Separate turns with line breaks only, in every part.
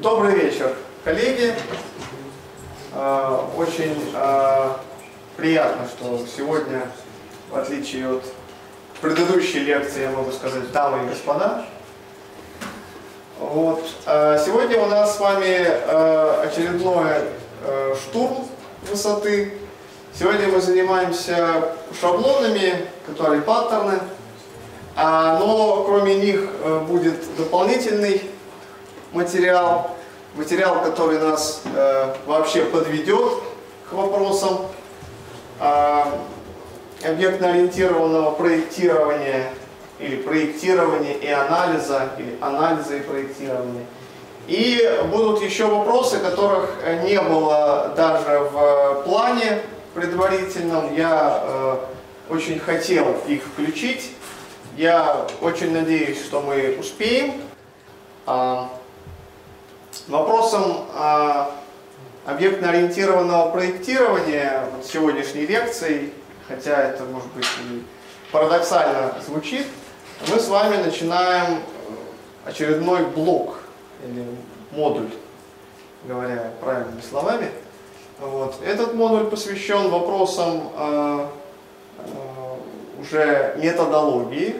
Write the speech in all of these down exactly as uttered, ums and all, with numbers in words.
Добрый вечер, коллеги. Очень приятно, что сегодня, в отличие от предыдущей лекции, я могу сказать, дамы и господа, вот, сегодня у нас с вами очередной штурм высоты. Сегодня мы занимаемся шаблонами, которые паттерны, но кроме них будет дополнительный материал, материал, который нас э, вообще подведет к вопросам э, объектно-ориентированного проектирования или проектирования и анализа, или анализа и проектирования. И будут еще вопросы, которых не было даже в плане предварительном. Я э, очень хотел их включить. Я очень надеюсь, что мы успеем. Вопросом э, объектно-ориентированного проектирования вот сегодняшней лекции, хотя это, может быть, и парадоксально звучит, мы с вами начинаем очередной блок или модуль, говоря правильными словами. Вот. Этот модуль посвящен вопросам э, э, уже методологии.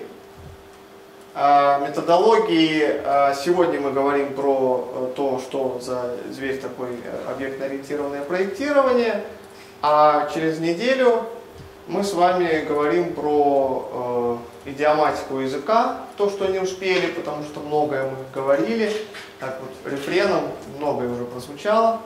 Методологии. Сегодня мы говорим про то, что за зверь такой объектно-ориентированное проектирование, а через неделю мы с вами говорим про идиоматику языка, то, что не успели, потому что многое мы говорили, так вот рефреном многое уже прозвучало,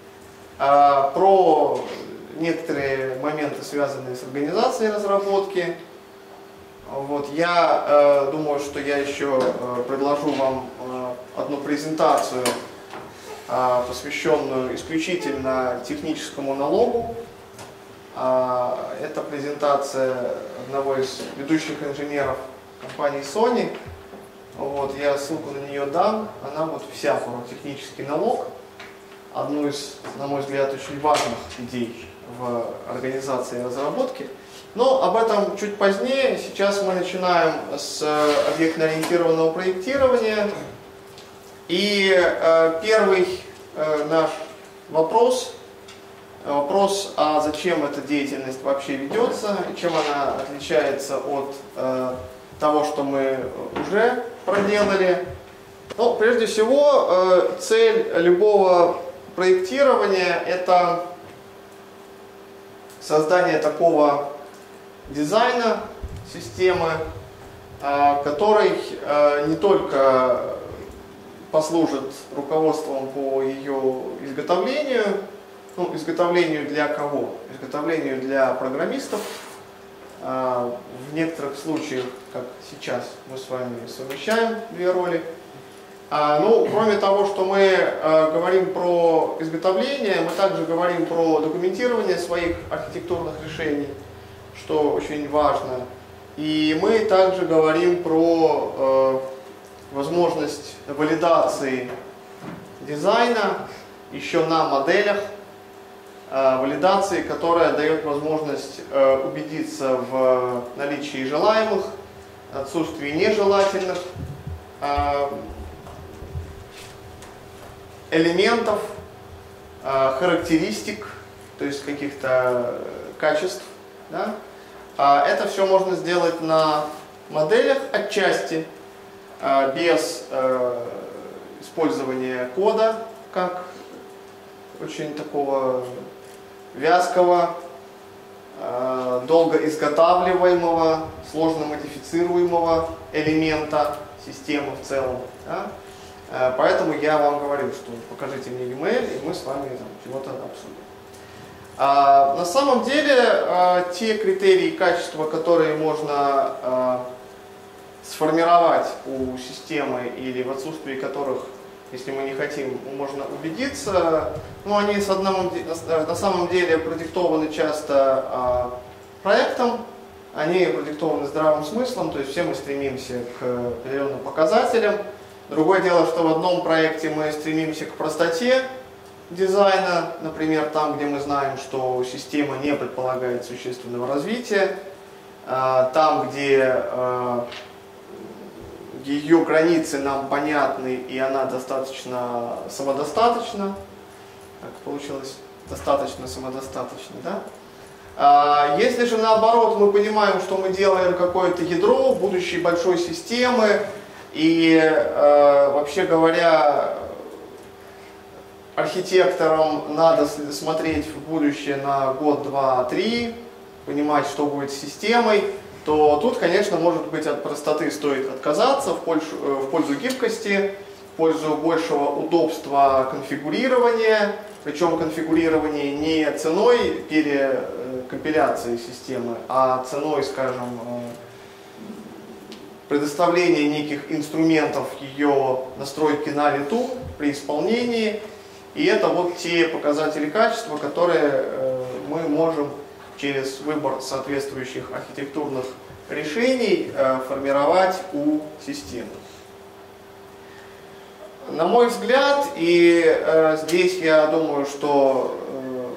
про некоторые моменты, связанные с организацией разработки. Вот, я э, думаю, что я еще э, предложу вам э, одну презентацию, э, посвященную исключительно техническому налогу. Э, это презентация одного из ведущих инженеров компании Sony. Вот, я ссылку на нее дам. Она вот вся про технический налог. Одну из, на мой взгляд, очень важных идей в организации разработки. Но об этом чуть позднее. Сейчас мы начинаем с объектно-ориентированного проектирования. И э, первый э, наш вопрос, вопрос, а зачем эта деятельность вообще ведется, и чем она отличается от э, того, что мы уже проделали. Ну, прежде всего, э, цель любого проектирования – это создание такого дизайна системы, который не только послужит руководством по ее изготовлению, ну, изготовлению для кого? Изготовлению для программистов. В некоторых случаях, как сейчас, мы с вами совмещаем две роли. Ну, кроме того, что мы говорим про изготовление, мы также говорим про документирование своих архитектурных решений, что очень важно. И мы также говорим про э, возможность валидации дизайна еще на моделях, э, валидации, которая дает возможность э, убедиться в наличии желаемых, отсутствии нежелательных э, элементов, э, характеристик, то есть каких-то качеств. Да? Это все можно сделать на моделях отчасти, без использования кода, как очень такого вязкого, долго изготавливаемого, сложно модифицируемого элемента системы в целом. Да? Поэтому я вам говорю, что покажите мне и мейл, и мы с вами чего-то обсудим. А, на самом деле, а, те критерии качества, которые можно а, сформировать у системы или в отсутствии которых, если мы не хотим, можно убедиться, ну, они с одном, на самом деле продиктованы часто а, проектом, они продиктованы здравым смыслом, то есть все мы стремимся к определенным показателям. Другое дело, что в одном проекте мы стремимся к простоте дизайна, например, там, где мы знаем, что система не предполагает существенного развития, там, где ее границы нам понятны, и она достаточно самодостаточна. Так получилось, достаточно самодостаточно, да? А если же наоборот мы понимаем, что мы делаем какое-то ядро будущей большой системы, и э, вообще говоря, архитекторам надо смотреть в будущее на год, два, три, понимать, что будет с системой, то тут, конечно, может быть, от простоты стоит отказаться в пользу, в пользу гибкости, в пользу большего удобства конфигурирования, причем конфигурирование не ценой перекомпиляции системы, а ценой, скажем, предоставления неких инструментов ее настройки на лету при исполнении. И это вот те показатели качества, которые мы можем через выбор соответствующих архитектурных решений формировать у системы. На мой взгляд, и э, здесь я думаю, что э,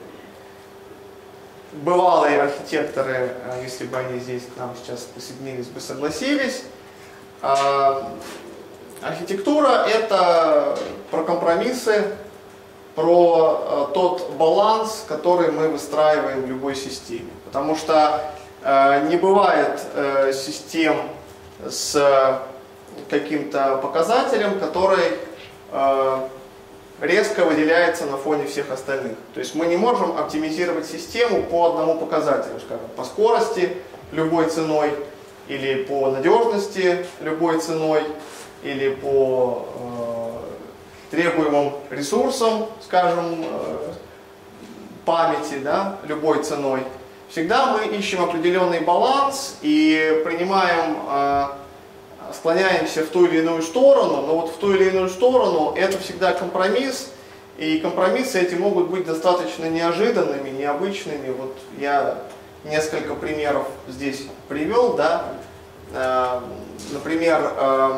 бывалые архитекторы, э, если бы они здесь к нам сейчас присоединились, бы согласились, э, архитектура — это про компромиссы, про э, тот баланс, который мы выстраиваем в любой системе. Потому что э, не бывает э, систем с каким-то показателем, который э, резко выделяется на фоне всех остальных. То есть мы не можем оптимизировать систему по одному показателю, скажем, по скорости любой ценой, или по надежности любой ценой, или по э, требуемым ресурсам, скажем, э, памяти, да, любой ценой. Всегда мы ищем определенный баланс и принимаем э, склоняемся в ту или иную сторону, но вот в ту или иную сторону это всегда компромисс, и компромиссы эти могут быть достаточно неожиданными, необычными. Вот я несколько примеров здесь привел, да. Э, например, э,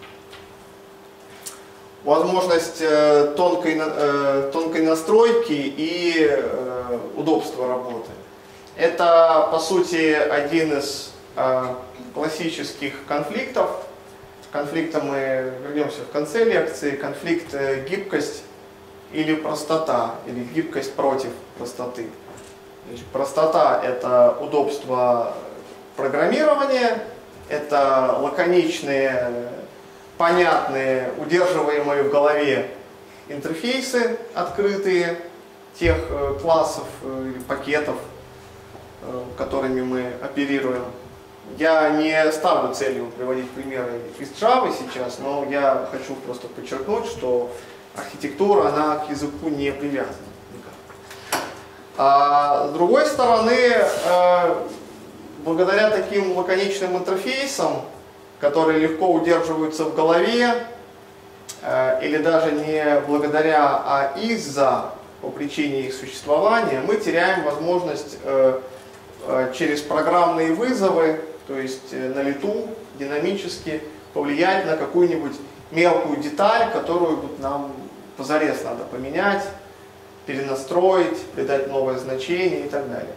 возможность э, тонкой, э, тонкой настройки и э, удобство работы. Это, по сути, один из э, классических конфликтов. Конфликта мы вернемся в конце лекции. Конфликт э, гибкость или простота, или гибкость против простоты. Значит, простота — это удобство программирования, это лаконичные, понятные, удерживаемые в голове интерфейсы открытые тех э, классов э, или пакетов, э, которыми мы оперируем. Я не ставлю целью приводить примеры из Java сейчас, но я хочу просто подчеркнуть, что архитектура, она к языку не привязана никак. А с другой стороны, э, благодаря таким лаконичным интерфейсам, которые легко удерживаются в голове, э, или даже не благодаря, а из-за, по причине их существования, мы теряем возможность э, э, через программные вызовы, то есть на лету, динамически повлиять на какую-нибудь мелкую деталь, которую вот нам позарез надо поменять, перенастроить, придать новое значение и так далее.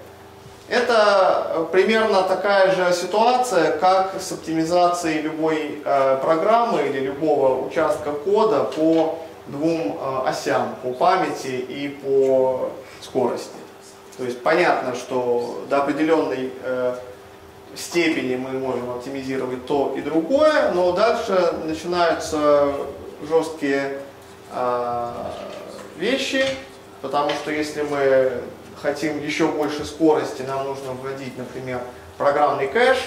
Это примерно такая же ситуация, как с оптимизацией любой э, программы или любого участка кода по двум э, осям, по памяти и по скорости. То есть понятно, что до определенной э, степени мы можем оптимизировать то и другое, но дальше начинаются жесткие э, вещи, потому что если мы хотим еще больше скорости, нам нужно вводить, например, программный кэш,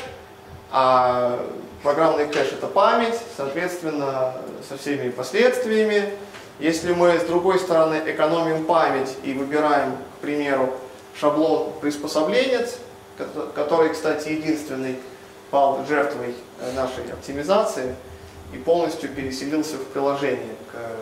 а программный кэш — это память, соответственно, со всеми последствиями. Если мы, с другой стороны, экономим память и выбираем, к примеру, шаблон приспособленец, который, кстати, единственный пал жертвой нашей оптимизации и полностью переселился в приложение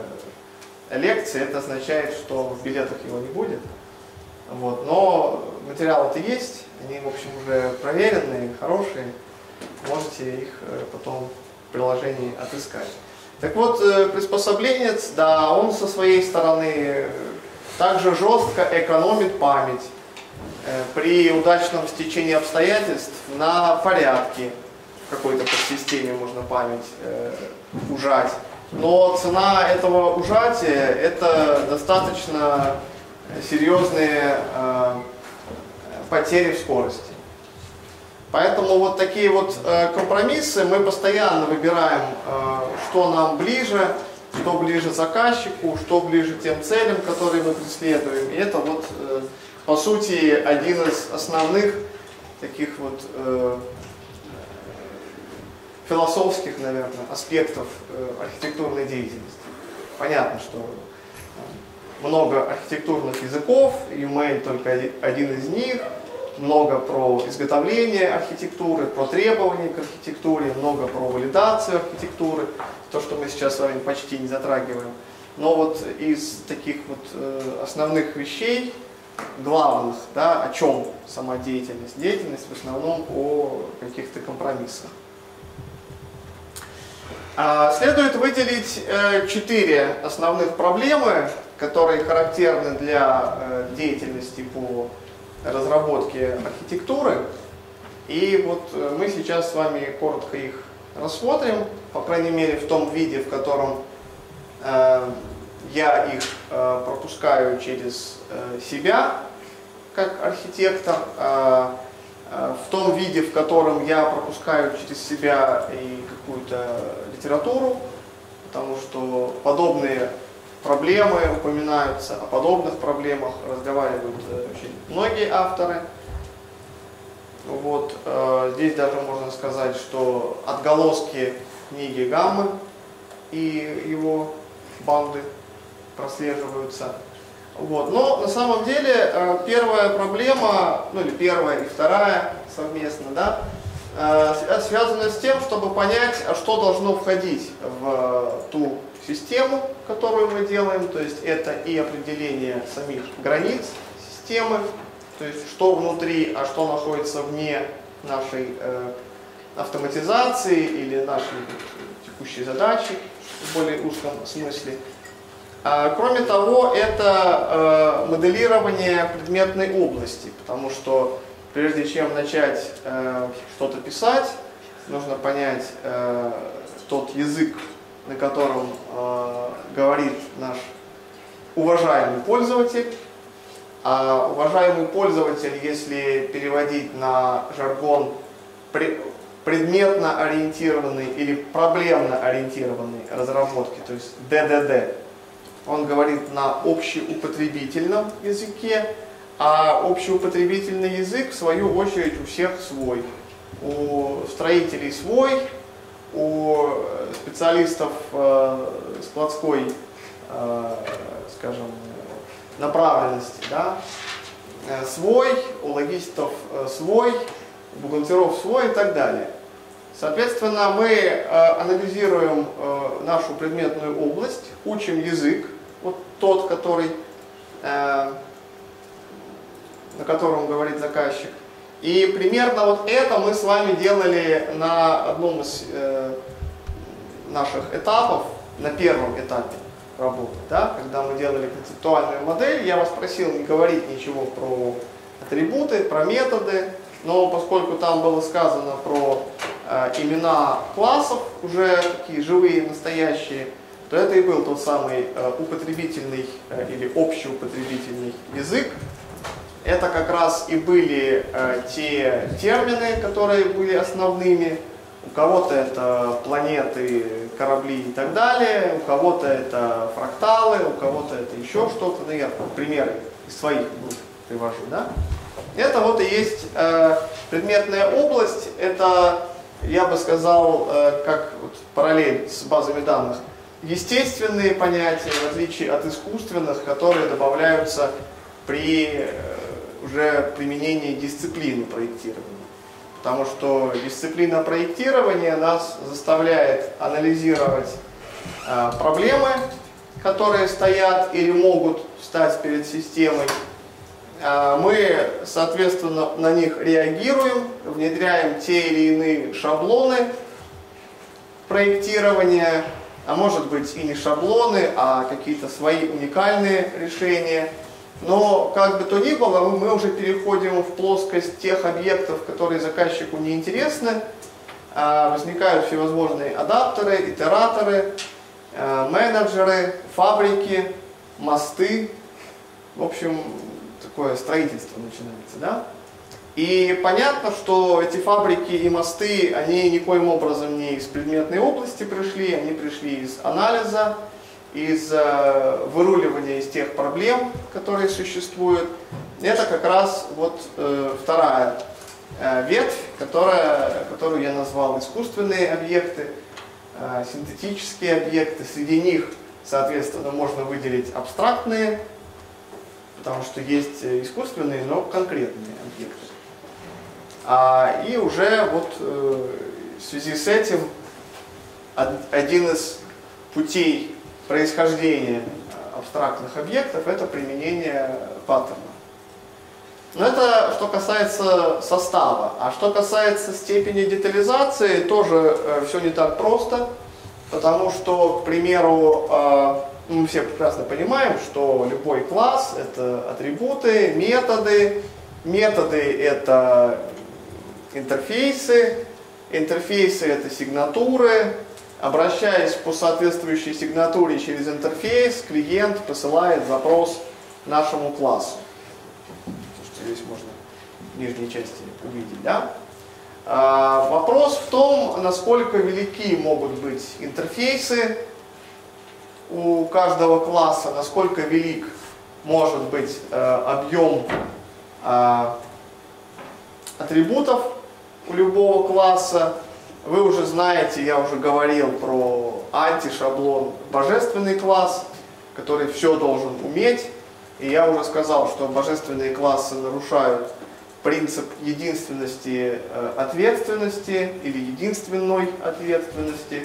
к лекции, это означает, что в билетах его не будет. Вот. Но материалы-то есть, они, в общем, уже проверенные, хорошие, можете их потом в приложении отыскать. Так вот, приспособленец, да, он со своей стороны также жестко экономит память при удачном стечении обстоятельств на порядке. какой-то подсистеме можно память э, ужать. Но цена этого ужатия – это достаточно серьезные э, потери в скорости. Поэтому вот такие вот э, компромиссы мы постоянно выбираем, э, что нам ближе, что ближе заказчику, что ближе тем целям, которые мы преследуем. И это вот, э, по сути, один из основных таких вот э, философских, наверное, аспектов э, архитектурной деятельности. Понятно, что много архитектурных языков, Юмейль только один из них, много про изготовление архитектуры, про требования к архитектуре, много про валидацию архитектуры, то, что мы сейчас с вами почти не затрагиваем. Но вот из таких вот э, основных вещей, главных, да, о чем сама деятельность? Деятельность в основном о каких-то компромиссах. А, следует выделить э, четыре основных проблемы, которые характерны для э, деятельности по разработке архитектуры. И вот э, мы сейчас с вами коротко их рассмотрим, по крайней мере в том виде, в котором э, я их э, пропускаю через э, себя как архитектор, э, э, в том виде, в котором я пропускаю через себя и какую-то литературу, потому что подобные проблемы упоминаются, о подобных проблемах разговаривают э, очень многие авторы. Вот, э, здесь даже можно сказать, что отголоски книги Гаммы и его банды прослеживаются. Вот. Но на самом деле э, первая проблема, ну или первая и вторая совместно, да, э, связана с тем, чтобы понять, а что должно входить в ту систему, которую мы делаем, то есть это и определение самих границ системы, то есть что внутри, а что находится вне нашей э, автоматизации или нашей текущей задачи в более узком смысле. А, кроме того, это э, моделирование предметной области, потому что прежде чем начать э, что-то писать, нужно понять э, тот язык, на котором э, говорит наш уважаемый пользователь. А уважаемый пользователь, если переводить на жаргон предметно ориентированный или проблемно ориентированной разработки, то есть ди ди ди, он говорит на общеупотребительном языке, а общеупотребительный язык, в свою очередь, у всех свой. У строителей свой, у специалистов э, складской, э, скажем, направленности, да, э, свой, у логистов э, свой, у бухгалтеров свой и так далее. Соответственно, мы э, анализируем э, нашу предметную область, учим язык, вот тот, который, э, на котором говорит заказчик. И примерно вот это мы с вами делали на одном из э, наших этапов, на первом этапе работы, да? Когда мы делали концептуальную модель, я вас просил не говорить ничего про атрибуты, про методы, но поскольку там было сказано про э, имена классов, уже такие живые, настоящие, то это и был тот самый э, употребительный э, или общеупотребительный язык. Это как раз и были э, те термины, которые были основными. У кого-то это планеты, корабли и так далее, у кого-то это фракталы, у кого-то это еще что-то. Ну, я примеры из своих групп привожу, да? Это вот и есть э, предметная область. Это, я бы сказал, э, как вот, параллель с базами данных, естественные понятия, в отличие от искусственных, которые добавляются при э, уже применении дисциплины проектирования. Потому что дисциплина проектирования нас заставляет анализировать э, проблемы, которые стоят или могут встать перед системой. Э, мы, соответственно, на них реагируем, внедряем те или иные шаблоны проектирования, а может быть и не шаблоны, а какие-то свои уникальные решения. Но как бы то ни было, мы уже переходим в плоскость тех объектов, которые заказчику не интересны, возникают всевозможные адаптеры, итераторы, менеджеры, фабрики, мосты. В общем, такое строительство начинается, да? И понятно, что эти фабрики и мосты, они никоим образом не из предметной области пришли, они пришли из анализа, из э, выруливания из тех проблем, которые существуют. Это как раз вот э, вторая э, ветвь, которая, которую я назвал искусственные объекты, э, синтетические объекты. Среди них, соответственно, можно выделить абстрактные, потому что есть искусственные, но конкретные объекты. А, и уже вот э, в связи с этим од, один из путей происхождения абстрактных объектов — это применение паттерна. Но это что касается состава. А что касается степени детализации, тоже э, все не так просто, потому что, к примеру, э, мы все прекрасно понимаем, что любой класс — это атрибуты, методы. Методы — это интерфейсы. Интерфейсы — это сигнатуры. Обращаясь по соответствующей сигнатуре через интерфейс, клиент посылает запрос нашему классу. Здесь можно в нижней части увидеть, да? А, вопрос в том, насколько велики могут быть интерфейсы у каждого класса, насколько велик может быть э, объем э, атрибутов у любого класса. Вы уже знаете, я уже говорил про антишаблон божественный класс, который все должен уметь. И я уже сказал, что божественные классы нарушают принцип единственности э, ответственности или единственной ответственности.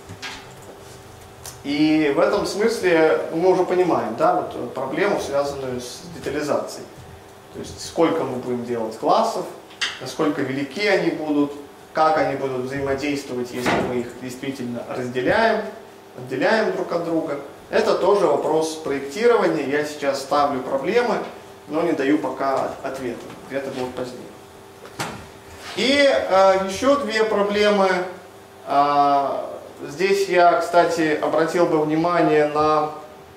И в этом смысле мы уже понимаем, да, вот проблему, связанную с детализацией. То есть сколько мы будем делать классов, насколько велики они будут, как они будут взаимодействовать, если мы их действительно разделяем, отделяем друг от друга. Это тоже вопрос проектирования. Я сейчас ставлю проблемы, но не даю пока ответа. Ответы будут позднее. И э, еще две проблемы. Э, здесь я, кстати, обратил бы внимание на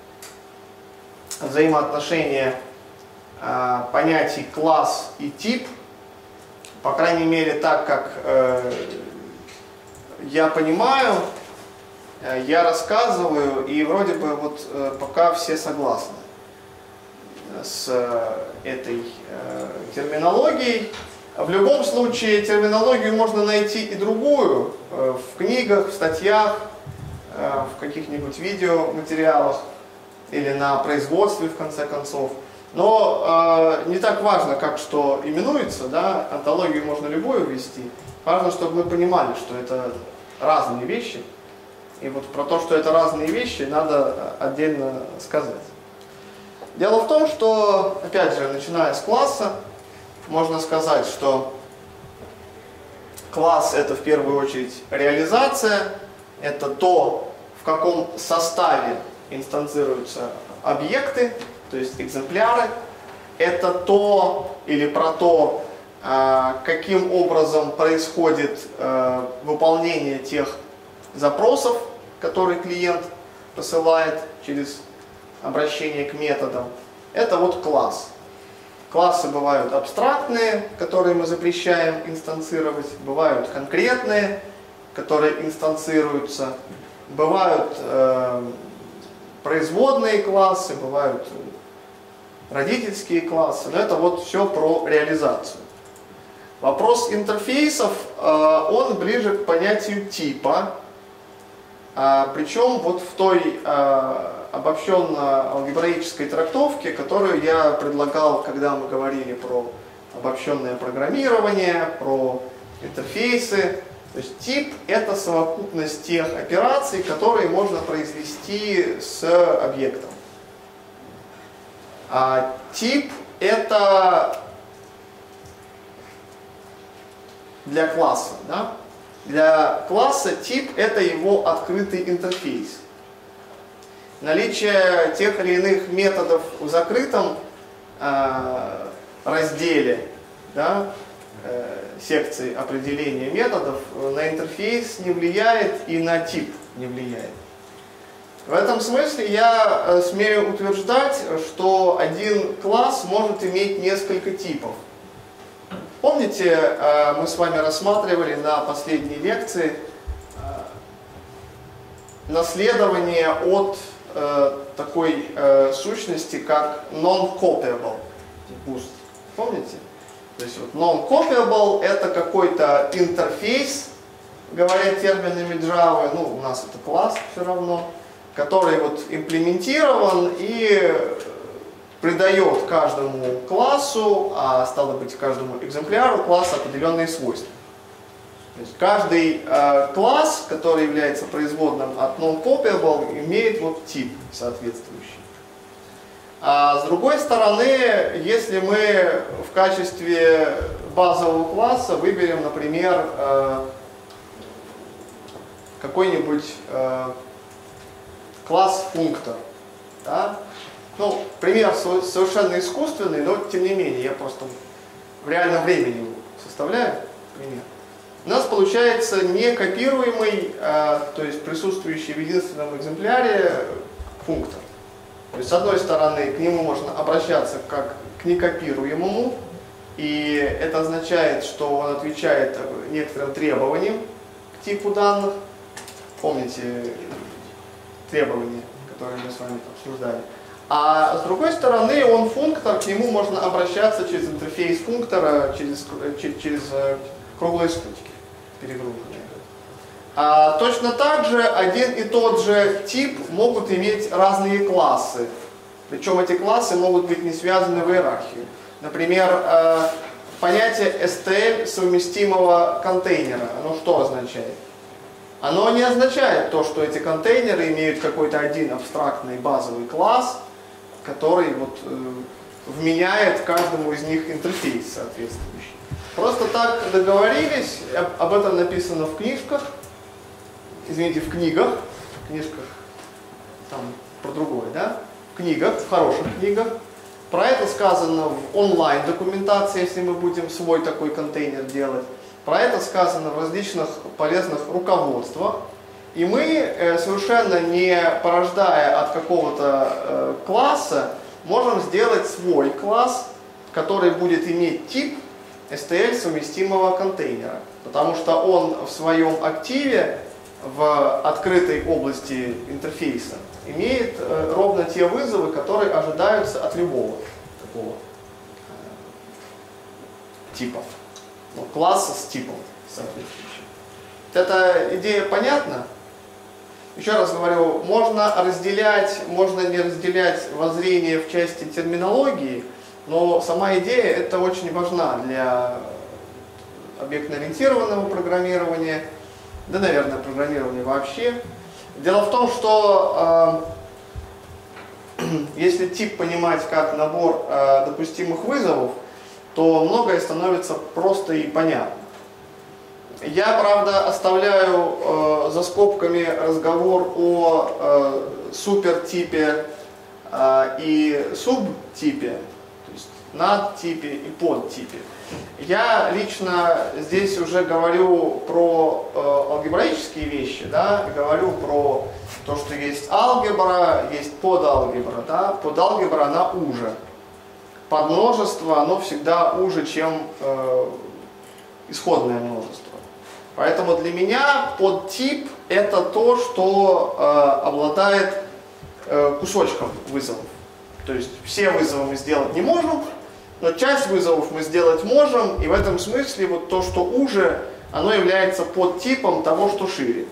взаимоотношения э, понятий класс и тип. По крайней мере, так как э, я понимаю, э, я рассказываю, и вроде бы вот э, пока все согласны с э, этой э, терминологией. В любом случае, терминологию можно найти и другую э, в книгах, в статьях, э, в каких-нибудь видеоматериалах или на производстве, в конце концов. Но э, не так важно, как что именуется, да, онтологию можно любую ввести. Важно, чтобы мы понимали, что это разные вещи. И вот про то, что это разные вещи, надо отдельно сказать. Дело в том, что, опять же, начиная с класса, можно сказать, что класс — это в первую очередь реализация, это то, в каком составе инстанцируются объекты, то есть экземпляры. Это то или про то, каким образом происходит выполнение тех запросов, которые клиент посылает через обращение к методам. Это вот класс. Классы бывают абстрактные, которые мы запрещаем инстанцировать, бывают конкретные, которые инстанцируются, бывают э, производные классы, бывают родительские классы, но это вот все про реализацию. Вопрос интерфейсов, э, он ближе к понятию типа, э, причем вот в той э, обобщенно-алгебраической трактовке, которую я предлагал, когда мы говорили про обобщенное программирование, про интерфейсы. То есть тип — это совокупность тех операций, которые можно произвести с объектом. А тип — это для класса. Да? Для класса тип — это его открытый интерфейс. Наличие тех или иных методов в закрытом э, разделе, да, э, секции определения методов на интерфейс не влияет и на тип не влияет. В этом смысле я э, смею утверждать, что один класс может иметь несколько типов. Помните, э, мы с вами рассматривали на последней лекции э, наследование от э, такой э, сущности, как non-copyable. Помните? То есть вот non-copyable это какой-то интерфейс, говоря терминами Java, ну у нас это класс все равно, который вот имплементирован и придает каждому классу, а стало быть каждому экземпляру класса определенные свойства. То есть каждый э, класс, который является производным от non-copyable, имеет вот тип соответствующий. А с другой стороны, если мы в качестве базового класса выберем, например, э, какой-нибудь э, класс функтор, да? Ну, пример совершенно искусственный, но тем не менее, я просто в реальном времени его составляю пример. У нас получается некопируемый, э, то есть присутствующий в единственном экземпляре функтор. То есть, с одной стороны, к нему можно обращаться как к некопируемому, и это означает, что он отвечает некоторым требованиям к типу данных. Помните требования, которые мы с вами обсуждали. А с другой стороны, он функтор, к нему можно обращаться через интерфейс функтора, через, через, через круглые скобки перегруженные. А точно так же один и тот же тип могут иметь разные классы. Причем эти классы могут быть не связаны в иерархию. Например, понятие эс ти эль совместимого контейнера. Оно что означает? Оно не означает то, что эти контейнеры имеют какой-то один абстрактный базовый класс, который вот, э, вменяет каждому из них интерфейс соответствующий. Просто так договорились, об этом написано в книжках, извините, в книгах, в книжках, там про другое, да? В книгах, в хороших книгах. Про это сказано в онлайн документации, если мы будем свой такой контейнер делать. Про это сказано в различных полезных руководствах. И мы, э, совершенно не порождая от какого-то э, класса, можем сделать свой класс, который будет иметь тип эс ти эль совместимого контейнера. Потому что он в своем активе в открытой области интерфейса имеет э, ровно те вызовы, которые ожидаются от любого такого э, типа. Ну, класса с типом соответствующим. Эта идея понятна? Еще раз говорю, можно разделять, можно не разделять воззрение в части терминологии, но сама идея это очень важна для объектно-ориентированного программирования, да, наверное, программирования вообще. Дело в том, что э, если тип понимать как набор э, допустимых вызовов, то многое становится просто и понятно. Я, правда, оставляю э, за скобками разговор о э, супертипе э, и субтипе, то есть надтипе и подтипе. Я лично здесь уже говорю про э, алгебраические вещи, да, говорю про то, что есть алгебра, есть подалгебра, да, подалгебра она уже. Подмножество, оно всегда уже, чем э, исходное множество. Поэтому для меня подтип это то, что э, обладает э, кусочком вызовов. То есть все вызовы мы сделать не можем, но часть вызовов мы сделать можем, и в этом смысле вот то, что уже, оно является подтипом того, что шире.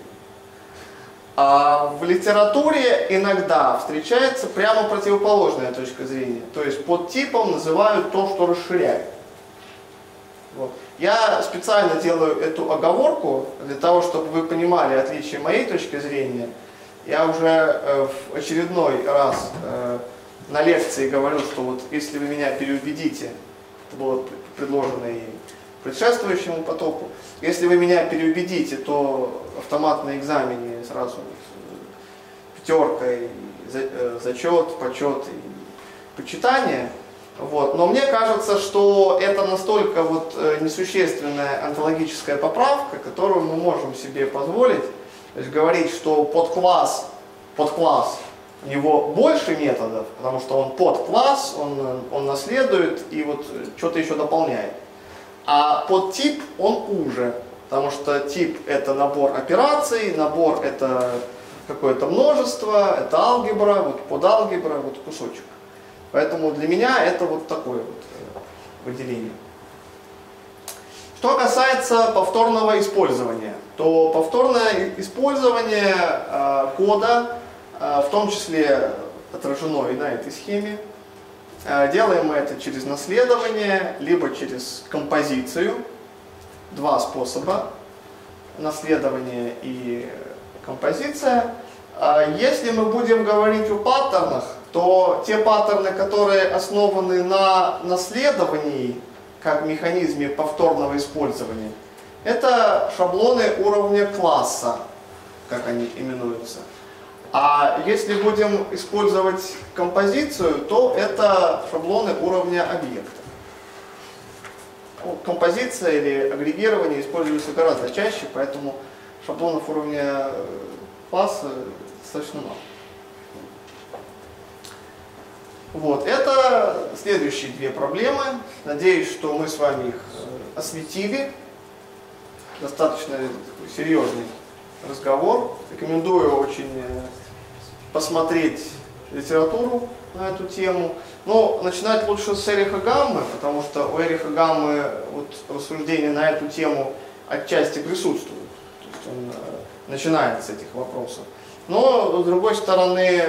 А в литературе иногда встречается прямо противоположная точка зрения. То есть подтипом называют то, что расширяет. Вот. Я специально делаю эту оговорку для того, чтобы вы понимали отличие моей точки зрения. Я уже э, в очередной раз э, на лекции говорю, что вот если вы меня переубедите, это было предложено и предшествующему потоку, если вы меня переубедите, то автомат на экзамене сразу пятерка, и зачет, почет и почитание. Вот. Но мне кажется, что это настолько вот несущественная онтологическая поправка, которую мы можем себе позволить. То есть говорить, что подкласс, подкласс, у него больше методов, потому что он подкласс, он, он наследует и вот что-то еще дополняет. А подтип он уже, потому что тип это набор операций, набор это какое-то множество, это алгебра, вот подалгебра, вот кусочек. Поэтому для меня это вот такое вот выделение. Что касается повторного использования, то повторное использование э, кода, э, в том числе отражено и на этой схеме. Э, делаем мы это через наследование, либо через композицию. Два способа: наследование и композиция. Э, если мы будем говорить о паттернах, то те паттерны, которые основаны на наследовании, как механизме повторного использования, это шаблоны уровня класса, как они именуются. А если будем использовать композицию, то это шаблоны уровня объекта. Композиция или агрегирование используются гораздо чаще, поэтому шаблонов уровня класса достаточно мало. Вот, это следующие две проблемы. Надеюсь, что мы с вами их осветили. Достаточно серьезный разговор. Рекомендую очень посмотреть литературу на эту тему. Но начинать лучше с Эриха Гаммы, потому что у Эриха Гаммы вот рассуждения на эту тему отчасти присутствуют. То есть он начинает с этих вопросов. Но, с другой стороны,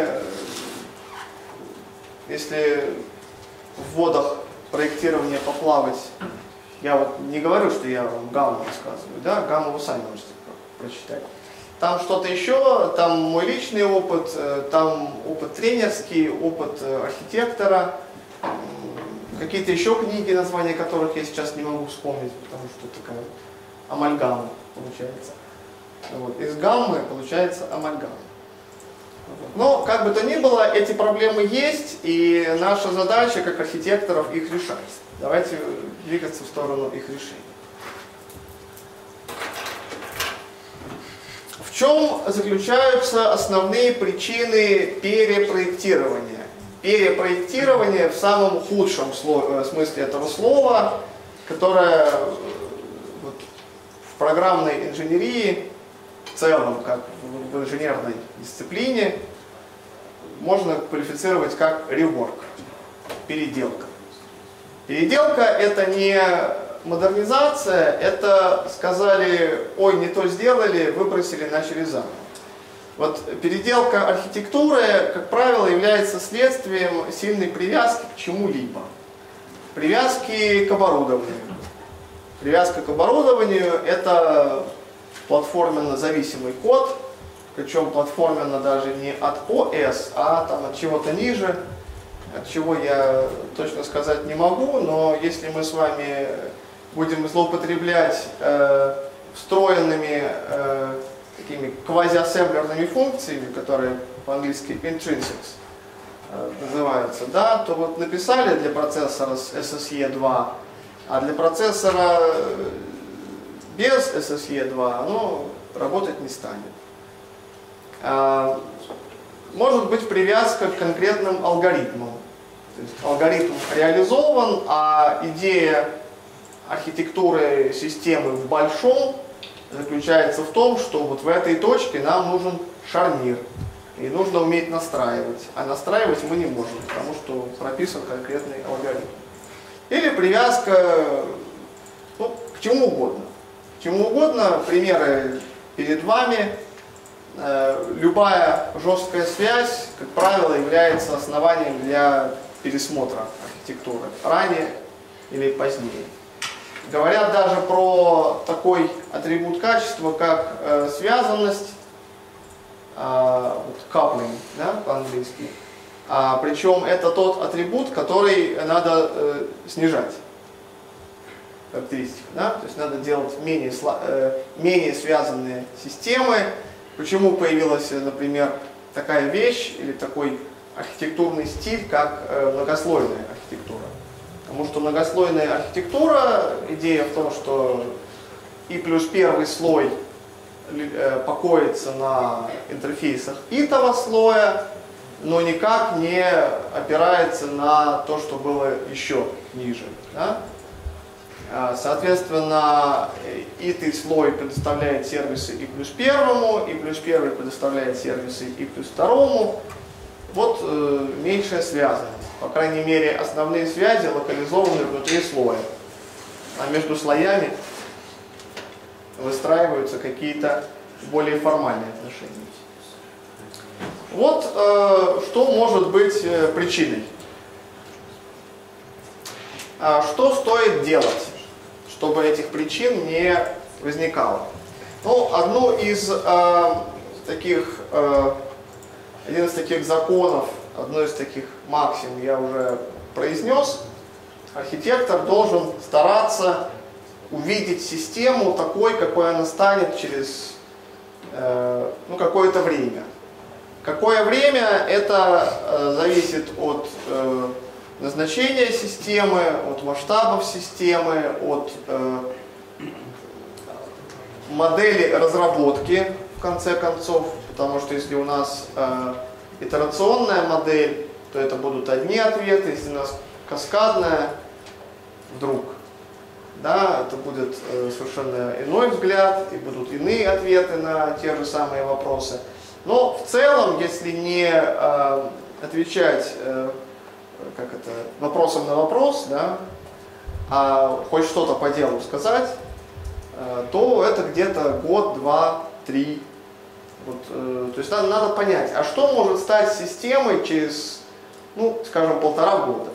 если в водах проектирования поплавать, я вот не говорю, что я вам Гамму рассказываю, да, Гамму вы сами можете прочитать. Там что-то еще, там мой личный опыт, там опыт тренерский, опыт архитектора, какие-то еще книги, названия которых я сейчас не могу вспомнить, потому что такая амальгама получается. Вот. Из гаммы получается амальгама. Но, как бы то ни было, эти проблемы есть, и наша задача, как архитекторов, их решать. Давайте двигаться в сторону их решения. В чем заключаются основные причины перепроектирования? Перепроектирование в самом худшем смысле этого слова, которое вот, в программной инженерии, в целом, как в инженерной дисциплине, можно квалифицировать как rework, переделка. Переделка — это не модернизация, это сказали, ой, не то сделали, выбросили, начали заново. Вот переделка архитектуры, как правило, является следствием сильной привязки к чему-либо. Привязки к оборудованию. Привязка к оборудованию — это платформенно зависимый код, причем платформенно даже не от о эс, а там от чего-то ниже, от чего я точно сказать не могу, но если мы с вами будем злоупотреблять э, встроенными э, такими квазиассемблерными функциями, которые по-английски intrinsics э, называются, да, то вот написали для процессора с эс эс и два, а для процессора без эс эс и два оно работать не станет. А, может быть привязка к конкретным алгоритмам. То есть алгоритм реализован, а идея архитектуры системы в большом заключается в том, что вот в этой точке нам нужен шарнир. И нужно уметь настраивать. А настраивать мы не можем, потому что прописан конкретный алгоритм. Или привязка ну, к чему угодно. К чему угодно, примеры перед вами. Любая жесткая связь, как правило, является основанием для пересмотра архитектуры, ранее или позднее. Говорят даже про такой атрибут качества, как э, связанность, э, вот, coupling, да, по-английски. А, причем это тот атрибут, который надо э, снижать. Характеристика, да? То есть надо делать менее, э, менее связанные системы. Почему появилась, например, такая вещь или такой архитектурный стиль как э, многослойная архитектура. Потому что многослойная архитектура, идея в том, что и плюс первый слой э, покоится на интерфейсах итого слоя, но никак не опирается на то, что было еще ниже. Да? Соответственно, итый слой предоставляет сервисы и плюс первому, и плюс первый предоставляет сервисы и плюс второму. Вот э, меньшая связанность. По крайней мере, основные связи локализованы внутри слоя. А между слоями выстраиваются какие-то более формальные отношения. Вот э, что может быть э, причиной. А что стоит делать, чтобы этих причин не возникало? Ну, одну из э, таких, э, один из таких законов, одно из таких максим я уже произнес. Архитектор должен стараться увидеть систему такой, какой она станет через э, ну, какое-то время. Какое время, это э, зависит от э, назначения системы, от масштабов системы, от э, модели разработки, в конце концов. Потому что если у нас э, итерационная модель, то это будут одни ответы. Если у нас каскадная, вдруг, да, это будет э, совершенно иной взгляд, и будут иные ответы на те же самые вопросы. Но в целом, если не э, отвечать э, как это, вопросом на вопрос, да, а хоть что-то по делу сказать, э, то это где-то год, два, три. Вот, э, то есть надо, надо понять, а что может стать системой через, ну, скажем, полтора года?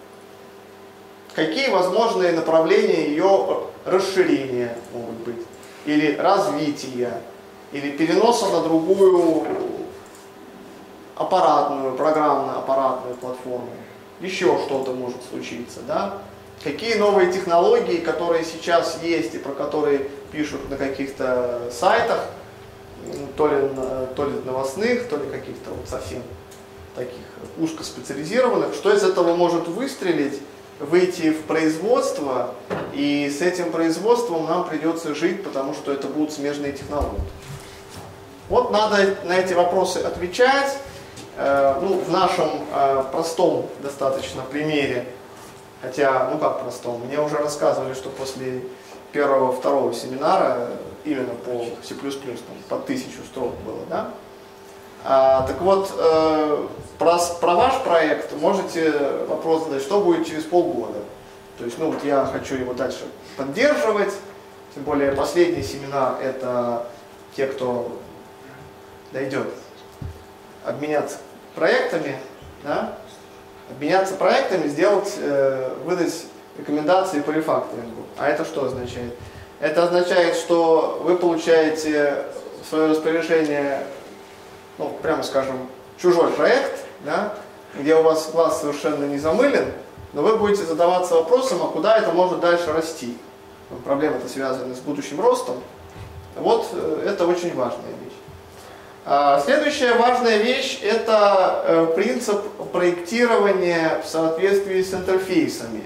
Какие возможные направления ее расширения могут быть? Или развития? Или переноса на другую аппаратную, программно-аппаратную платформу. Еще что-то может случиться, да? Какие новые технологии, которые сейчас есть и про которые пишут на каких-то сайтах, то ли, то ли новостных, то ли каких-то вот совсем таких узкоспециализированных, что из этого может выстрелить, выйти в производство, и с этим производством нам придется жить, потому что это будут смежные технологии. Вот надо на эти вопросы отвечать. Э, ну, в нашем э, простом достаточно примере, хотя, ну как простом, мне уже рассказывали, что после первого, второго семинара именно по C++, там, по тысячу строк было, да? А, так вот, э, про, про ваш проект можете вопрос задать, что будет через полгода. То есть, ну вот я хочу его дальше поддерживать, тем более последний семинар это те, кто дойдет, обменяться проектами, да? Обменяться проектами, сделать, э, выдать рекомендации по рефакторингу. А это что означает? Это означает, что вы получаете в свое распоряжение, ну, прямо скажем, чужой проект, да, где у вас глаз совершенно не замылен, но вы будете задаваться вопросом, а куда это может дальше расти. Проблемы-то связаны с будущим ростом. Вот это очень важная вещь. А следующая важная вещь – это э, принцип проектирования в соответствии с интерфейсами.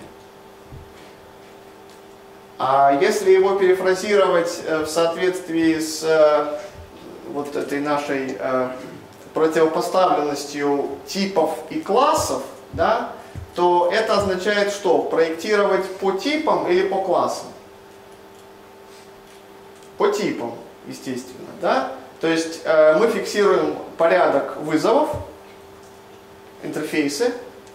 А если его перефразировать э, в соответствии с э, вот этой нашей э, противопоставленностью типов и классов, да, то это означает что? Проектировать по типам или по классам? По типам, естественно, да? То есть э, мы фиксируем порядок вызовов, интерфейсы,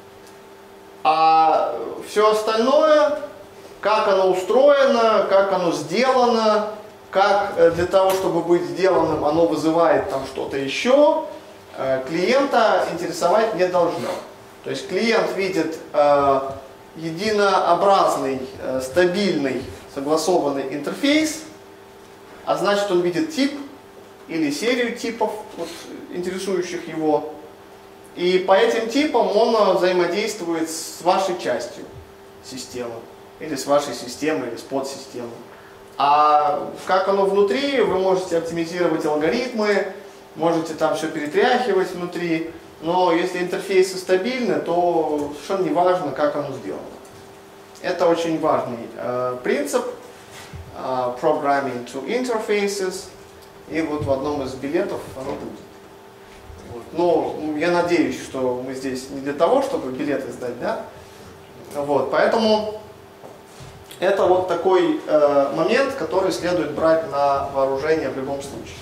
а все остальное, как оно устроено, как оно сделано, как для того, чтобы быть сделанным, оно вызывает там что-то еще, э, клиента интересовать не должно. То есть клиент видит э, единообразный, э, стабильный, согласованный интерфейс, а значит он видит тип или серию типов, вот, интересующих его. И по этим типам он взаимодействует с вашей частью системы, или с вашей системой, или с подсистемой. А как оно внутри, вы можете оптимизировать алгоритмы, можете там все перетряхивать внутри. но если интерфейсы стабильны, то совершенно не важно, как оно сделано. Это очень важный э, принцип э, Programming to Interfaces, и вот в одном из билетов оно будет. Вот. Но я надеюсь, что мы здесь не для того, чтобы билеты сдать, да? Вот, поэтому это вот такой э, момент, который следует брать на вооружение в любом случае.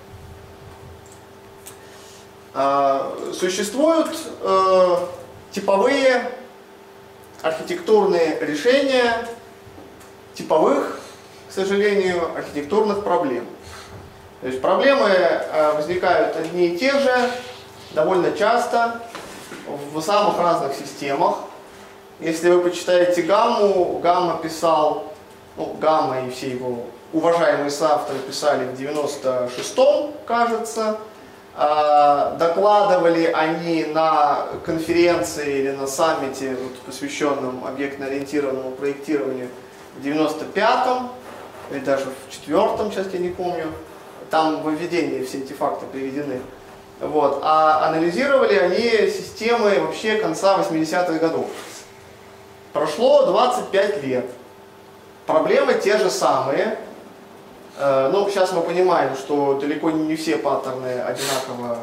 Э, существуют э, типовые архитектурные решения типовых, к сожалению, архитектурных проблем. То есть проблемы э, возникают одни и те же, довольно часто, в самых разных системах. Если вы почитаете Гамму, Гамма писал, ну, Гамма и все его уважаемые соавторы писали в девяносто шестом, кажется. Э, докладывали они на конференции или на саммите, вот, посвященном объектно-ориентированному проектированию, в девяносто пятом, или даже в четвертом, сейчас я не помню. Там в введении все эти факты приведены. Вот. А анализировали они системы вообще конца восьмидесятых годов. Прошло двадцать пять лет. Проблемы те же самые. Э, ну, сейчас мы понимаем, что далеко не все паттерны одинаково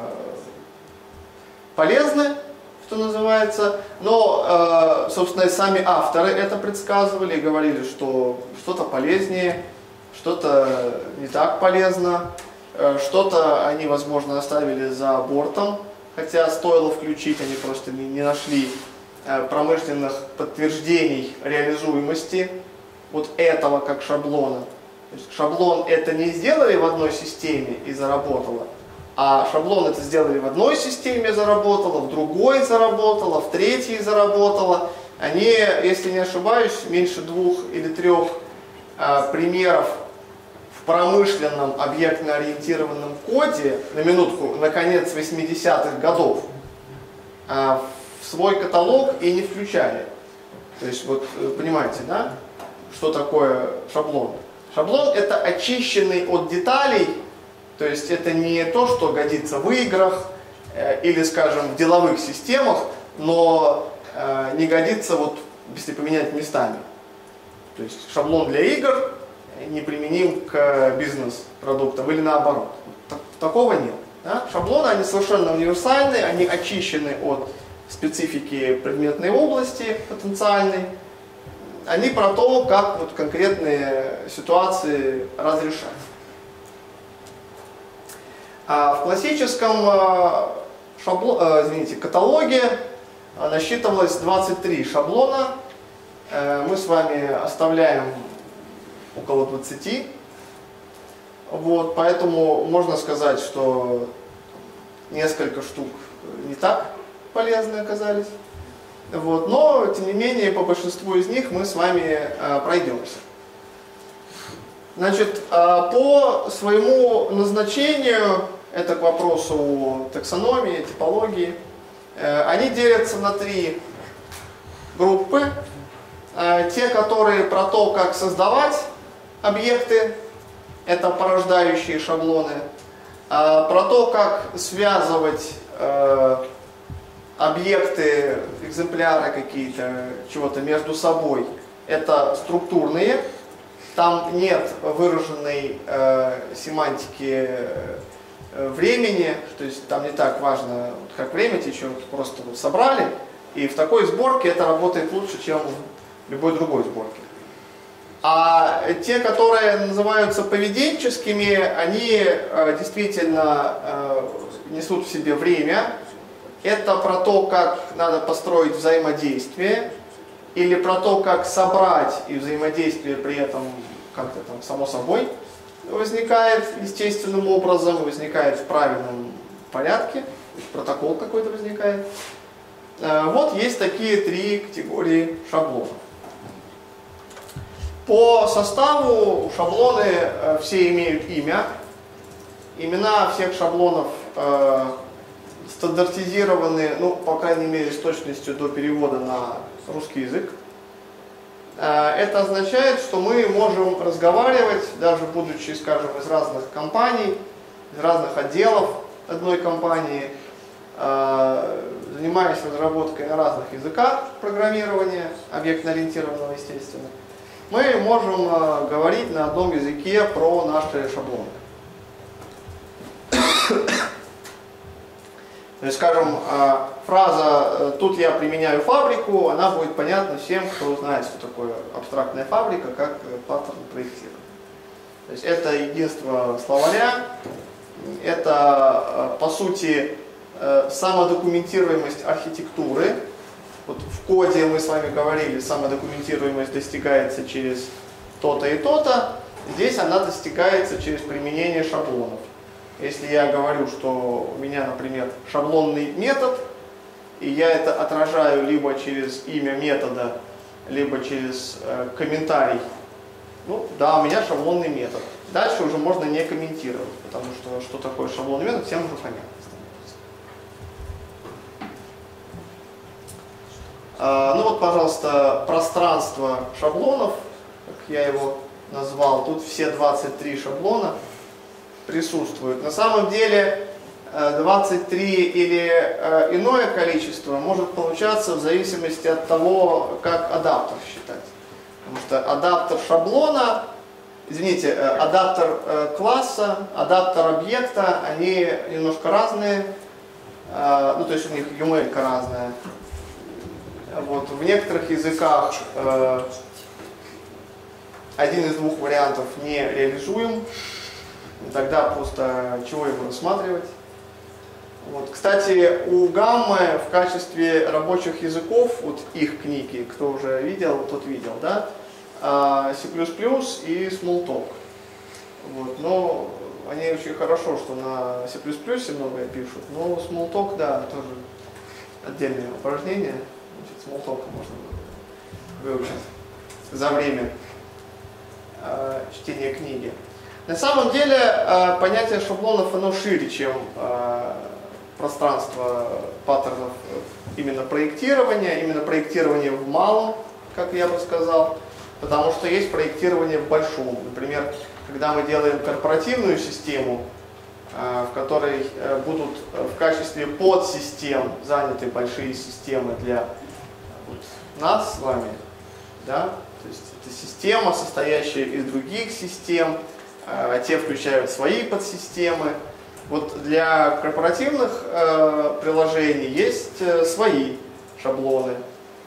полезны, что называется. Но, э, собственно, и сами авторы это предсказывали и говорили, что что-то полезнее, что-то не так полезно, что-то они, возможно, оставили за бортом, хотя стоило включить, они просто не, не нашли промышленных подтверждений реализуемости вот этого как шаблона. То есть шаблон это не сделали в одной системе и заработало, а шаблон это сделали в одной системе, заработало, в другой заработало, в третьей заработало. Они, если не ошибаюсь, меньше двух или трех а, примеров в промышленном объектно-ориентированном коде, на минутку, на конец восьмидесятых годов, а, в свой каталог и не включали. То есть, вот, понимаете, да, что такое шаблон? Шаблон это очищенный от деталей, то есть это не то, что годится в играх э, или, скажем, в деловых системах, но э, не годится, вот, если поменять местами. То есть шаблон для игр неприменим к бизнес-продуктам или наоборот. Так, такого нет. Да? Шаблоны, они совершенно универсальны, они очищены от специфики предметной области потенциальной. Они про то, как вот конкретные ситуации разрешать. А в классическом шабло, извините, каталоге насчитывалось двадцать три шаблона. Мы с вами оставляем около двадцати. Вот, поэтому можно сказать, что несколько штук не так полезны оказались. Вот, но, тем не менее, по большинству из них мы с вами э, пройдемся. Значит, э, по своему назначению, это к вопросу таксономии, типологии, э, они делятся на три группы. Э, те, которые про то, как создавать объекты, это порождающие шаблоны. Э, про то, как связывать э, объекты, экземпляры какие-то, чего-то между собой, это структурные. Там нет выраженной э, семантики э, времени, то есть там не так важно, как время течет, просто вот собрали, и в такой сборке это работает лучше, чем в любой другой сборке. А те, которые называются поведенческими, они э, действительно э, несут в себе время. Это про то, как надо построить взаимодействие, или про то, как собрать и взаимодействие при этом как-то там само собой возникает естественным образом, возникает в правильном порядке, протокол какой-то возникает. Вот есть такие три категории шаблонов. По составу шаблоны все имеют имя. Имена всех шаблонов стандартизированы, ну, по крайней мере, с точностью до перевода на русский язык. Это означает, что мы можем разговаривать, даже будучи, скажем, из разных компаний, из разных отделов одной компании, э, занимаясь разработкой на разных языках программирования, объектно-ориентированного, естественно, мы можем э, говорить на одном языке про наши шаблоны. То есть, скажем, фраза «тут я применяю фабрику», она будет понятна всем, кто знает, что такое абстрактная фабрика, как паттерн проектирования. То есть это единство словаря, это, по сути, самодокументируемость архитектуры. Вот в коде мы с вами говорили, самодокументируемость достигается через то-то и то-то. Здесь она достигается через применение шаблонов. Если я говорю, что у меня, например, шаблонный метод, и я это отражаю либо через имя метода, либо через э, комментарий, ну да, у меня шаблонный метод. Дальше уже можно не комментировать, потому что что такое шаблонный метод, всем уже понятно становится. А, ну вот, пожалуйста, пространство шаблонов, как я его назвал, тут все двадцать три шаблона присутствуют. На самом деле двадцать три или иное количество может получаться в зависимости от того, как адаптер считать. Потому что адаптер шаблона, извините, адаптер класса, адаптер объекта, они немножко разные, ну то есть у них ю эм эль разная. Вот, в некоторых языках один из двух вариантов не реализуем. Тогда просто чего его рассматривать. Вот. Кстати, у Гаммы в качестве рабочих языков, вот их книги, кто уже видел, тот видел, да, си плюс плюс и Smalltalk. Вот. Но они очень хорошо, что на си плюс плюс многое пишут, но Smalltalk, да, тоже отдельное упражнение. Значит, Smalltalk можно выучить за время э, чтения книги. На самом деле э, понятие шаблонов оно шире, чем э, пространство паттернов именно проектирования, именно проектирование в малом, как я бы сказал, потому что есть проектирование в большом. Например, когда мы делаем корпоративную систему, э, в которой э, будут в качестве подсистем заняты большие системы для вот, нас с вами, да? То есть это система, состоящая из других систем, а те включают свои подсистемы. Вот для корпоративных э, приложений есть э, свои шаблоны.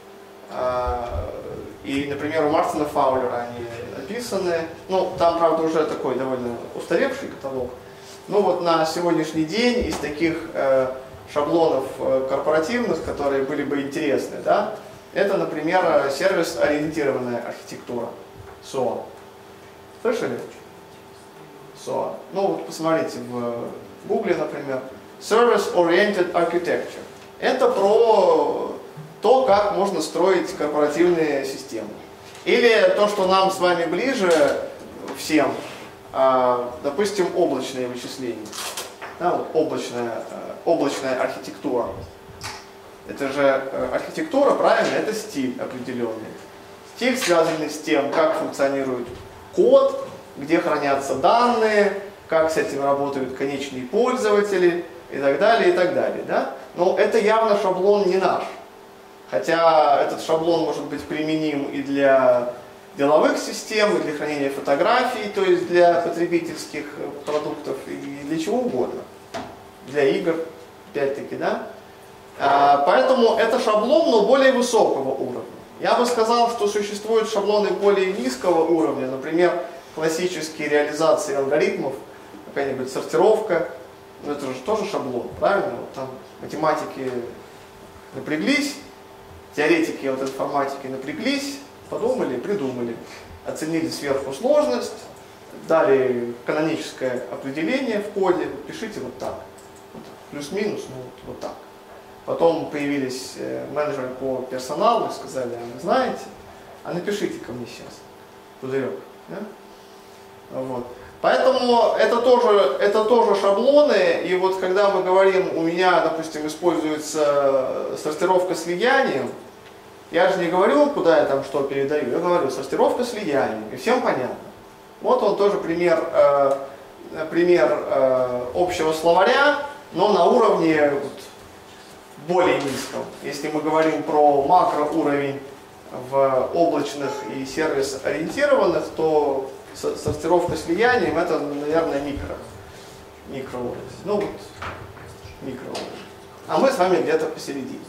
Э, и, например, у Мартина Фаулера они написаны. Ну, там, правда, уже такой довольно устаревший каталог. Но вот на сегодняшний день из таких э, шаблонов э, корпоративных, которые были бы интересны, да, это, например, сервис-ориентированная архитектура, соа. Слышали? соа. Ну вот посмотрите в Гугле, например, Service-Oriented Architecture. Это про то, как можно строить корпоративные системы. Или то, что нам с вами ближе всем, допустим, облачные вычисления. Да, вот облачная, облачная архитектура. Это же архитектура, правильно, это стиль определенный. Стиль, связанный с тем, как функционирует код, где хранятся данные, как с этим работают конечные пользователи и так далее, и так далее. Да? Но это явно шаблон не наш. Хотя этот шаблон может быть применим и для деловых систем, и для хранения фотографий, то есть для потребительских продуктов, и для чего угодно. Для игр, опять-таки, да? А, поэтому это шаблон, но более высокого уровня. Я бы сказал, что существуют шаблоны более низкого уровня, например, классические реализации алгоритмов, какая-нибудь сортировка, ну это же тоже шаблон, правильно? Вот там математики напряглись, теоретики вот информатики напряглись, подумали, придумали, оценили сверху сложность, дали каноническое определение в коде, пишите вот так, вот, плюс-минус, ну вот, вот так. Потом появились менеджеры по персоналу и сказали, а вы знаете, а напишите ко мне сейчас, пузырек. Да? Вот. Поэтому это тоже, это тоже шаблоны, и вот когда мы говорим, у меня, допустим, используется сортировка слиянием, я же не говорю, куда я там что передаю, я говорю сортировка слиянием, и всем понятно. Вот он тоже пример, э, пример э, общего словаря, но на уровне вот, более низком. Если мы говорим про макроуровень в облачных и сервис-ориентированных, то сортировка слиянием это, наверное, микро. Микроуровень. Ну вот, микроуровень. А мы с вами где-то посередине.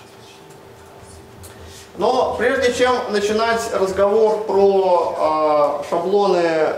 Но прежде чем начинать разговор про э, шаблоны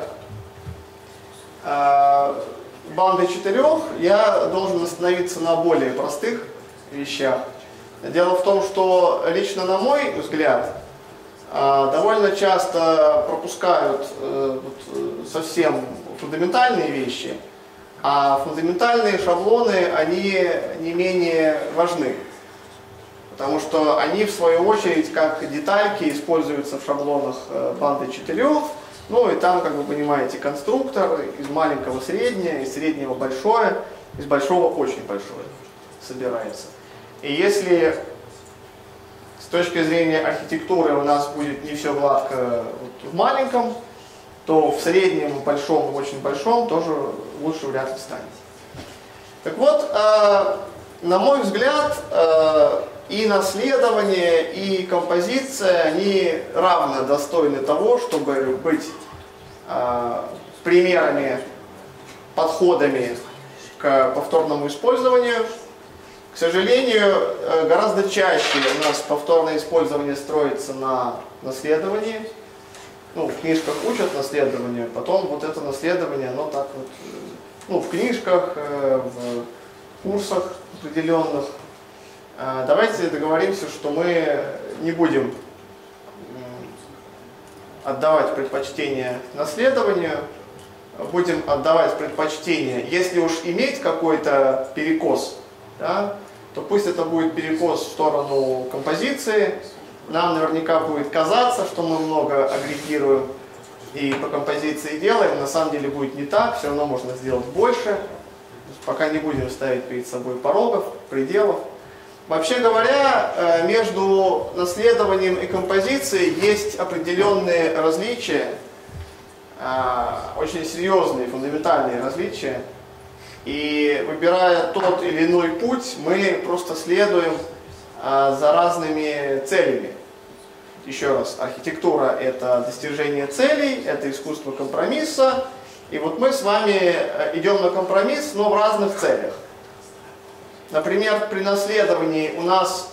э, банды четырех, я должен остановиться на более простых вещах. Дело в том, что лично на мой взгляд э, довольно часто пропускают э, вот, совсем фундаментальные вещи, а фундаментальные шаблоны, они не менее важны. Потому что они, в свою очередь, как детальки используются в шаблонах банды четырех. Ну и там, как вы понимаете, конструктор из маленького среднее, из среднего большое, из большого очень большое собирается. И если с точки зрения архитектуры у нас будет не все гладко вот в маленьком, то в среднем, большом и очень большом тоже лучше вряд ли станет. Так вот, э, на мой взгляд, э, и наследование, и композиция, они равно достойны того, чтобы быть э, примерами, подходами к повторному использованию. К сожалению, э, гораздо чаще у нас повторное использование строится на наследовании. Ну, в книжках учат наследованию, потом вот это наследование, оно так вот, ну, в книжках, э, в курсах определенных. Давайте договоримся, что мы не будем отдавать предпочтение наследованию, будем отдавать предпочтение, если уж иметь какой-то перекос, да, то пусть это будет перекос в сторону композиции. Нам наверняка будет казаться, что мы много агрегируем и по композиции делаем, на самом деле будет не так, все равно можно сделать больше, пока не будем ставить перед собой порогов, пределов. Вообще говоря, между наследованием и композицией есть определенные различия, очень серьезные, фундаментальные различия. И выбирая тот или иной путь, мы просто следуем за разными целями. Еще раз, архитектура – это достижение целей, это искусство компромисса. И вот мы с вами идем на компромисс, но в разных целях. Например, при наследовании у нас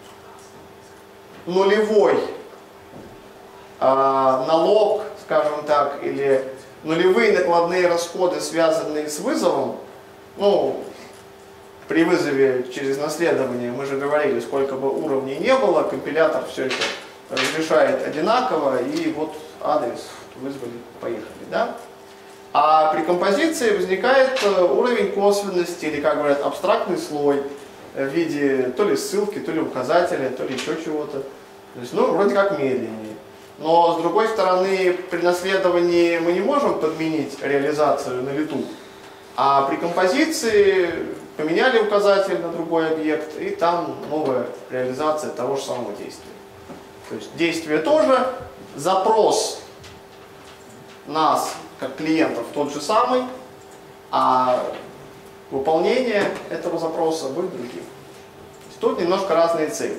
нулевой э, налог, скажем так, или нулевые накладные расходы, связанные с вызовом. Ну, при вызове через наследование, мы же говорили, сколько бы уровней не было, компилятор все это разрешает одинаково, и вот адрес вызвали, поехали, да? А при композиции возникает уровень косвенности, или, как говорят, абстрактный слой в виде то ли ссылки, то ли указателя, то ли еще чего-то. То есть, ну, вроде как медленнее. Но, с другой стороны, при наследовании мы не можем подменить реализацию на лету. А при композиции поменяли указатель на другой объект, и там новая реализация того же самого действия. То есть, действие тоже, запрос нас, как клиентов, тот же самый, а выполнение этого запроса будет другим. То есть тут немножко разные цели.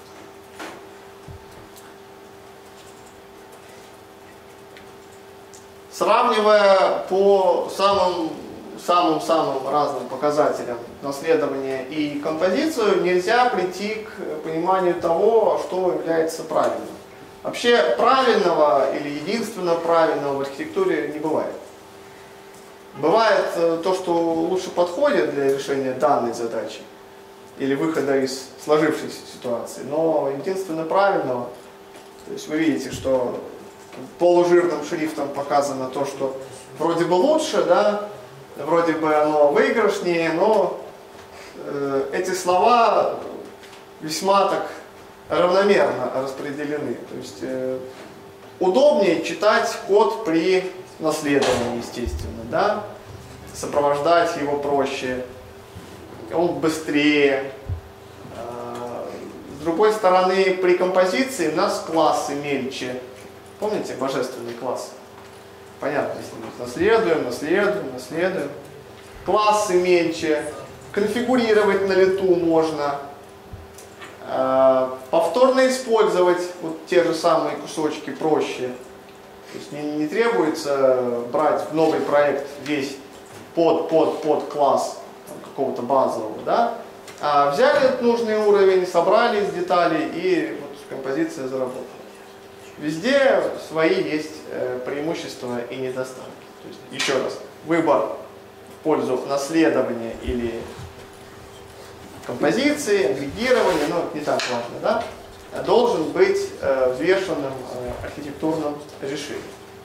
Сравнивая по самым самым-самым разным показателям наследования и композицию, нельзя прийти к пониманию того, что является правильным. Вообще правильного или единственно правильного в архитектуре не бывает. Бывает то, что лучше подходит для решения данной задачи или выхода из сложившейся ситуации, но единственно правильного, то есть вы видите, что полужирным шрифтом показано то, что вроде бы лучше, да, вроде бы оно выигрышнее, но э, эти слова весьма так равномерно распределены. То есть э, удобнее читать код при наследовании, естественно, да? Сопровождать его проще, он быстрее. С другой стороны, при композиции у нас классы мельче. Помните божественные классы? Понятно, если мы наследуем, наследуем, наследуем. Классы мельче, конфигурировать на лету можно. Повторно использовать вот те же самые кусочки проще. То есть не, не требуется брать в новый проект весь под, под, под класс какого-то базового, да? А взяли нужный уровень, собрали из деталей и вот композиция заработала. Везде свои есть преимущества и недостатки. То есть, еще раз, выбор в пользу наследования или композиции, агрегирования, ну, не так важно, да, должен быть э, взвешенным э, архитектурным решением.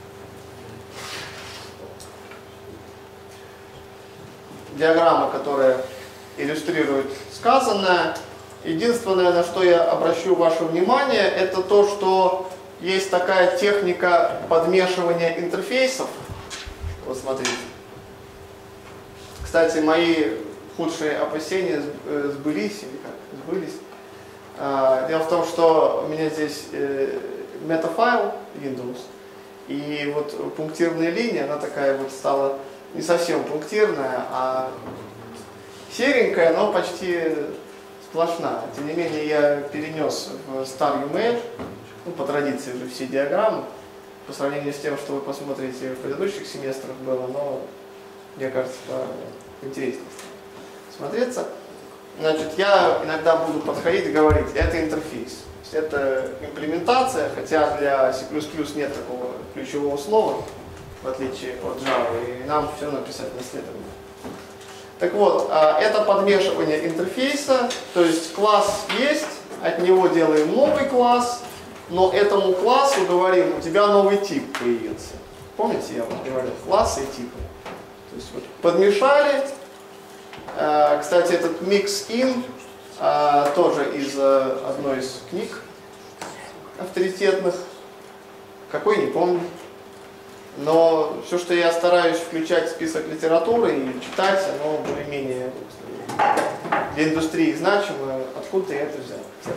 Диаграмма, которая иллюстрирует сказанное. Единственное, на что я обращу ваше внимание, это то, что есть такая техника подмешивания интерфейсов. Вот смотрите. Кстати, мои худшие опасения сбылись, или как, сбылись. Дело в том, что у меня здесь метафайл Windows, и вот пунктирная линия, она такая вот стала не совсем пунктирная, а серенькая, но почти сплошная. Тем не менее, я перенес в StarUML, ну, по традиции же все диаграммы, по сравнению с тем, что вы посмотрите в предыдущих семестрах было, но, мне кажется, интереснее смотреться. Значит, я иногда буду подходить и говорить, это интерфейс. То есть это имплементация, хотя для C++ нет такого ключевого слова, в отличие от Java, и нам все равно писать наследование. Так вот, это подмешивание интерфейса, то есть класс есть, от него делаем новый класс, но этому классу говорим, у тебя новый тип появился. Помните, я вам говорил, классы и типы. То есть вот подмешали. Кстати, этот mix-in тоже из одной из книг авторитетных. Какой, не помню. Но все, что я стараюсь включать в список литературы и читать, оно более-менее для индустрии значимо. Откуда я это взял?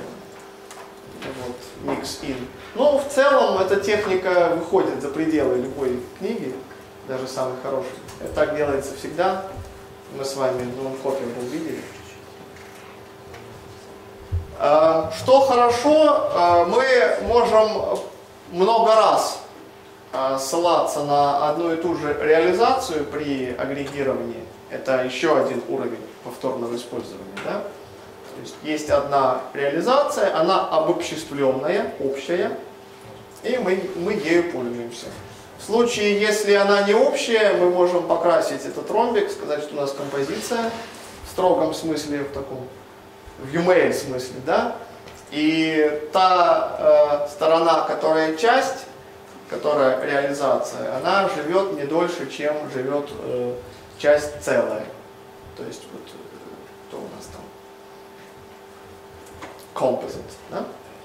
Вот, mix-in. Но в целом эта техника выходит за пределы любой книги, даже самой хорошей. Это так делается всегда. Мы с вами non-copy увидели. Что хорошо, мы можем много раз ссылаться на одну и ту же реализацию при агрегировании. Это еще один уровень повторного использования. Да? То есть есть одна реализация, она обобществленная, общая, и мы, мы ею пользуемся. В случае, если она не общая, мы можем покрасить этот ромбик, сказать, что у нас композиция в строгом смысле, в таком, в ю эм эл смысле, да? И та э, сторона, которая часть, которая реализация, она живет не дольше, чем живет э, часть целая. То есть, вот, что у нас там? Composite, да?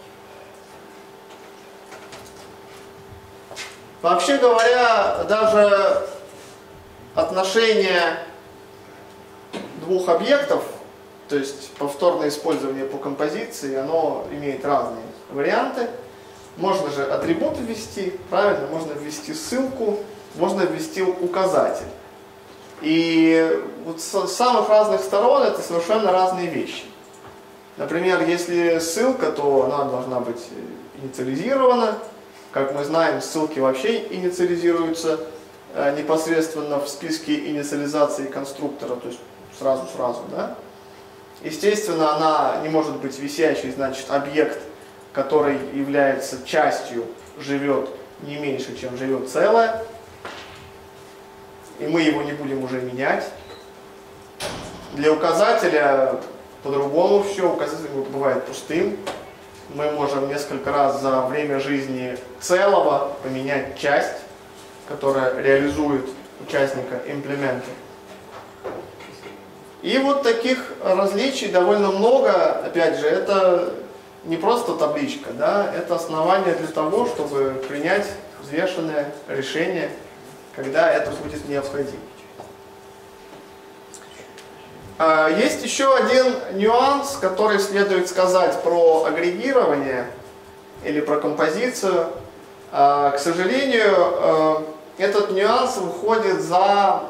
Вообще говоря, даже отношение двух объектов, то есть повторное использование по композиции, оно имеет разные варианты. Можно же атрибут ввести, правильно, можно ввести ссылку, можно ввести указатель. И вот с самых разных сторон это совершенно разные вещи. Например, если ссылка, то она должна быть инициализирована. Как мы знаем, ссылки вообще инициализируются э, непосредственно в списке инициализации конструктора, то есть сразу-сразу, да? Естественно, она не может быть висящей, значит, объект, который является частью, живет не меньше, чем живет целое, и мы его не будем уже менять. Для указателя по-другому все, указатель бывает пустым. Мы можем несколько раз за время жизни целого поменять часть, которая реализует участника имплемента. И вот таких различий довольно много. Опять же, это не просто табличка, да, это основание для того, чтобы принять взвешенное решение, когда это будет необходимо. Есть еще один нюанс, который следует сказать про агрегирование или про композицию. К сожалению, этот нюанс выходит за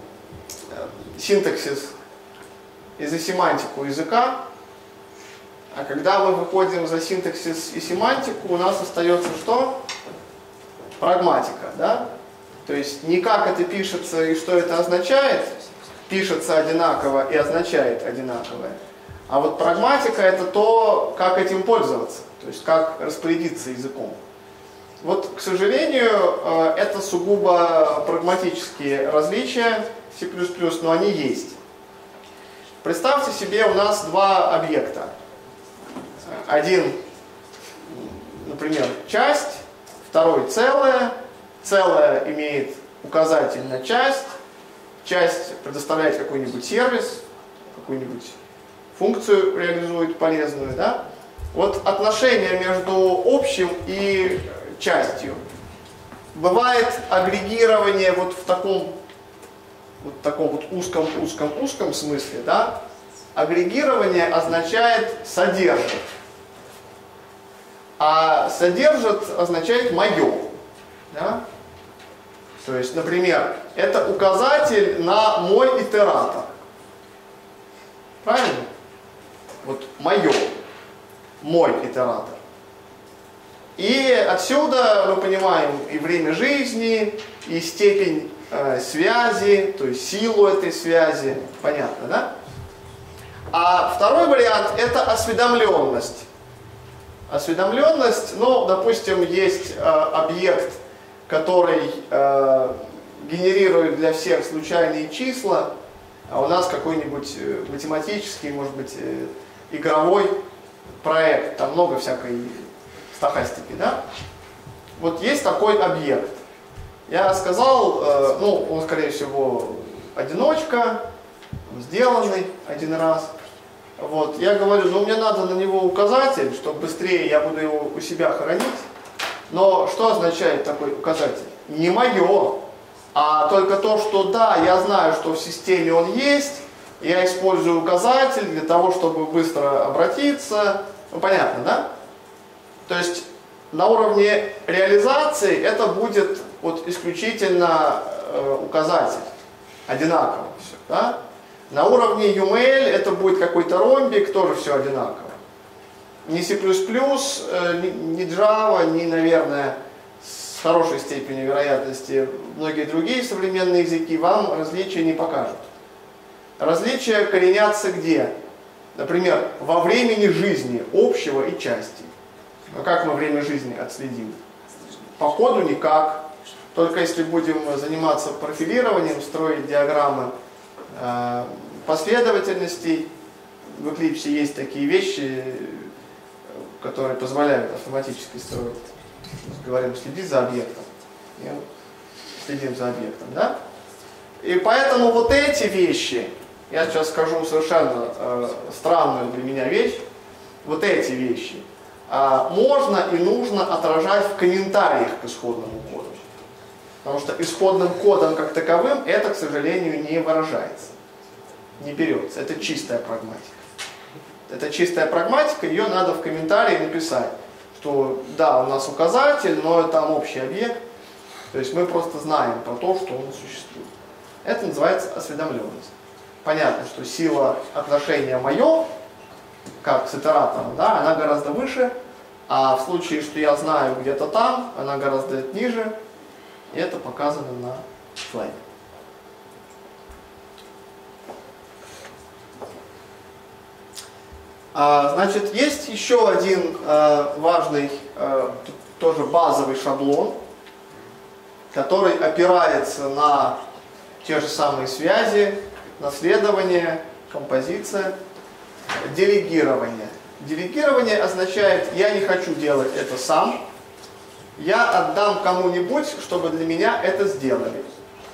синтаксис и за семантику языка. А когда мы выходим за синтаксис и семантику, у нас остается что? Прагматика, да? То есть не как это пишется и что это означает, пишется одинаково и означает одинаковое. А вот прагматика — это то, как этим пользоваться, то есть как распорядиться языком. Вот, к сожалению, это сугубо прагматические различия C++, но они есть. Представьте себе, у нас два объекта. Один, например, часть, второй целое. Целое имеет указатель на часть. Часть предоставляет какой-нибудь сервис, какую-нибудь функцию реализует полезную. Да? Вот отношение между общим и частью. Бывает агрегирование вот в таком вот таком вот узком-узком-узком смысле, да? Агрегирование означает содержит. А содержит означает мое. Да? То есть, например, это указатель на мой итератор. Правильно? Вот мое. Мой итератор. И отсюда мы понимаем и время жизни, и степень э, связи, то есть силу этой связи. Понятно, да? А второй вариант — это осведомленность. Осведомленность, ну, допустим, есть э, объект, который э, генерирует для всех случайные числа, а у нас какой-нибудь э, математический, может быть, э, игровой проект, там много всякой стохастики, да? Вот есть такой объект. Я сказал, э, ну, он, скорее всего, одиночка, сделанный один раз. Вот, я говорю, ну, мне надо на него указатель, чтобы быстрее я буду его у себя хранить. Но что означает такой указатель? Не мое, а только то, что да, я знаю, что в системе он есть, я использую указатель для того, чтобы быстро обратиться. Ну, понятно, да? То есть на уровне реализации это будет вот исключительно э, указатель, одинаково все, да? На уровне ю эм эл это будет какой-то ромбик, тоже все одинаково. Ни C++, э, ни Java, ни, наверное, с хорошей степенью вероятности многие другие современные языки вам различия не покажут. Различия коренятся где? Например, во времени жизни общего и части. Но как мы время жизни отследим? По ходу никак. Только если будем заниматься профилированием, строить диаграммы э, последовательностей. В Eclipse есть такие вещи, которые позволяют автоматически строить. Говорим, следи за объектом. И следим за объектом, да? И поэтому вот эти вещи, я сейчас скажу совершенно э, странную для меня вещь, вот эти вещи э, можно и нужно отражать в комментариях к исходному коду. Потому что исходным кодом как таковым это, к сожалению, не выражается, не берется. Это чистая прагматика. Это чистая прагматика, ее надо в комментарии написать, что да, у нас указатель, но там общий объект. То есть мы просто знаем про то, что он существует. Это называется осведомленность. Понятно, что сила отношения мое, как с итератором, да, она гораздо выше, а в случае, что я знаю где-то там, она гораздо ниже. И это показано на слайде. А, значит, есть еще один а, важный, а, тоже базовый шаблон, который опирается на те же самые связи, наследование, композиция, делегирование. Делегирование означает, я не хочу делать это сам, я отдам кому-нибудь, чтобы для меня это сделали.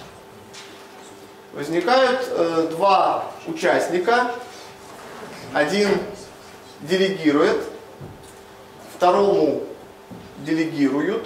Возникают э, два участника, один делегирует, второму делегируют.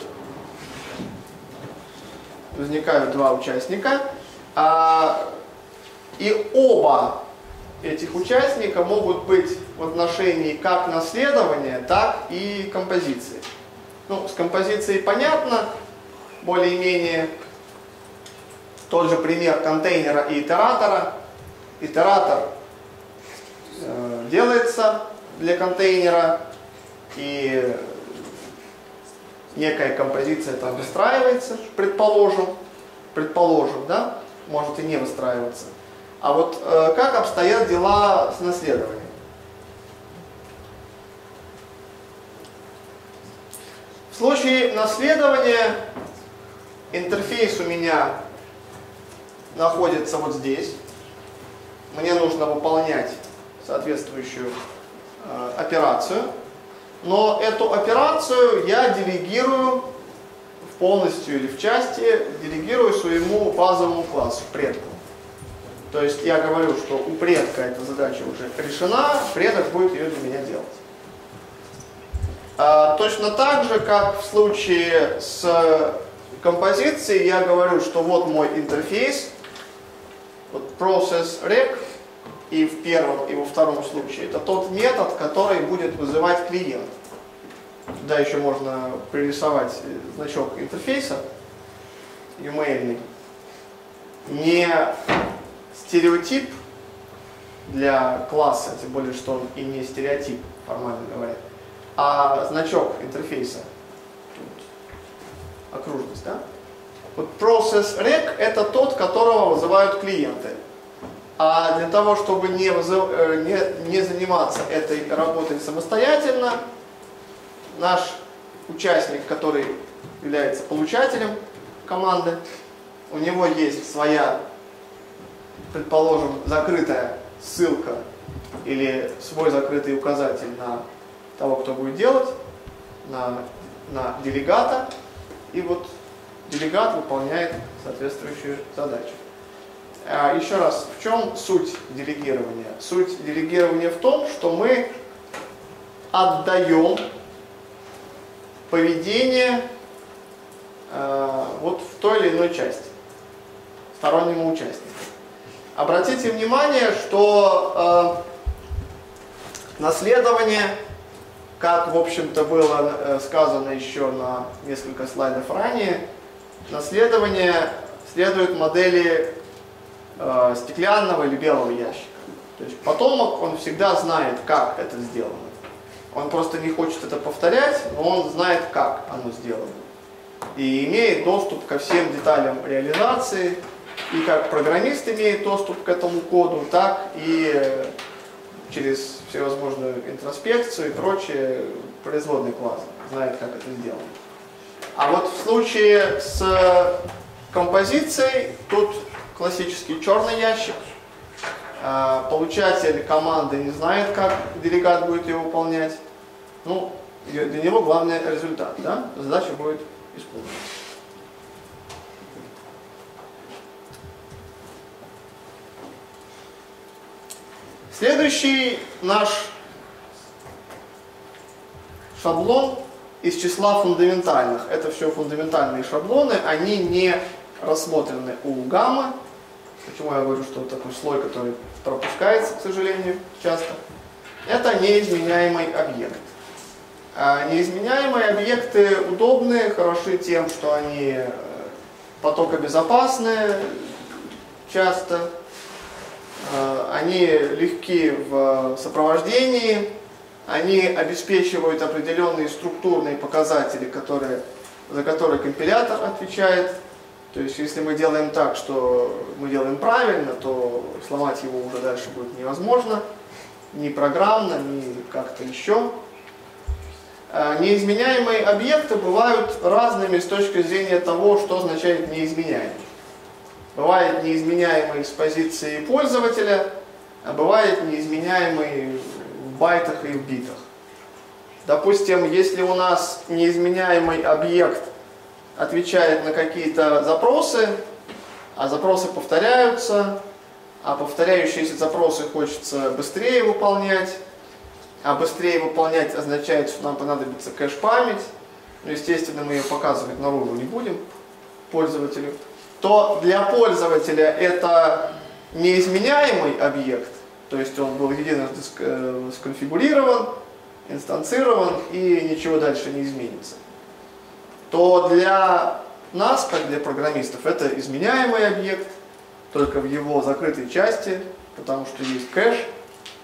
Возникают два участника, а, и оба этих участника могут быть в отношении как наследования, так и композиции. Ну, с композицией понятно, более-менее тот же пример контейнера и итератора. Итератор э, делается, для контейнера, и некая композиция там выстраивается, предположим, предположим, да, может и не выстраиваться. А вот э, как обстоят дела с наследованием? В случае наследования интерфейс у меня находится вот здесь. Мне нужно выполнять соответствующую э, операцию. Но эту операцию я делегирую полностью или в части, делегирую своему базовому классу, предку. То есть я говорю, что у предка эта задача уже решена, предок будет ее для меня делать. А, точно так же, как в случае с композицией, я говорю, что вот мой интерфейс, вот process rec, и в первом, и во втором случае, это тот метод, который будет вызывать клиент. Туда еще можно пририсовать значок интерфейса, e-mailный. Не стереотип для класса, тем более, что он и не стереотип, формально говоря, а значок интерфейса. Тут окружность, да? Вот process rec это тот, которого вызывают клиенты. А для того, чтобы не, вызыв... не, не заниматься этой работой самостоятельно, наш участник, который является получателем команды, у него есть своя, предположим, закрытая ссылка или свой закрытый указатель на того, кто будет делать, на, на делегата, и вот делегат выполняет соответствующую задачу. А, еще раз, в чем суть делегирования? Суть делегирования в том, что мы отдаем поведение э, вот в той или иной части стороннему участнику. Обратите внимание, что э, наследование, как в общем-то было э, сказано еще на несколько слайдов ранее, наследование следует модели э, стеклянного или белого ящика. То есть потомок, он всегда знает, как это сделано. Он просто не хочет это повторять, но он знает, как оно сделано. И имеет доступ ко всем деталям реализации. И как программист имеет доступ к этому коду, так и через всевозможную интроспекцию и прочее производный класс знает, как это сделано. А вот в случае с композицией тут классический черный ящик. Получатель команды не знает, как делегат будет ее выполнять. Ну, для него главный результат, да? Задача будет исполнена. Следующий наш шаблон из числа фундаментальных. Это все фундаментальные шаблоны, они не рассмотрены у гаммы. Почему я говорю, что такой слой, который пропускается, к сожалению, часто. Это неизменяемый объект. А неизменяемые объекты удобны, хороши тем, что они потокобезопасны часто. Они легки в сопровождении. Они обеспечивают определенные структурные показатели, которые, за которые компилятор отвечает. То есть, если мы делаем так, что мы делаем правильно, то сломать его уже дальше будет невозможно. Ни программно, ни как-то еще. Неизменяемые объекты бывают разными с точки зрения того, что означает неизменяемый. Бывает неизменяемый с позиции пользователя, а бывает неизменяемый в байтах и в битах. Допустим, если у нас неизменяемый объект отвечает на какие-то запросы, а запросы повторяются, а повторяющиеся запросы хочется быстрее выполнять, а быстрее выполнять означает, что нам понадобится кэш-память, ну, естественно, мы ее показывать наружу не будем пользователю, то для пользователя это неизменяемый объект, то есть он был единожды сконфигурирован, инстанцирован и ничего дальше не изменится. То для нас, как для программистов, это изменяемый объект, только в его закрытой части, потому что есть кэш.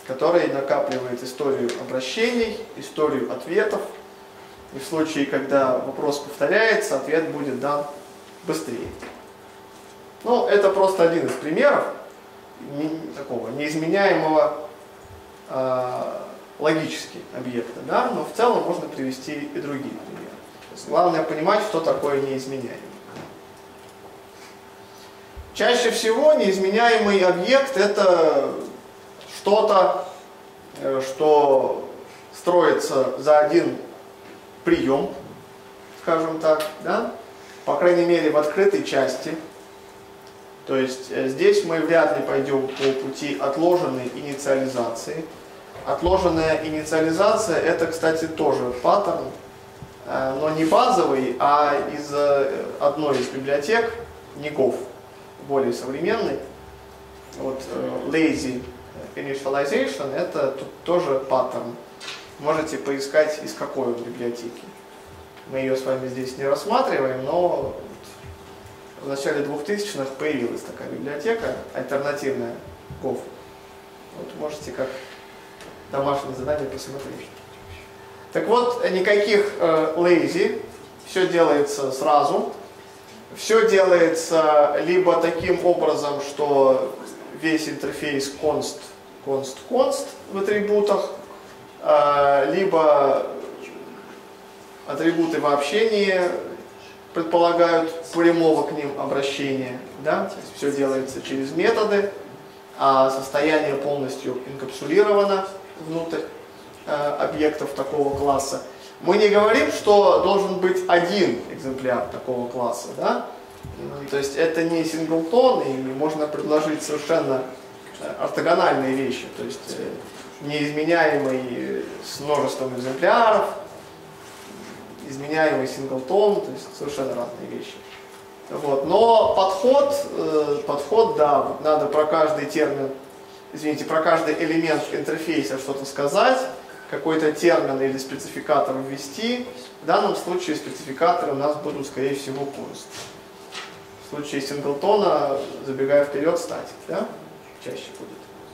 который накапливает историю обращений, историю ответов. И в случае, когда вопрос повторяется, ответ будет дан быстрее. Ну, это просто один из примеров не, такого неизменяемого э, логически объекта, да? Но в целом можно привести и другие примеры. То есть главное понимать, что такое неизменяемый. Чаще всего неизменяемый объект — это что-то, что строится за один прием, скажем так, да? По крайней мере в открытой части. То есть здесь мы вряд ли пойдем по пути отложенной инициализации. Отложенная инициализация — это, кстати, тоже паттерн, но не базовый, а из одной из библиотек, Нигов, более современный. Вот lazy initialization — это тут тоже паттерн. Можете поискать, из какой он библиотеки. Мы ее с вами здесь не рассматриваем, но в начале двухтысячных появилась такая библиотека, альтернативная Гов. Вот можете как домашнее задание посмотреть. Так вот, никаких э, lazy, все делается сразу. Все делается либо таким образом, что весь интерфейс const, const, const в атрибутах, э, либо атрибуты вообще не предполагают прямого к ним обращения. Да? То есть все делается через методы, а состояние полностью инкапсулировано внутрь э, объектов такого класса. Мы не говорим, что должен быть один экземпляр такого класса. Да? То есть это не синглтон, и можно предложить совершенно ортогональные вещи. То есть э, неизменяемый с множеством экземпляров, изменяемый синглтон, то есть совершенно разные вещи. Вот. Но подход, э, подход, да, надо про каждый термин, извините, про каждый элемент интерфейса что-то сказать, какой-то термин или спецификатор ввести. В данном случае спецификаторы у нас будут, скорее всего, const. В случае синглтона, забегая вперед, статик, да, чаще будет.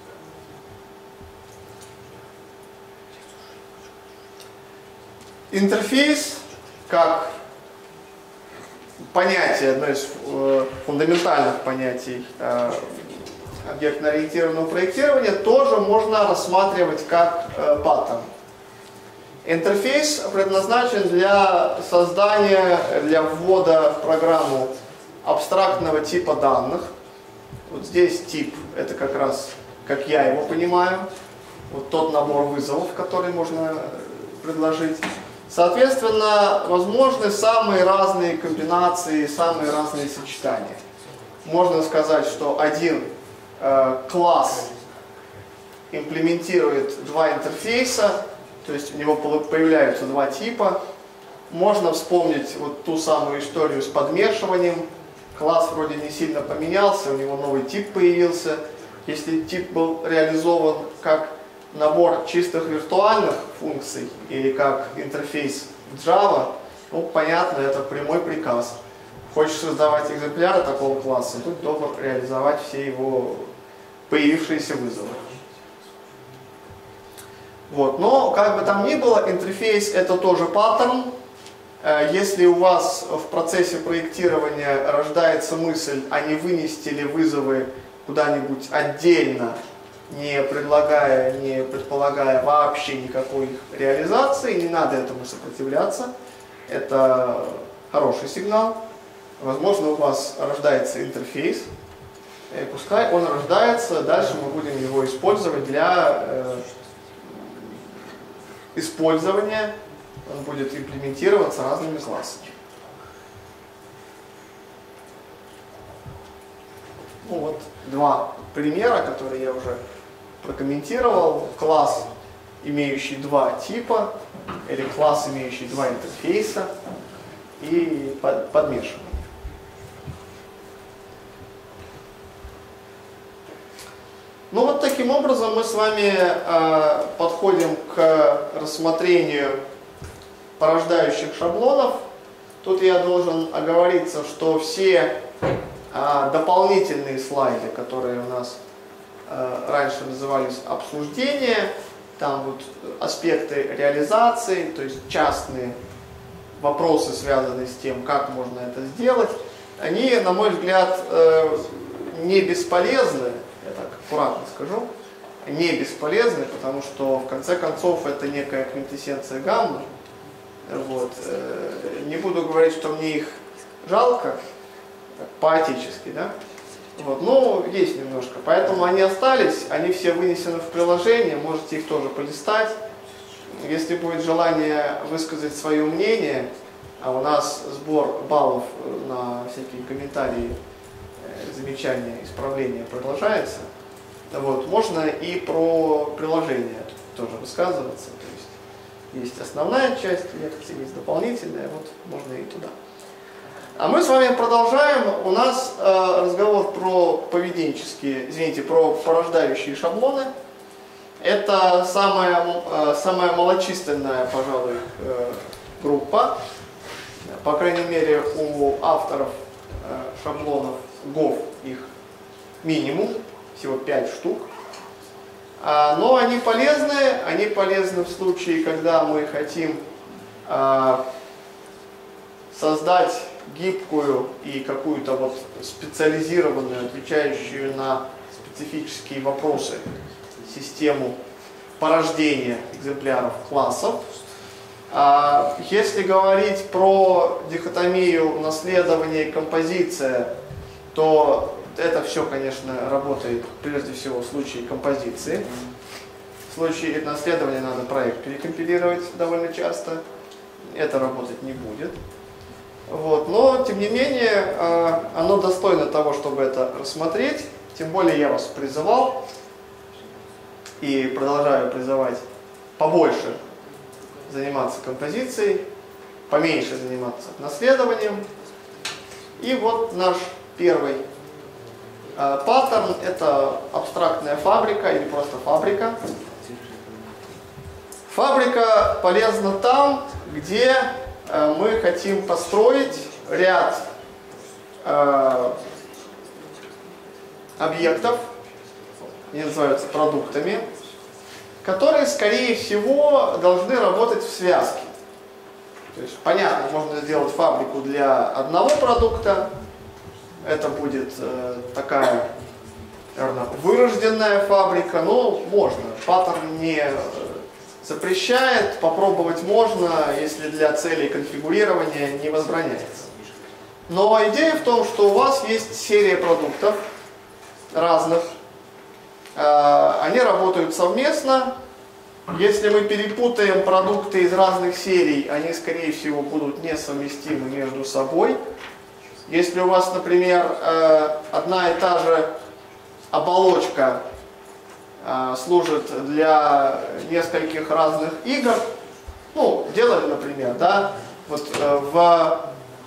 Интерфейс как понятие, одно из э, фундаментальных понятий э, объектно-ориентированного проектирования, тоже можно рассматривать как э, паттерн. Интерфейс предназначен для создания, для ввода в программу абстрактного типа данных. Вот здесь тип — это как раз, как я его понимаю, вот тот набор вызовов, который можно предложить. Соответственно, возможны самые разные комбинации, самые разные сочетания. Можно сказать, что один э, класс имплементирует два интерфейса, то есть у него появляются два типа. Можно вспомнить вот ту самую историю с подмешиванием. Класс вроде не сильно поменялся, у него новый тип появился. Если тип был реализован как набор чистых виртуальных функций или как интерфейс в Java, ну, понятно, это прямой приказ. Хочешь создавать экземпляры такого класса, тут должен реализовать все его появившиеся вызовы. Вот. Но, как бы там ни было, интерфейс — это тоже паттерн. Если у вас в процессе проектирования рождается мысль, а не вынести ли вызовы куда-нибудь отдельно, не предлагая, не предполагая вообще никакой их реализации, не надо этому сопротивляться. Это хороший сигнал. Возможно, у вас рождается интерфейс, и пускай он рождается, дальше мы будем его использовать для э, использования, он будет имплементироваться разными классами. Ну вот два примера, которые я уже прокомментировал. Класс, имеющий два типа, или класс, имеющий два интерфейса, и под, подмешивание. Ну вот таким образом мы с вами э, подходим к рассмотрению порождающих шаблонов. Тут я должен оговориться, что все э, дополнительные слайды, которые у нас раньше назывались обсуждения, там вот аспекты реализации, то есть частные вопросы, связанные с тем, как можно это сделать, они, на мой взгляд, не бесполезны, я так аккуратно скажу, не бесполезны, потому что в конце концов это некая квинтэссенция гаммы. Вот. Не буду говорить, что мне их жалко, поэтически, да? Вот. Но есть немножко. Поэтому они остались, они все вынесены в приложение, можете их тоже полистать. Если будет желание высказать свое мнение, а у нас сбор баллов на всякие комментарии, замечания, исправления продолжается, вот, можно и про приложение тоже высказываться. То есть есть основная часть лекции, есть дополнительная, вот можно и туда. А мы с вами продолжаем. У нас э, разговор про поведенческие, извините, про порождающие шаблоны. Это самая, э, самая малочисленная, пожалуй, э, группа. По крайней мере, у авторов э, шаблонов ГОВ их минимум, всего пять штук. А, но они полезны, они полезны в случае, когда мы хотим а, создать гибкую и какую-то вот специализированную, отвечающую на специфические вопросы систему порождения экземпляров классов. А, если говорить про дихотомию наследование и композиция, то это все, конечно, работает прежде всего в случае композиции. В случае наследования надо проект перекомпилировать довольно часто. Это работать не будет. Вот. Но, тем не менее, оно достойно того, чтобы это рассмотреть. Тем более я вас призывал и продолжаю призывать побольше заниматься композицией, поменьше заниматься наследованием. И вот наш первый э, паттерн – это абстрактная фабрика или просто фабрика. Фабрика полезна там, где э, мы хотим построить ряд э, объектов, они называются продуктами, которые, скорее всего, должны работать в связке. То есть, понятно, можно сделать фабрику для одного продукта. Это будет э, такая, наверное, вырожденная фабрика, но можно. Паттерн не э, запрещает, попробовать можно, если для целей конфигурирования не возбраняется. Но идея в том, что у вас есть серия продуктов разных. Они работают совместно. Если мы перепутаем продукты из разных серий, они, скорее всего, будут несовместимы между собой. Если у вас, например, одна и та же оболочка служит для нескольких разных игр, ну, делали, например, да, вот в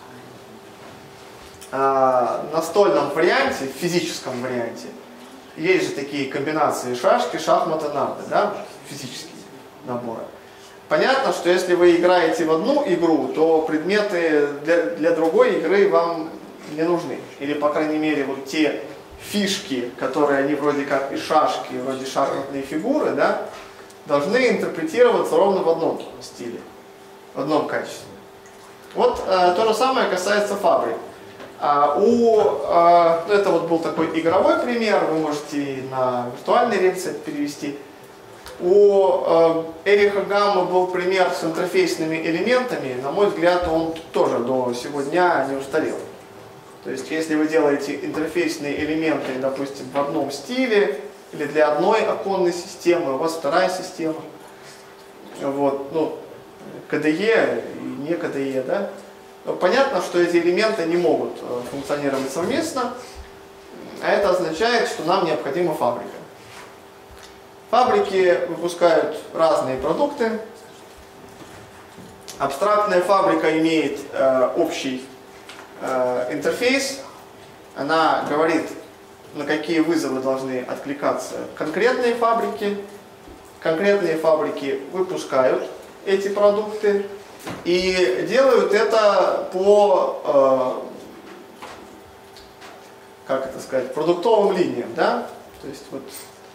настольном варианте, в физическом варианте, есть же такие комбинации шашки, шахматы, нарды, да, физические наборы. Понятно, что если вы играете в одну игру, то предметы для, для другой игры вам не нужны. Или, по крайней мере, вот те фишки, которые они вроде как и шашки, вроде шахматные фигуры, да, должны интерпретироваться ровно в одном стиле, в одном качестве. Вот э, то же самое касается фабрик. А у, э, это вот был такой игровой пример, вы можете и на виртуальный рецепт перевести. У э, Эриха Гаммы был пример с интерфейсными элементами. На мой взгляд, он тоже до сегодня не устарел. То есть, если вы делаете интерфейсные элементы, допустим, в одном стиле, или для одной оконной системы, у вас вторая система, вот, ну, ка дэ е и не ка дэ е, да? Понятно, что эти элементы не могут функционировать совместно, а это означает, что нам необходима фабрика. Фабрики выпускают разные продукты. Абстрактная фабрика имеет э, общий э, интерфейс. Она говорит, на какие вызовы должны откликаться конкретные фабрики. Конкретные фабрики выпускают эти продукты. И делают это по, э, как это сказать, продуктовым линиям, да? То есть вот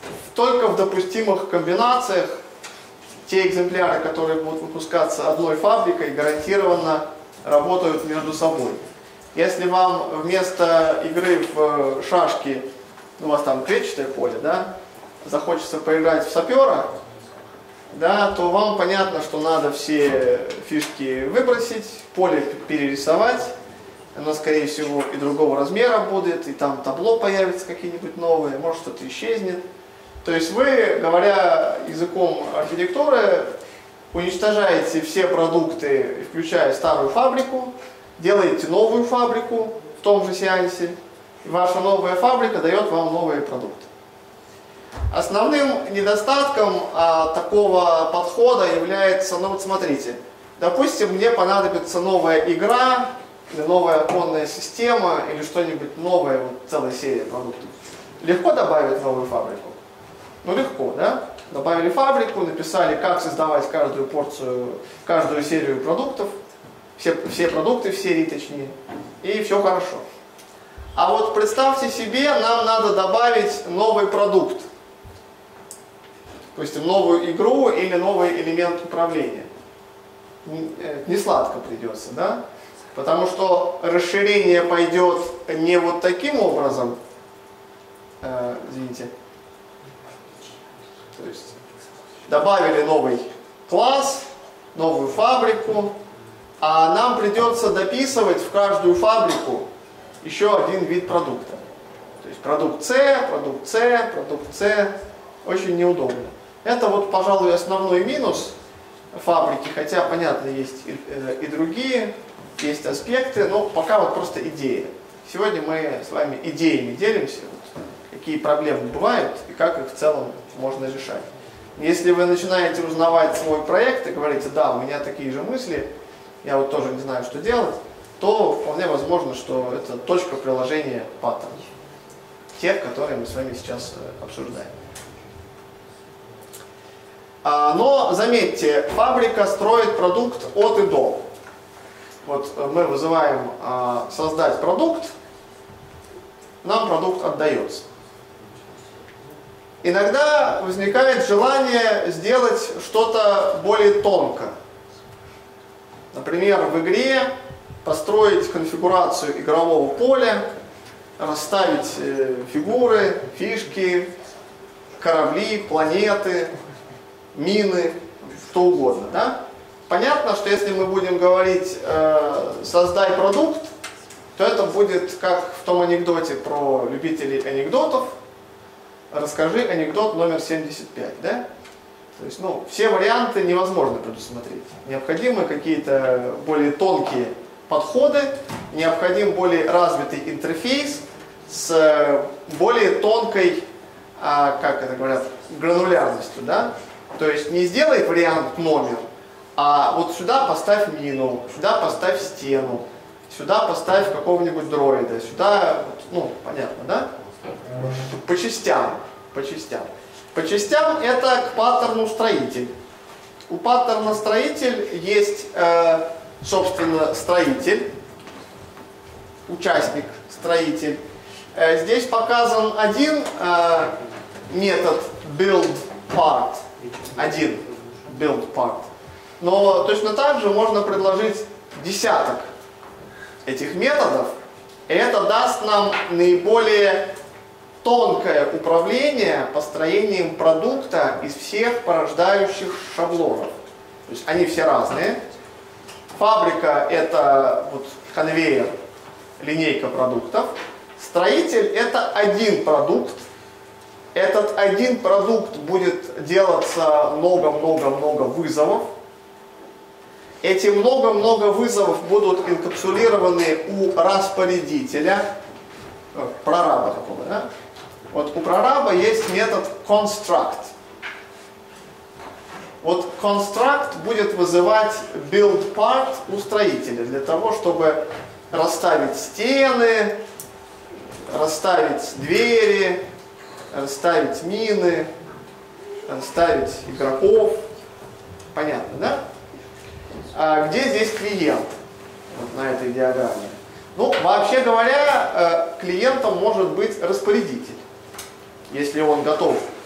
только в допустимых комбинациях те экземпляры, которые будут выпускаться одной фабрикой, гарантированно работают между собой. Если вам вместо игры в шашки, у вас там клетчатое поле, да, захочется поиграть в сапера, да, то вам понятно, что надо все фишки выбросить, поле перерисовать, оно, скорее всего, и другого размера будет, и там табло появится какие-нибудь новые, может что-то исчезнет. То есть вы, говоря языком архитектуры, уничтожаете все продукты, включая старую фабрику, делаете новую фабрику в том же сеансе, и ваша новая фабрика дает вам новые продукты. Основным недостатком а, такого подхода является, ну вот смотрите, допустим, мне понадобится новая игра, или новая оконная система, или что-нибудь новое, вот, целая серия продуктов. Легко добавить новую фабрику? Ну легко, да? Добавили фабрику, написали, как создавать каждую порцию, каждую серию продуктов, все, все продукты в серии точнее, и все хорошо. А вот представьте себе, нам надо добавить новый продукт, то есть новую игру или новый элемент управления. Не сладко придется, да? Потому что расширение пойдет не вот таким образом, э, извините, то есть добавили новый класс, новую фабрику, а нам придется дописывать в каждую фабрику еще один вид продукта. То есть продукт С, продукт С, продукт С. Очень неудобно. Это вот, пожалуй, основной минус фабрики, хотя, понятно, есть и, и другие, есть аспекты, но пока вот просто идея. Сегодня мы с вами идеями делимся, вот, какие проблемы бывают и как их в целом можно решать. Если вы начинаете узнавать свой проект и говорите, да, у меня такие же мысли, я вот тоже не знаю, что делать, то вполне возможно, что это точка приложения паттернов, тех, которые мы с вами сейчас обсуждаем. Но заметьте, фабрика строит продукт от и до. Вот мы вызываем создать продукт, нам продукт отдается. Иногда возникает желание сделать что-то более тонко. Например, в игре построить конфигурацию игрового поля, расставить фигуры, фишки, корабли, планеты, мины, что угодно. Да? Понятно, что если мы будем говорить э, «создай продукт», то это будет как в том анекдоте про любителей анекдотов. Расскажи анекдот номер семьдесят пять. Да? То есть, ну, все варианты невозможно предусмотреть. Необходимы какие-то более тонкие подходы, необходим более развитый интерфейс с более тонкой, а, как это говорят, гранулярностью. Да? То есть не сделай вариант номер, а вот сюда поставь мину, сюда поставь стену, сюда поставь какого-нибудь дроида, сюда, ну, понятно, да? По частям, по частям. По частям это к паттерну строитель. У паттерна строитель есть, э, собственно, строитель, участник, строитель. Э, здесь показан один э, метод build part. Один build part. Но точно так же можно предложить десяток этих методов, и это даст нам наиболее тонкое управление построением продукта из всех порождающих шаблонов. То есть они все разные. Фабрика — это вот конвейер, линейка продуктов. Строитель — это один продукт. Этот один продукт будет делаться много-много-много вызовов. Эти много-много вызовов будут инкапсулированы у распорядителя, прораба такого, да? Вот у прораба есть метод construct. Вот construct будет вызывать build part у строителя для того, чтобы расставить стены, расставить двери, расставить мины, расставить игроков. Понятно, да? А где здесь клиент? Вот на этой диаграмме. Ну, вообще говоря, клиентом может быть распорядитель. Если он готов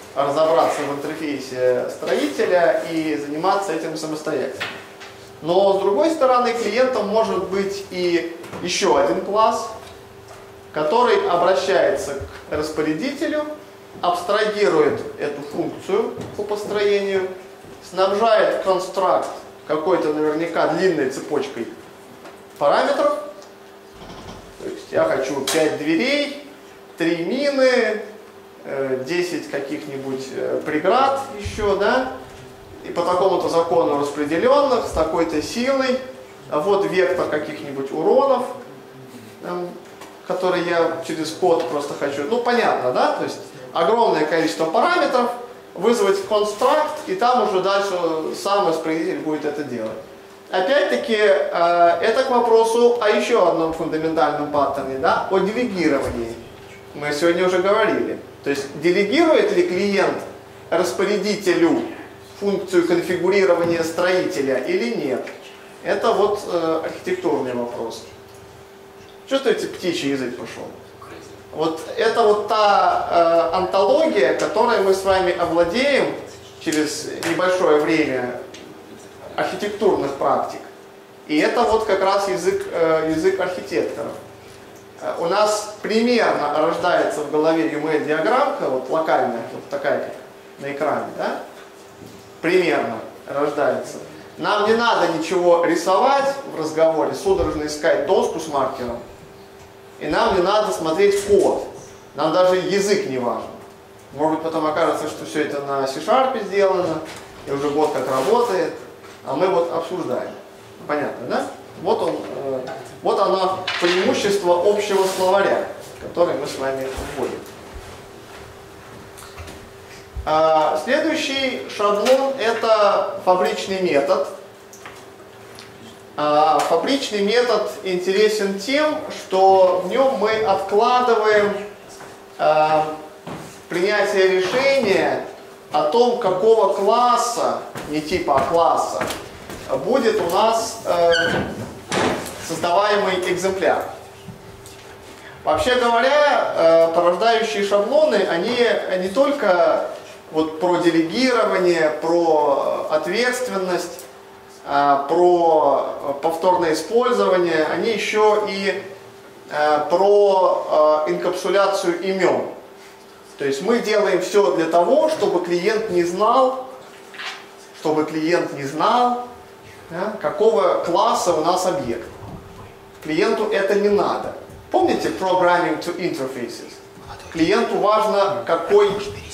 разобраться в интерфейсе строителя и заниматься этим самостоятельно. Но с другой стороны, клиентом может быть и еще один класс, который обращается к распорядителю, абстрагирует эту функцию по построению, снабжает констракт какой-то наверняка длинной цепочкой параметров. То есть я хочу пять дверей, три мины, десять каких-нибудь преград еще, да, и по такому-то закону распределенных, с такой-то силой, а вот вектор каких-нибудь уронов, который я через код просто хочу. Ну, понятно, да? То есть огромное количество параметров, вызвать констракт, и там уже дальше сам распределитель будет это делать. Опять-таки, это к вопросу о еще одном фундаментальном паттерне, да, о делегировании. Мы сегодня уже говорили. То есть делегирует ли клиент распорядителю функцию конфигурирования строителя или нет? Это вот э, архитектурный вопрос. Чувствуете, птичий язык пошел? Вот это вот та э, антология, которой мы с вами овладеем через небольшое время архитектурных практик. И это вот как раз язык, э, язык архитекторов. Э, у нас примерно рождается в голове ю эм эл-диаграммка, вот локальная, вот такая, как на экране, да? Примерно рождается. Нам не надо ничего рисовать в разговоре, судорожно искать доску с маркером. И нам не надо смотреть код. Нам даже язык не важен. Может быть, потом окажется, что все это на си-шарпе сделано, и уже год как работает, а мы вот обсуждаем. Понятно, да? Вот, он, э, вот оно преимущество общего словаря, который мы с вами вводим. А, следующий шаблон – это фабричный метод. А, фабричный метод интересен тем, что в нем мы откладываем а, принятие решения о том, какого класса, не типа, а класса, будет у нас э, создаваемый экземпляр. Вообще говоря, э, порождающие шаблоны, они не только вот про делегирование, про ответственность, э, про повторное использование, они еще и э, про э, инкапсуляцию имен. То есть мы делаем все для того, чтобы клиент не знал, чтобы клиент не знал, да, какого класса у нас объект. Клиенту это не надо. Помните programming to interfaces? Клиенту важно, какой,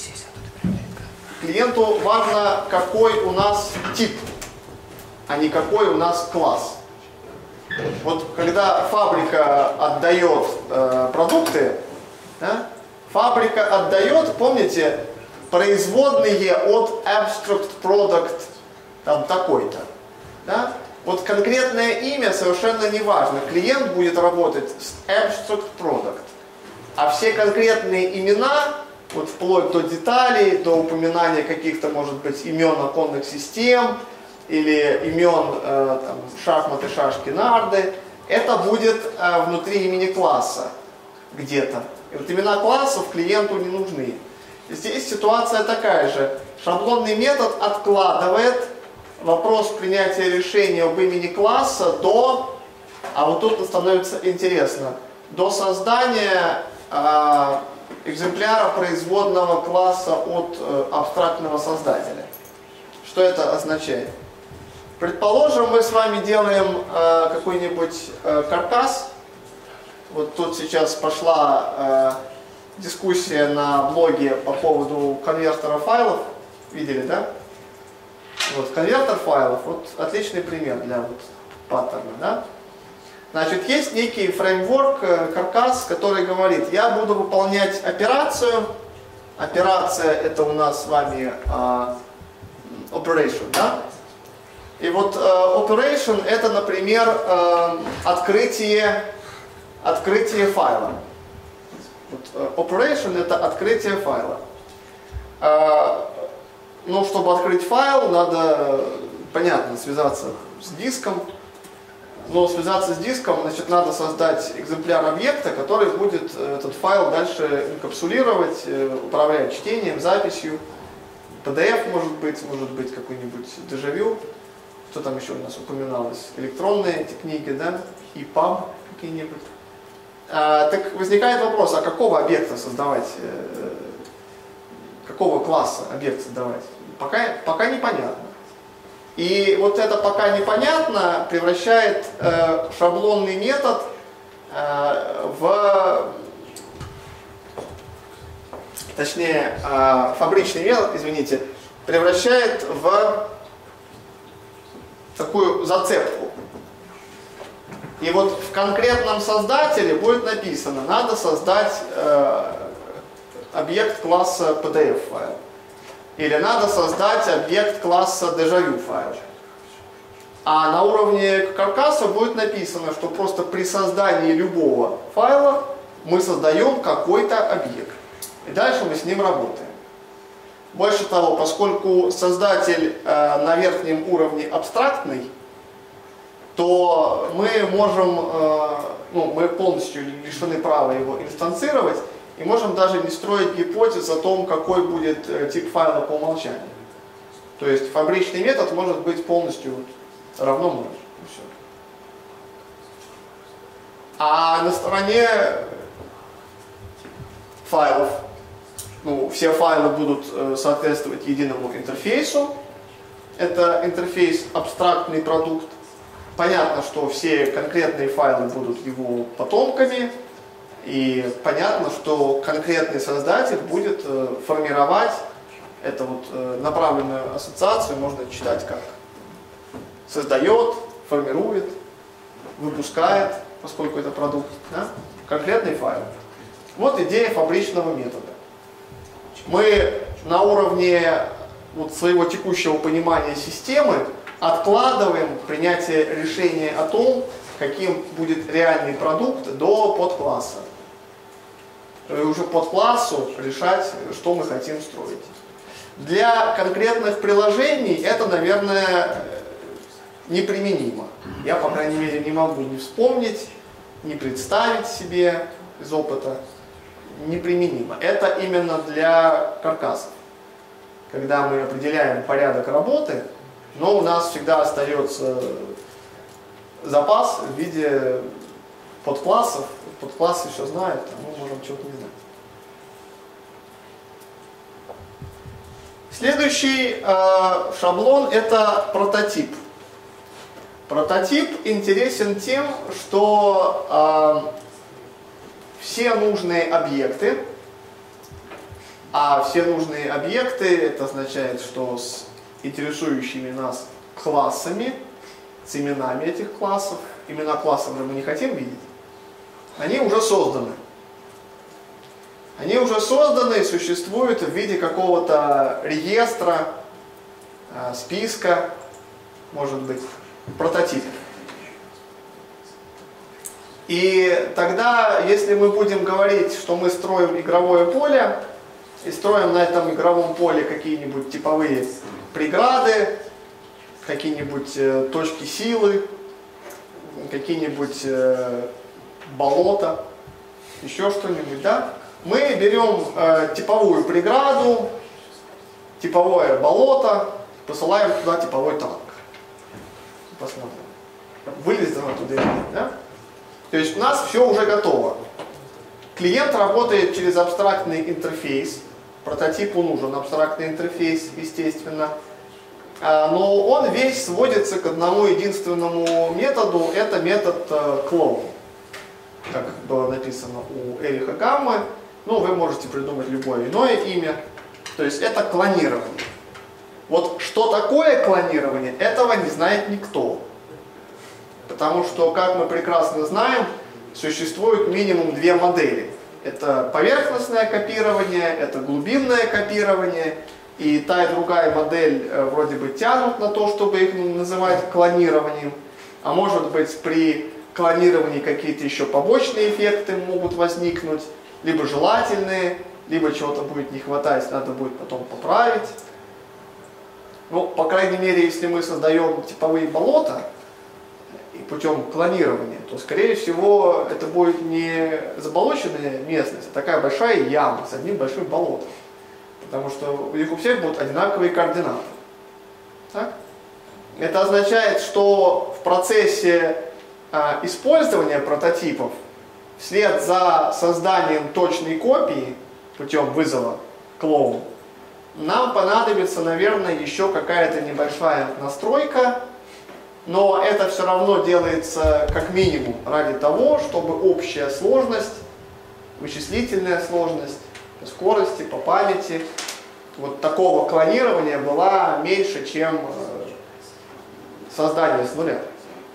клиенту важно, какой у нас тип, а не какой у нас класс. Вот когда фабрика отдает э, продукты, да, фабрика отдает, помните, производные от abstract product там такой-то. Да? Вот конкретное имя совершенно не важно. Клиент будет работать с abstract product. А все конкретные имена, вот вплоть до деталей, до упоминания каких-то, может быть, имен оконных систем или имен э, там, шахматы, шашки, нарды, это будет э, внутри имени класса где-то. И вот имена классов клиенту не нужны. Здесь ситуация такая же. Шаблонный метод откладывает вопрос принятия решения об имени класса до, а вот тут становится интересно, до создания э, экземпляра производного класса от э, абстрактного создателя. Что это означает? Предположим, мы с вами делаем э, какой-нибудь э, каркас. Вот тут сейчас пошла э, дискуссия на блоге по поводу конвертера файлов. Видели, да? Вот конвертер файлов, вот отличный пример для вот паттерна, да? Значит, есть некий фреймворк, э, каркас, который говорит, я буду выполнять операцию. Операция это у нас с вами э, operation, да? И вот э, operation это, например, э, открытие Открытие файла. Вот, operation это открытие файла. А, ну, чтобы открыть файл, надо, понятно, связаться с диском, но связаться с диском, значит, надо создать экземпляр объекта, который будет этот файл дальше инкапсулировать, управлять чтением, записью. пи ди эф может быть, может быть какой-нибудь дежавю. Что там еще у нас упоминалось? Электронные эти книги, да? И паб какие-нибудь. А, так возникает вопрос, а какого объекта создавать? Э, какого класса объект создавать? Пока, пока непонятно. И вот это пока непонятно превращает э, шаблонный метод э, в, точнее, э, фабричный метод, извините, превращает в такую зацепку. И вот в конкретном создателе будет написано, надо создать э, объект класса пи ди эф файл. Или надо создать объект класса дежавю файл. А на уровне каркаса будет написано, что просто при создании любого файла мы создаем какой-то объект. И дальше мы с ним работаем. Больше того, поскольку создатель э, на верхнем уровне абстрактный, то мы можем, э, ну, мы полностью лишены права его инстанцировать, и можем даже не строить гипотез о том, какой будет э, тип файла по умолчанию. То есть фабричный метод может быть полностью равно нулю. А на стороне файлов, ну, все файлы будут э, соответствовать единому интерфейсу. Это интерфейс абстрактный продукт. Понятно, что все конкретные файлы будут его потомками. И понятно, что конкретный создатель будет э, формировать эту вот э, направленную ассоциацию, можно читать как создает, формирует, выпускает, поскольку это продукт, да? Конкретный файл. Вот идея фабричного метода. Мы на уровне вот своего текущего понимания системы откладываем принятие решения о том, каким будет реальный продукт, до подкласса. И уже под классу решать, что мы хотим строить. Для конкретных приложений это, наверное, неприменимо. Я, по крайней мере, не могу не вспомнить, не представить себе из опыта. Неприменимо. Это именно для каркасов. Когда мы определяем порядок работы, но у нас всегда остается запас в виде подклассов. Подклассы все знают, а мы можем чего-то не знать. Следующий э, шаблон — это прототип. Прототип интересен тем, что э, все нужные объекты, а все нужные объекты, это означает, что с интересующими нас классами, с именами этих классов, имена классов мы не хотим видеть, они уже созданы. Они уже созданы и существуют в виде какого-то реестра, списка, может быть, прототипов. И тогда, если мы будем говорить, что мы строим игровое поле, и строим на этом игровом поле какие-нибудь типовые преграды, какие-нибудь э, точки силы, какие-нибудь э, болота, еще что-нибудь, да? Мы берем э, типовую преграду, типовое болото, посылаем туда типовой танк. Посмотрим, вылезет она туда или нет, да? То есть у нас все уже готово. Клиент работает через абстрактный интерфейс. Прототипу нужен абстрактный интерфейс, естественно. Но он весь сводится к одному единственному методу. Это метод clone. Как было написано у Эриха Гаммы. Ну, вы можете придумать любое иное имя. То есть это клонирование. Вот что такое клонирование, этого не знает никто. Потому что, как мы прекрасно знаем, существует минимум две модели. Это поверхностное копирование, это глубинное копирование. И та и другая модель э, вроде бы тянут на то, чтобы их называть клонированием. А может быть, при клонировании какие-то еще побочные эффекты могут возникнуть. Либо желательные, либо чего-то будет не хватать, надо будет потом поправить. Ну, по крайней мере, если мы создаем типовые болота, и путем клонирования, то, скорее всего, это будет не заболоченная местность, а такая большая яма с одним большим болотом. Потому что у них у всех будут одинаковые координаты. Так? Это означает, что в процессе а, использования прототипов вслед за созданием точной копии путем вызова клоун нам понадобится, наверное, еще какая-то небольшая настройка, но это все равно делается как минимум ради того, чтобы общая сложность, вычислительная сложность по скорости, по памяти вот такого клонирования была меньше, чем создание с нуля.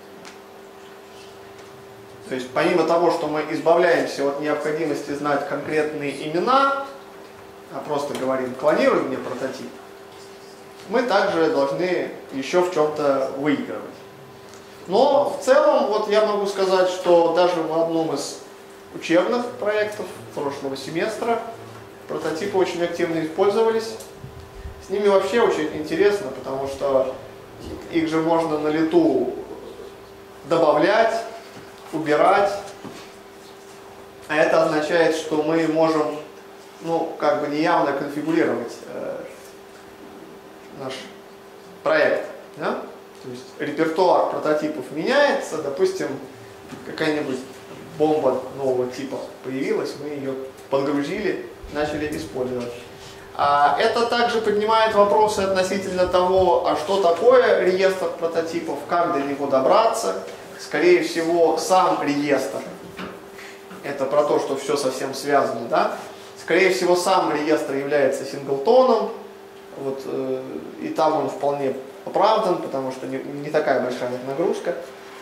То есть помимо того, что мы избавляемся от необходимости знать конкретные имена, а просто говорим «клонируй мне прототип», мы также должны еще в чем-то выигрывать. Но в целом вот я могу сказать, что даже в одном из учебных проектов прошлого семестра прототипы очень активно использовались. С ними вообще очень интересно, потому что их же можно на лету добавлять, убирать. А это означает, что мы можем, ну, как бы неявно конфигурировать э, наш проект. Да? То есть репертуар прототипов меняется, допустим, какая-нибудь бомба нового типа появилась, мы ее подгрузили, начали использовать. А это также поднимает вопросы относительно того, а что такое реестр прототипов, как до него добраться. Скорее всего, сам реестр, это про то, что все совсем связано, да? Скорее всего, сам реестр является синглтоном, вот, э, и там он вполне оправдан, потому что не, не такая большая нагрузка.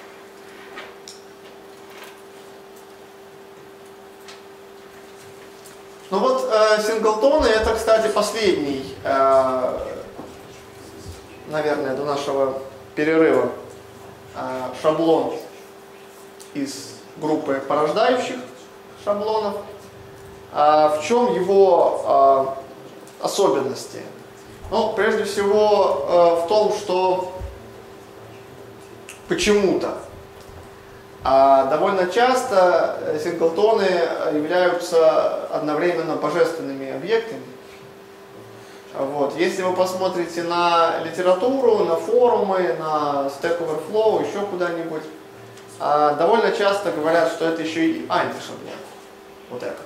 Ну вот, э, синглтоны, это, кстати, последний, э, наверное, до нашего перерыва э, шаблон из группы порождающих шаблонов. А в чем его э, особенности? Ну, прежде всего, э, в том, что почему-то а довольно часто синглтоны являются одновременно божественными объектами. Вот. Если вы посмотрите на литературу, на форумы, на Stack Overflow, еще куда-нибудь, а, довольно часто говорят, что это еще и антишаблон. Вот это.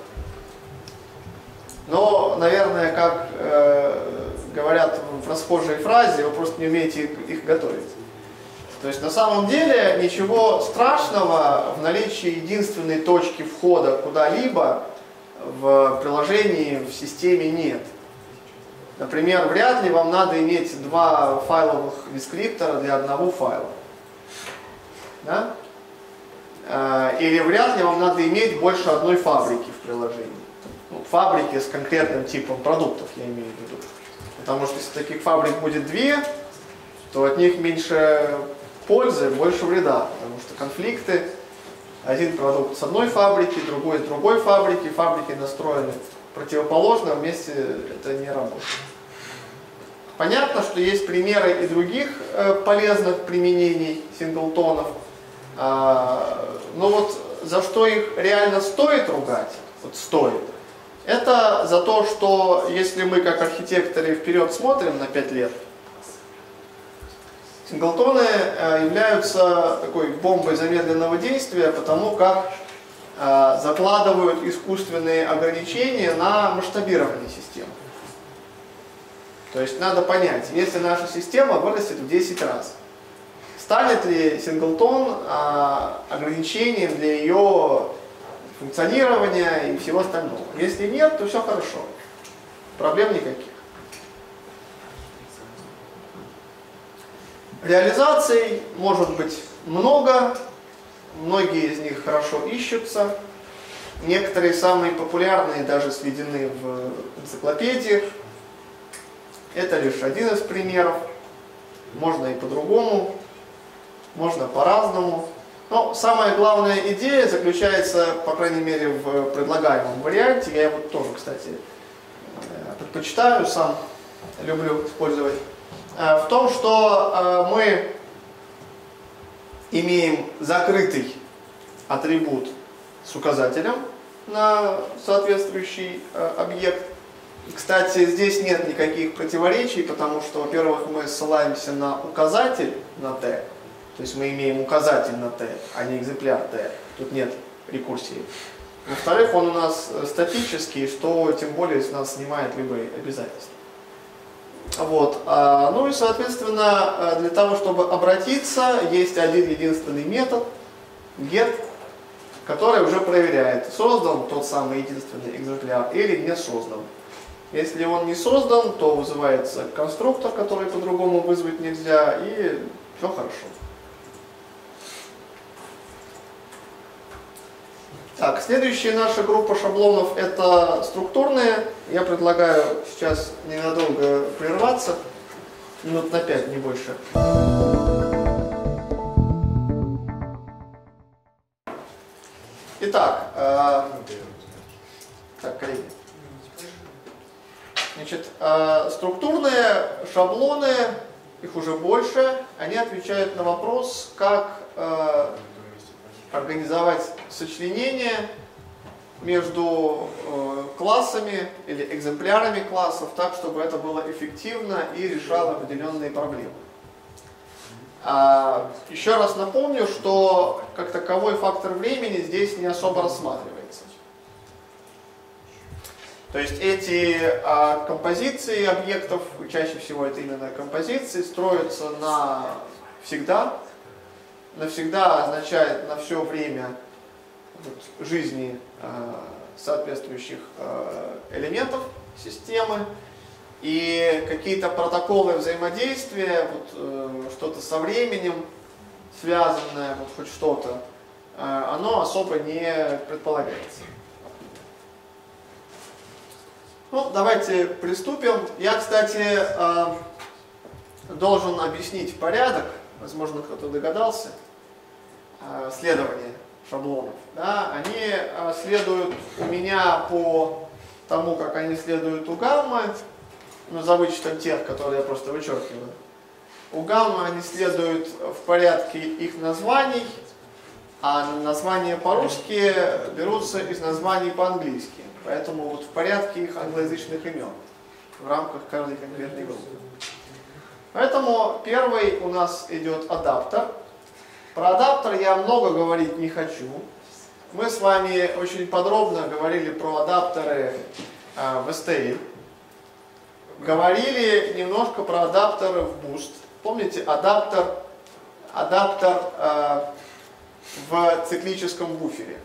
Но, наверное, как э, говорят в расхожей фразе, вы просто не умеете их, их готовить. То есть на самом деле ничего страшного в наличии единственной точки входа куда-либо в приложении, в системе нет. Например, вряд ли вам надо иметь два файловых дескриптора для одного файла. Да? Или вряд ли вам надо иметь больше одной фабрики в приложении. Ну, фабрики с конкретным типом продуктов, я имею в виду. Потому что если таких фабрик будет две, то от них меньше пользы, больше вреда, потому что конфликты, один продукт с одной фабрики, другой с другой фабрики, фабрики настроены противоположно, вместе это не работает. Понятно, что есть примеры и других э, полезных применений синглтонов, э, но вот за что их реально стоит ругать, вот стоит, это за то, что если мы как архитекторы вперед смотрим на пять лет, синглтоны являются такой бомбой замедленного действия, потому как э, закладывают искусственные ограничения на масштабирование системы. То есть надо понять, если наша система вырастет в десять раз, станет ли синглтон э, ограничением для ее функционирования и всего остального. Если нет, то все хорошо, проблем никаких. Реализаций может быть много, многие из них хорошо ищутся, некоторые самые популярные даже сведены в энциклопедиях. Это лишь один из примеров, можно и по-другому, можно по-разному. Но самая главная идея заключается, по крайней мере, в предлагаемом варианте. Я его тоже, кстати, предпочитаю, сам люблю использовать. В том, что мы имеем закрытый атрибут с указателем на соответствующий э, объект. Кстати, здесь нет никаких противоречий, потому что, во-первых, мы ссылаемся на указатель на t, то есть мы имеем указатель на t, а не экземпляр t. Тут нет рекурсии. Во-вторых, он у нас статический, что тем более с нас снимает любые обязательства. Вот. Ну и, соответственно, для того, чтобы обратиться, есть один единственный метод get, который уже проверяет, создан тот самый единственный экземпляр или не создан. Если он не создан, то вызывается конструктор, который по-другому вызвать нельзя, и все хорошо. Так, следующая наша группа шаблонов — это структурные. Я предлагаю сейчас ненадолго прерваться, минут на пять, не больше. Итак, э, так, коллеги. Значит, э, структурные шаблоны, их уже больше, они отвечают на вопрос, как э, организовать сочленение между э, классами или экземплярами классов так, чтобы это было эффективно и решало определенные проблемы. А, еще раз напомню, что как таковой фактор времени здесь не особо рассматривается. То есть эти а, композиции объектов, чаще всего это именно композиции, строятся на всегда. Навсегда означает на все время вот, жизни э, соответствующих э, элементов системы. И какие-то протоколы взаимодействия, вот, э, что-то со временем связанное, вот, хоть что-то, э, оно особо не предполагается. Ну, давайте приступим. Я, кстати, э, должен объяснить порядок, возможно, кто-то догадался, э, следование шаблонов. Да? Они э, следуют у меня по тому, как они следуют у гаммы, ну, за вычетом тех, которые я просто вычеркиваю. У гаммы они следуют в порядке их названий, а названия по-русски берутся из названий по-английски. Поэтому вот в порядке их англоязычных имен в рамках каждой конкретной группы. Поэтому первый у нас идет адаптер. Про адаптер я много говорить не хочу. Мы с вами очень подробно говорили про адаптеры э, в эс ти эл. Говорили немножко про адаптеры в Boost. Помните адаптер, адаптер э, в циклическом буфере?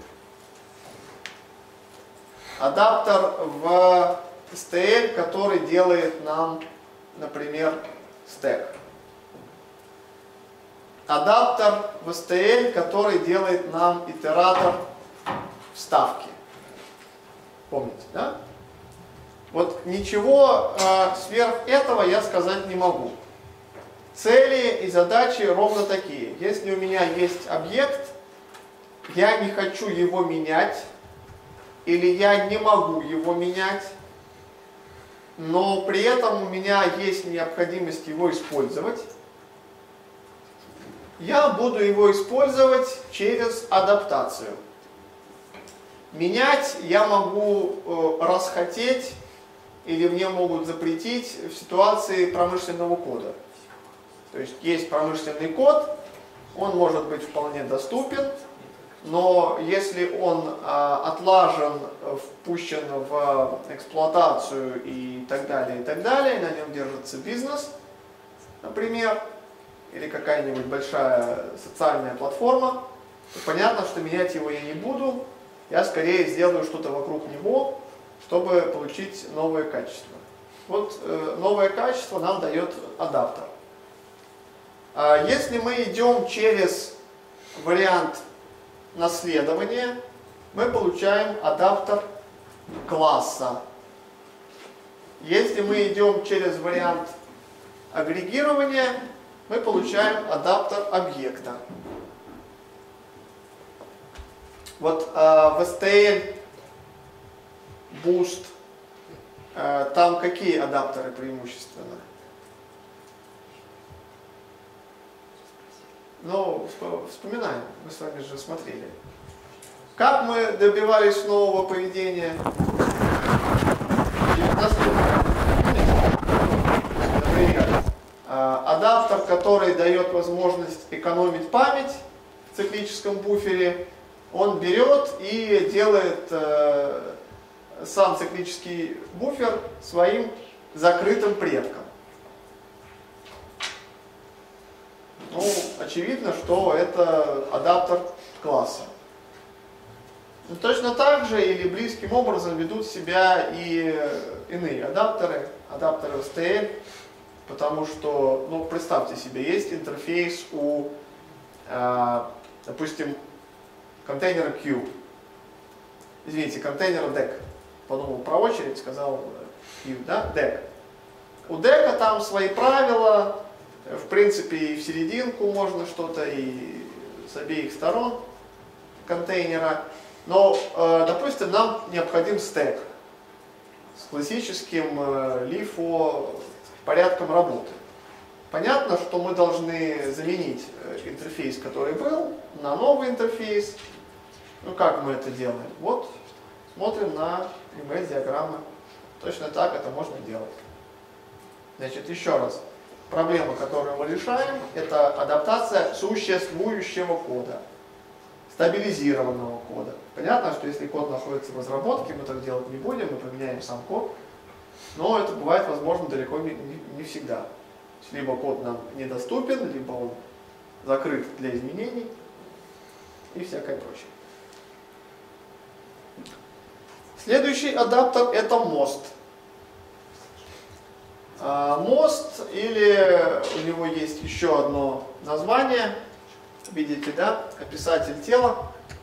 Адаптер в эс ти эл, который делает нам, например, стэк. Адаптер в эс ти эл, который делает нам итератор вставки. Помните, да? Вот ничего э, сверх этого я сказать не могу. Цели и задачи ровно такие. Если у меня есть объект, я не хочу его менять, или я не могу его менять, но при этом у меня есть необходимость его использовать, я буду его использовать через адаптацию. Менять я могу э, расхотеть, или мне могут запретить в ситуации промышленного кода. То есть есть промышленный код, он может быть вполне доступен, но если он а, отлажен, впущен в эксплуатацию и так далее, и так далее, на нем держится бизнес, например, или какая-нибудь большая социальная платформа, то понятно, что менять его я не буду, я скорее сделаю что-то вокруг него, чтобы получить новое качество. Вот э, новое качество нам дает адаптер. А если мы идем через вариант наследования, мы получаем адаптер класса. Если мы идем через вариант агрегирования, мы получаем адаптер объекта. Вот э, в эс ти эл, Boost, э, там какие адаптеры преимущественно? Но вспоминаем, мы с вами же смотрели. Как мы добивались нового поведения? Например, адаптер, который дает возможность экономить память в циклическом буфере, он берет и делает э, сам циклический буфер своим закрытым предком. Ну, очевидно, что это адаптер класса. Но точно так же или близким образом ведут себя и иные адаптеры, адаптеры эс ти эль, потому что, ну, представьте себе, есть интерфейс у, э, допустим, контейнера Q, извините, контейнера дек, подумал про очередь, сказал Q, да, дек. У дека там свои правила, в принципе, и в серединку можно что-то, и с обеих сторон контейнера. Но, э, допустим, нам необходим стек с классическим э, лифо порядком работы. Понятно, что мы должны заменить э, интерфейс, который был, на новый интерфейс. Ну, как мы это делаем? Вот, смотрим на эм эл-диаграммы. Точно так это можно делать. Значит, еще раз. Проблема, которую мы решаем, это адаптация существующего кода, стабилизированного кода. Понятно, что если код находится в разработке, мы так делать не будем, мы поменяем сам код, но это бывает возможно далеко не, не всегда. Либо код нам недоступен, либо он закрыт для изменений и всякое прочее. Следующий адаптер — это мост. Мост, или у него есть еще одно название, видите, да, описатель тела.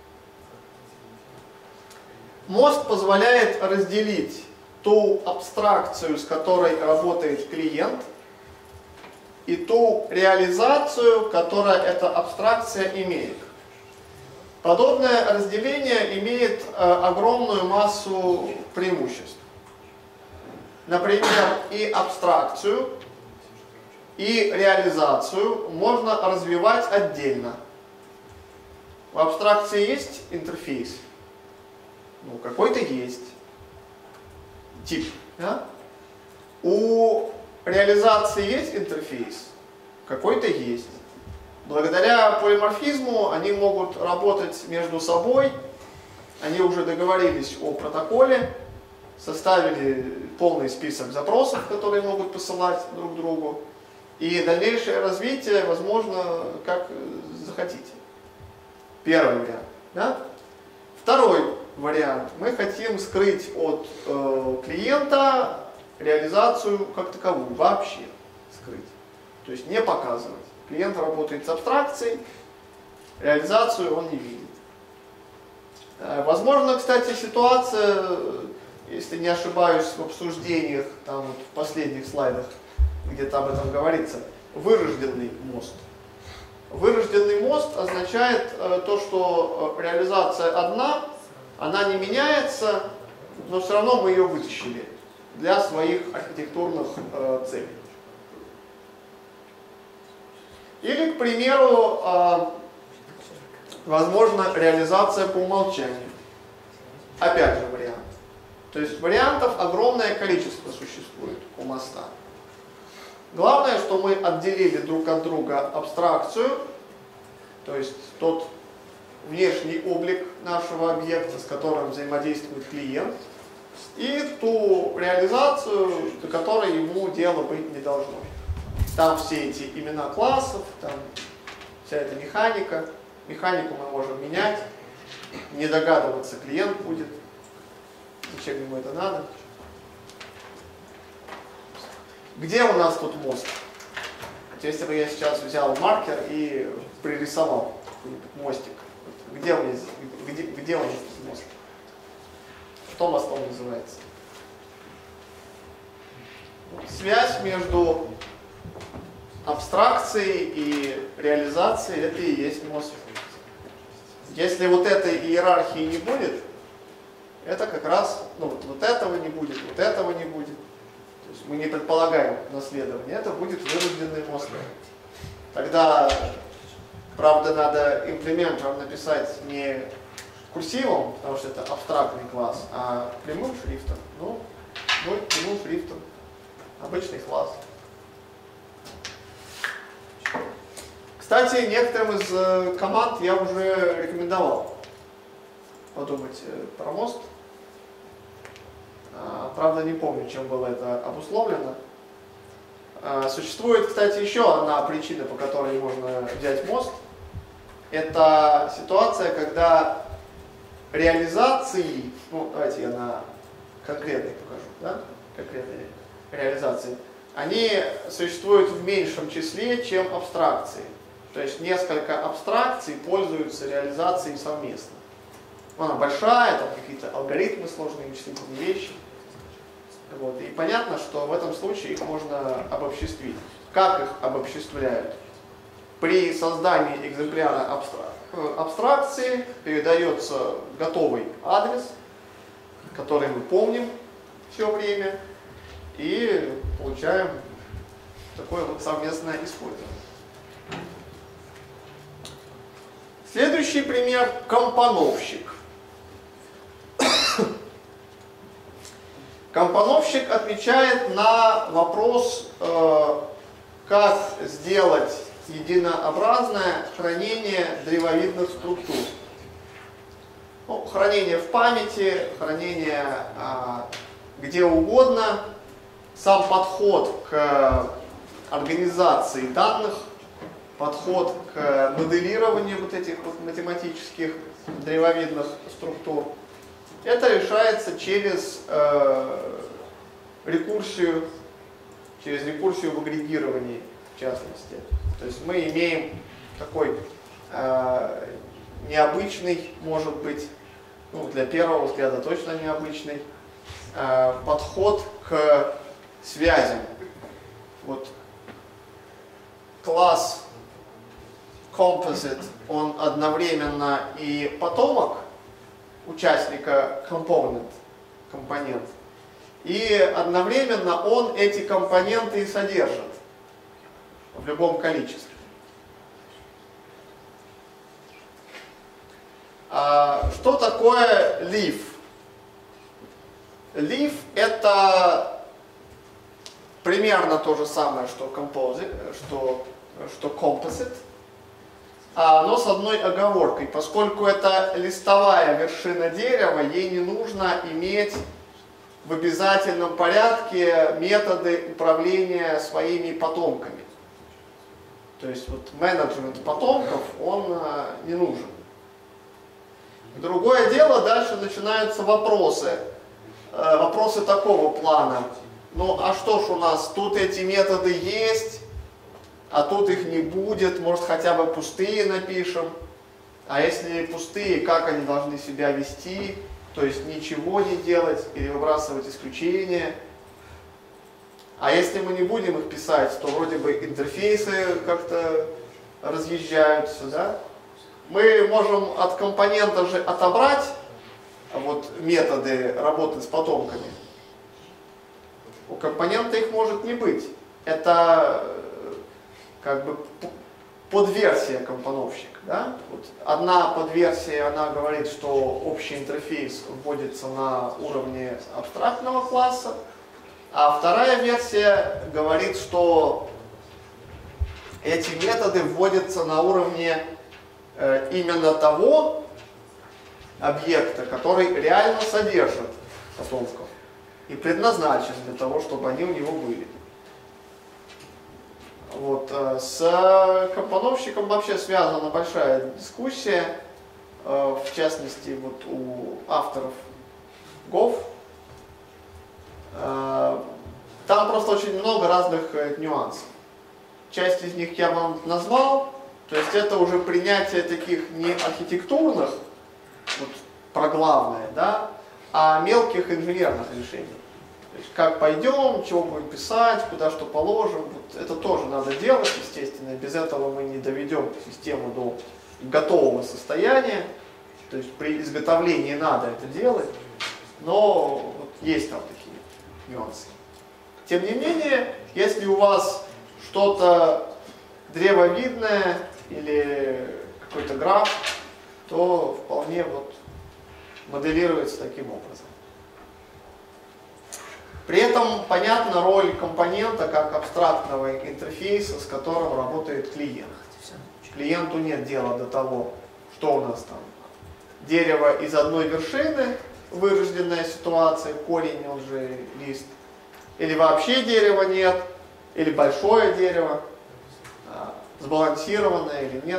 Мост позволяет разделить ту абстракцию, с которой работает клиент, и ту реализацию, которая эта абстракция имеет. Подобное разделение имеет э, огромную массу преимуществ. Например, и абстракцию, и реализацию можно развивать отдельно. В абстракции есть интерфейс? Ну, какой-то есть. Тип. Да? У реализации есть интерфейс? Какой-то есть. Благодаря полиморфизму они могут работать между собой. Они уже договорились о протоколе, составили полный список запросов, которые могут посылать друг другу. И дальнейшее развитие возможно как захотите. Первый вариант. Да? Второй вариант. Мы хотим скрыть от э, клиента реализацию как таковую, вообще скрыть. То есть не показывать. Клиент работает с абстракцией, реализацию он не видит. Э, возможно, кстати, ситуация, если не ошибаюсь, в обсуждениях, там вот в последних слайдах, где-то об этом говорится, вырожденный мост. Вырожденный мост означает э, то, что реализация одна, она не меняется, но все равно мы ее вытащили для своих архитектурных э, целей. Или, к примеру, э, возможно, реализация по умолчанию. Опять же вариант. То есть вариантов огромное количество существует у моста. Главное, что мы отделили друг от друга абстракцию, то есть тот внешний облик нашего объекта, с которым взаимодействует клиент, и ту реализацию, до которой ему дело быть не должно. Там все эти имена классов, там вся эта механика. Механику мы можем менять, не догадываться клиент будет, зачем ему это надо. Где у нас тут мост? Если бы я сейчас взял маркер и пририсовал какой-нибудь мостик, где у нас, где, где у нас тут мост? Что мостом называется? Связь между абстракцией и реализацией — это и есть мост. Если вот этой иерархии не будет, это как раз, ну, вот, вот этого не будет, вот этого не будет. То есть мы не предполагаем наследование, это будет вырожденный мост. Тогда Правда, надо имплементор написать не курсивом, потому что это абстрактный класс, а прямым шрифтом. Ну, будет прямым шрифтом. Обычный класс. Кстати, некоторым из команд я уже рекомендовал подумать про мост. Правда, не помню, чем было это обусловлено. Существует, кстати, еще одна причина, по которой можно взять мост. Это ситуация, когда реализации, ну давайте я на конкретной покажу, да, конкретные реализации, они существуют в меньшем числе, чем абстракции. То есть несколько абстракций пользуются реализацией совместно. Она большая, там какие-то алгоритмы сложные, вычислительные вещи. Вот. И понятно, что в этом случае их можно обобществить. Как их обобществляют? При создании экземпляра абстрак... абстракции передается готовый адрес, который мы помним все время, и получаем такое вот совместное использование. Следующий пример – компоновщик. Компоновщик отвечает на вопрос, э, как сделать единообразное хранение древовидных структур. Ну, хранение в памяти, хранение э, где угодно, сам подход к организации данных, подход к моделированию вот этих вот математических древовидных структур. Это решается через э, рекурсию, через рекурсию в агрегировании, в частности. То есть мы имеем такой э, необычный, может быть, ну, для первого взгляда точно необычный, э, подход к связям. Вот класс Composite, он одновременно и потомок участника component, компонент, и одновременно он эти компоненты и содержит в любом количестве. А что такое leaf? Leaf это примерно то же самое, что composite, что, что composite, но с одной оговоркой. Поскольку это листовая вершина дерева, ей не нужно иметь в обязательном порядке методы управления своими потомками. То есть вот менеджмент потомков, он не нужен. Другое дело, дальше начинаются вопросы. Вопросы такого плана. Ну а что ж у нас, тут эти методы есть, а тут их не будет, может хотя бы пустые напишем. А если пустые, как они должны себя вести? То есть ничего не делать или выбрасывать исключения. А если мы не будем их писать, то вроде бы интерфейсы как-то разъезжаются, да? Мы можем от компонента же отобрать вот, методы работы с потомками. У компонента их может не быть. Это как бы подверсия компоновщика. Да? Вот одна подверсия, она говорит, что общий интерфейс вводится на уровне абстрактного класса, а вторая версия говорит, что эти методы вводятся на уровне э, именно того объекта, который реально содержит потомков и предназначен для того, чтобы они у него были. Вот. С компоновщиком вообще связана большая дискуссия, в частности вот у авторов Гов. Там просто очень много разных нюансов. Часть из них я вам назвал, то есть это уже принятие таких не архитектурных, вот, про главное, да, а мелких инженерных решений. То есть как пойдем, чего будем писать, куда что положим, вот это тоже надо делать, естественно, без этого мы не доведем систему до готового состояния, то есть при изготовлении надо это делать, но вот есть там такие нюансы. Тем не менее, если у вас что-то древовидное, или какой-то граф, то вполне вот моделируется таким образом. При этом понятна роль компонента как абстрактного интерфейса, с которым работает клиент. Клиенту нет дела до того, что у нас там. Дерево из одной вершины, вырожденная ситуация, корень, он же лист. Или вообще дерева нет, или большое дерево, сбалансированное или нет.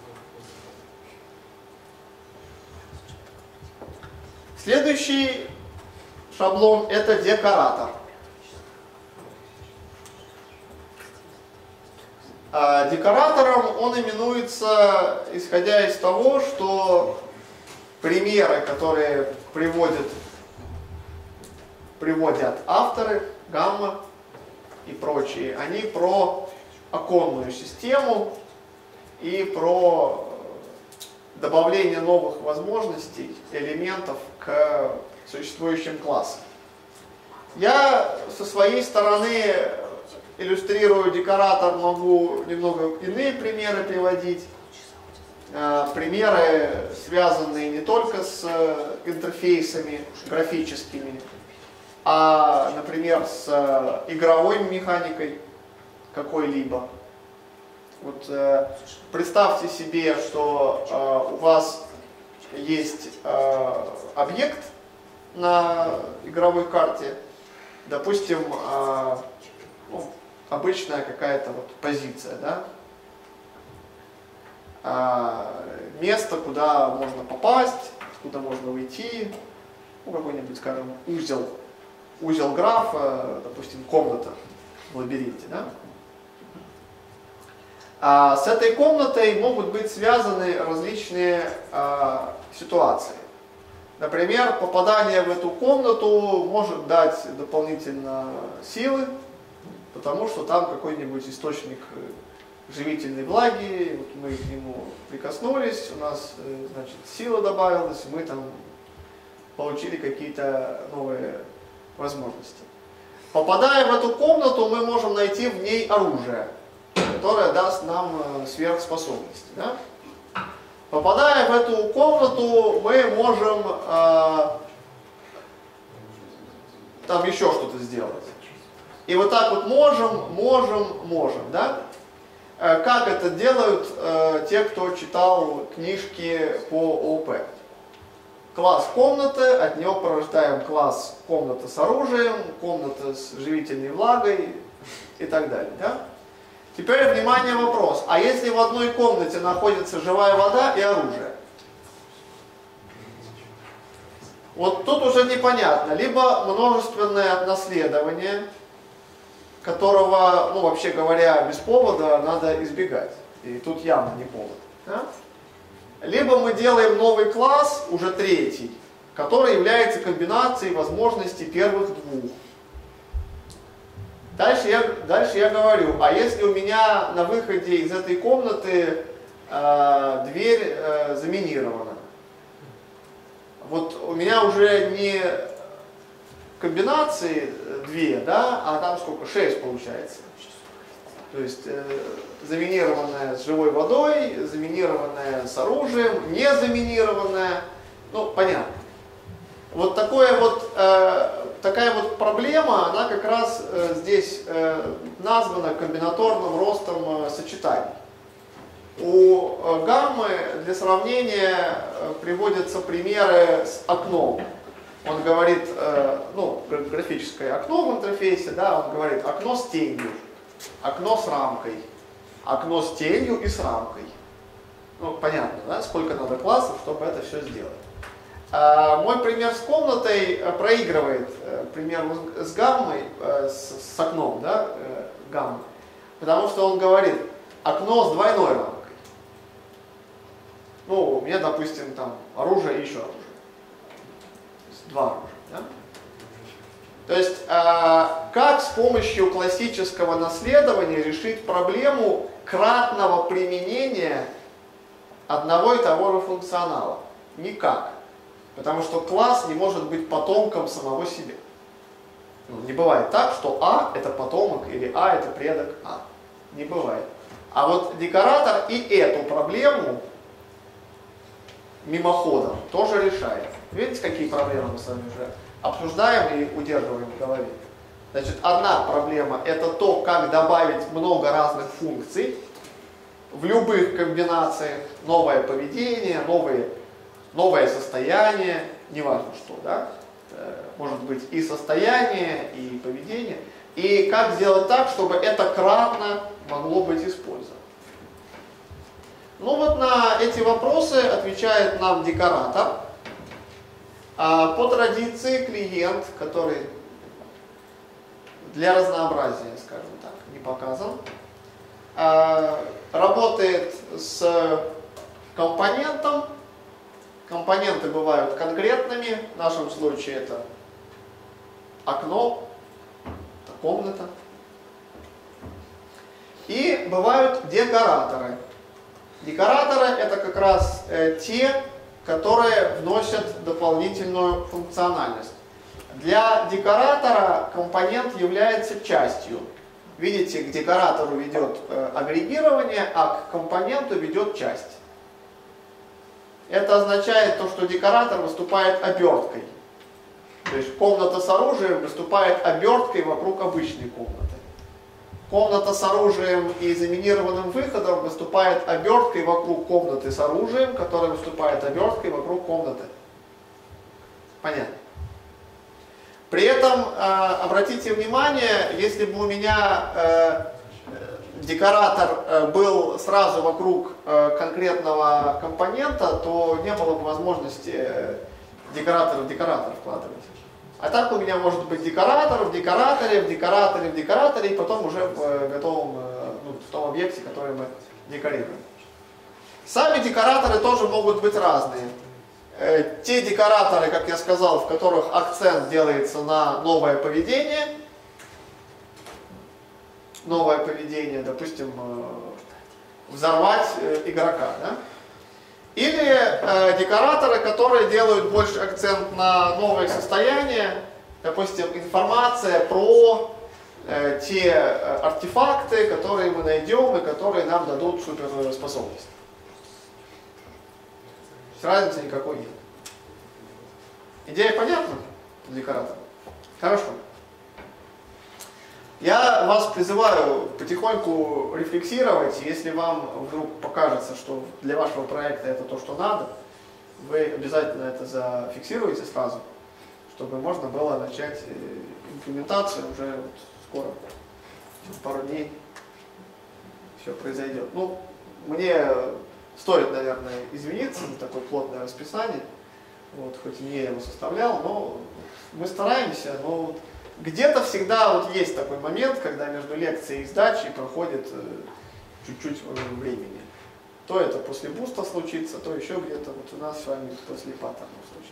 Следующий шаблон — это декоратор. А декоратором он именуется, исходя из того, что примеры, которые приводят, приводят авторы, Гамма и прочие, они про оконную систему и про добавление новых возможностей, элементов к существующим классам. Я со своей стороны иллюстрирую декоратор, могу немного иные примеры приводить. Примеры, связанные не только с интерфейсами графическими, а, например, с игровой механикой какой-либо. Вот э, представьте себе, что э, у вас есть э, объект на игровой карте, допустим, э, ну, обычная какая-то вот позиция, да? э, место, куда можно попасть, куда можно уйти, ну, какой-нибудь, скажем, узел, узел графа, допустим, комната в лабиринте, да? А с этой комнатой могут быть связаны различные а, ситуации. Например, попадание в эту комнату может дать дополнительно силы, потому что там какой-нибудь источник живительной влаги, вот мы к нему прикоснулись, у нас, значит, сила добавилась, мы там получили какие-то новые возможности. Попадая в эту комнату, мы можем найти в ней оружие, которая даст нам сверхспособности. Да? Попадая в эту комнату, мы можем э, там еще что-то сделать. И вот так вот можем, можем, можем. Да? Э, как это делают э, те, кто читал книжки по ООП? Класс комнаты, от него порождаем класс комната с оружием, комната с живительной влагой и так далее. Да? Теперь, внимание, вопрос. А если в одной комнате находится живая вода и оружие? Вот тут уже непонятно. Либо множественное наследование, которого, ну, вообще говоря, без повода надо избегать. И тут явно не повод. Да? Либо мы делаем новый класс, уже третий, который является комбинацией возможностей первых двух. Дальше я, дальше я говорю, а если у меня на выходе из этой комнаты э, дверь э, заминирована? Вот у меня уже не комбинации две, да, а там сколько? Шесть получается. То есть э, заминированная с живой водой, заминированная с оружием, не заминированная, ну понятно. Вот такое вот, э, такая вот проблема, она как раз э, здесь э, названа комбинаторным ростом э, сочетаний. У э, гаммы для сравнения э, приводятся примеры с окном. Он говорит, э, ну, графическое окно в интерфейсе, да, он говорит окно с тенью, окно с рамкой, окно с тенью и с рамкой. Ну, понятно, да, сколько надо классов, чтобы это все сделать. Мой пример с комнатой проигрывает пример с гаммой, с, с окном, да, гаммы, потому что он говорит окно с двойной рамкой. Ну, у меня, допустим, там оружие и еще оружие. То есть два оружия. Да? То есть, как с помощью классического наследования решить проблему кратного применения одного и того же функционала? Никак. Потому что класс не может быть потомком самого себя. Ну, не бывает так, что А это потомок или А это предок А. Не бывает. А вот декоратор и эту проблему мимоходом тоже решает. Видите, какие проблемы мы с вами уже обсуждаем и удерживаем в голове? Значит, одна проблема – это то, как добавить много разных функций в любых комбинациях, новое поведение, новые, новое состояние, неважно что, да? Может быть и состояние, и поведение. И как сделать так, чтобы это кратно могло быть использовано. Ну вот на эти вопросы отвечает нам декоратор. А по традиции клиент, который для разнообразия, скажем так, не показан, работает с компонентом. Компоненты бывают конкретными, в нашем случае это окно, это комната. И бывают декораторы. Декораторы это как раз э, те, которые вносят дополнительную функциональность. Для декоратора компонент является частью. Видите, к декоратору ведет э, агрегирование, а к компоненту ведет часть. Это означает то, что декоратор выступает оберткой. То есть комната с оружием выступает оберткой вокруг обычной комнаты. Комната с оружием и заминированным выходом выступает оберткой вокруг комнаты с оружием, которая выступает оберткой вокруг комнаты. Понятно? При этом, э, обратите внимание, если бы у меня э, декоратор э, был сразу вокруг э, конкретного компонента, то не было бы возможности э, декоратора в декоратор вкладывать. А так у меня может быть декоратор в декораторе, в декораторе, в декораторе, и потом уже в э, готовом, э, ну, в том объекте, который мы декорируем. Сами декораторы тоже могут быть разные. Э, те декораторы, как я сказал, в которых акцент делается на новое поведение, новое поведение, допустим, э, взорвать э, игрока, да? Или э, декораторы, которые делают больше акцент на новые состояния, допустим, информация про э, те э, артефакты, которые мы найдем и которые нам дадут суперспособность. Разницы никакой нет. Идея понятна декоратора? Хорошо. Я вас призываю потихоньку рефлексировать. Если вам вдруг покажется, что для вашего проекта это то, что надо, вы обязательно это зафиксируете сразу, чтобы можно было начать имплементацию уже вот скоро, через пару дней все произойдет. Ну, мне стоит, наверное, извиниться за такое плотное расписание, вот, хоть и не я его составлял, но мы стараемся, но где-то всегда вот есть такой момент, когда между лекцией и сдачей проходит чуть-чуть времени. То это после буста случится, то еще где-то вот у нас с вами после паттерна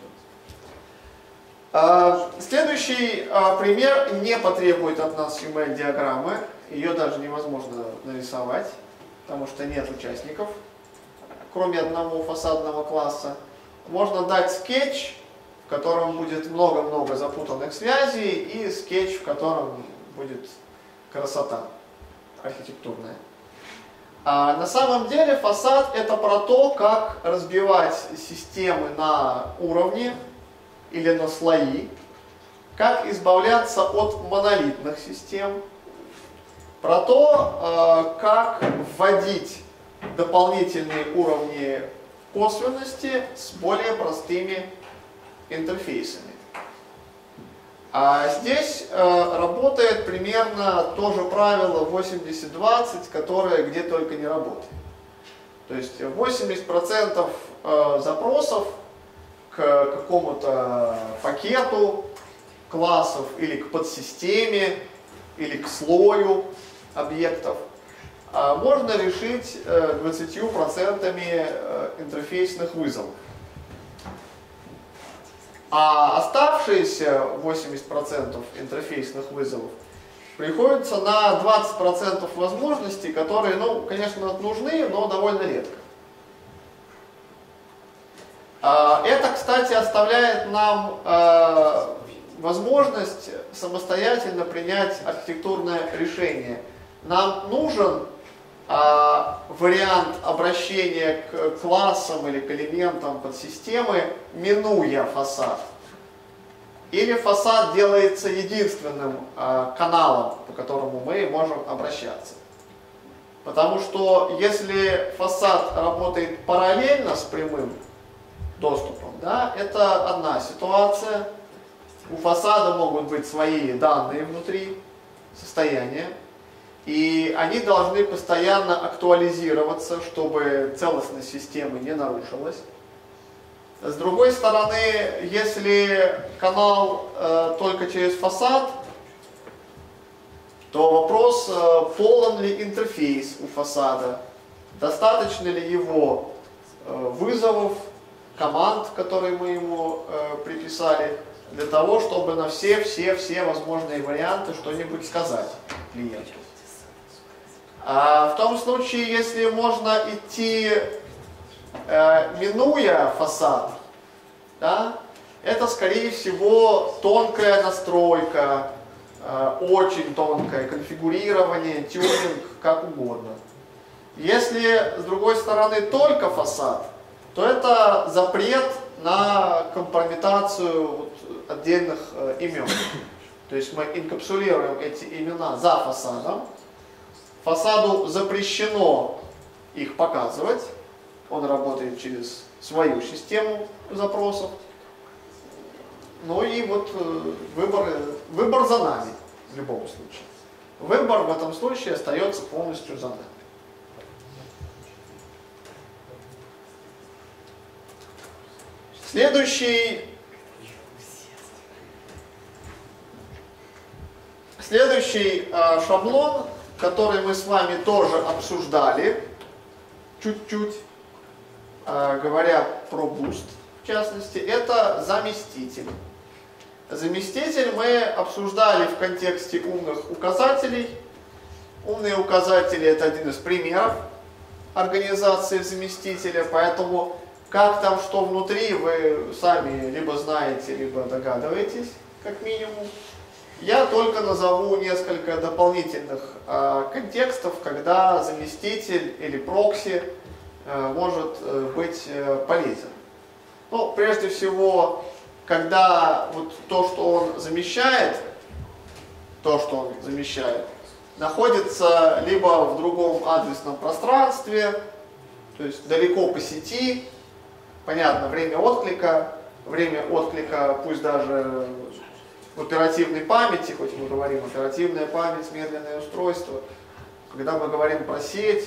случилось. Следующий пример не потребует от нас ю эм эль-диаграммы. Ее даже невозможно нарисовать, потому что нет участников, кроме одного фасадного класса. Можно дать скетч, в котором будет много-много запутанных связей, и скетч, в котором будет красота архитектурная. А на самом деле фасад это про то, как разбивать системы на уровни или на слои, как избавляться от монолитных систем, про то, как вводить дополнительные уровни косвенности с более простыми интерфейсами. А здесь э, работает примерно то же правило восемьдесят двадцать, которое где только не работает. То есть восемьдесят процентов э, запросов к какому-то пакету классов или к подсистеме или к слою объектов э, можно решить э, двадцатью процентами э, интерфейсных вызовов. А оставшиеся восемьдесят процентов интерфейсных вызовов приходится на двадцать процентов возможностей, которые, ну, конечно, нужны, но довольно редко. Это, кстати, оставляет нам возможность самостоятельно принять архитектурное решение. Нам нужен а, вариант обращения к классам или к элементам подсистемы, минуя фасад. Или фасад делается единственным а, каналом, по которому мы можем обращаться. Потому что если фасад работает параллельно с прямым доступом, да, это одна ситуация. У фасада могут быть свои данные внутри, состояния, и они должны постоянно актуализироваться, чтобы целостность системы не нарушилась. С другой стороны, если канал э, только через фасад, то вопрос, э, полон ли интерфейс у фасада, достаточно ли его э, вызовов, команд, которые мы ему э, приписали, для того, чтобы на все-все-все возможные варианты что-нибудь сказать клиенту. А в том случае, если можно идти, э, минуя фасад, да, это, скорее всего, тонкая настройка, э, очень тонкое конфигурирование, тюнинг, как угодно. Если, с другой стороны, только фасад, то это запрет на компрометацию вот отдельных э, имен. То есть мы инкапсулируем эти имена за фасадом. Фасаду запрещено их показывать. Он работает через свою систему запросов. Ну и вот э, выбор, выбор за нами в любом случае. Выбор в этом случае остается полностью за нами. Следующий, следующий э, шаблон, который мы с вами тоже обсуждали, чуть-чуть, э, говоря про буст, в частности, это заместитель. Заместитель мы обсуждали в контексте умных указателей. Умные указатели — это один из примеров организации заместителя, поэтому как там что внутри, вы сами либо знаете, либо догадываетесь, как минимум. Я только назову несколько дополнительных э, контекстов, когда заместитель или прокси э, может э, быть э, полезен. Ну, прежде всего, когда вот то, что он замещает, то, что он замещает, находится либо в другом адресном пространстве, то есть далеко по сети. Понятно, время отклика, время отклика пусть даже в оперативной памяти, хоть мы говорим оперативная память, медленное устройство, когда мы говорим про сеть,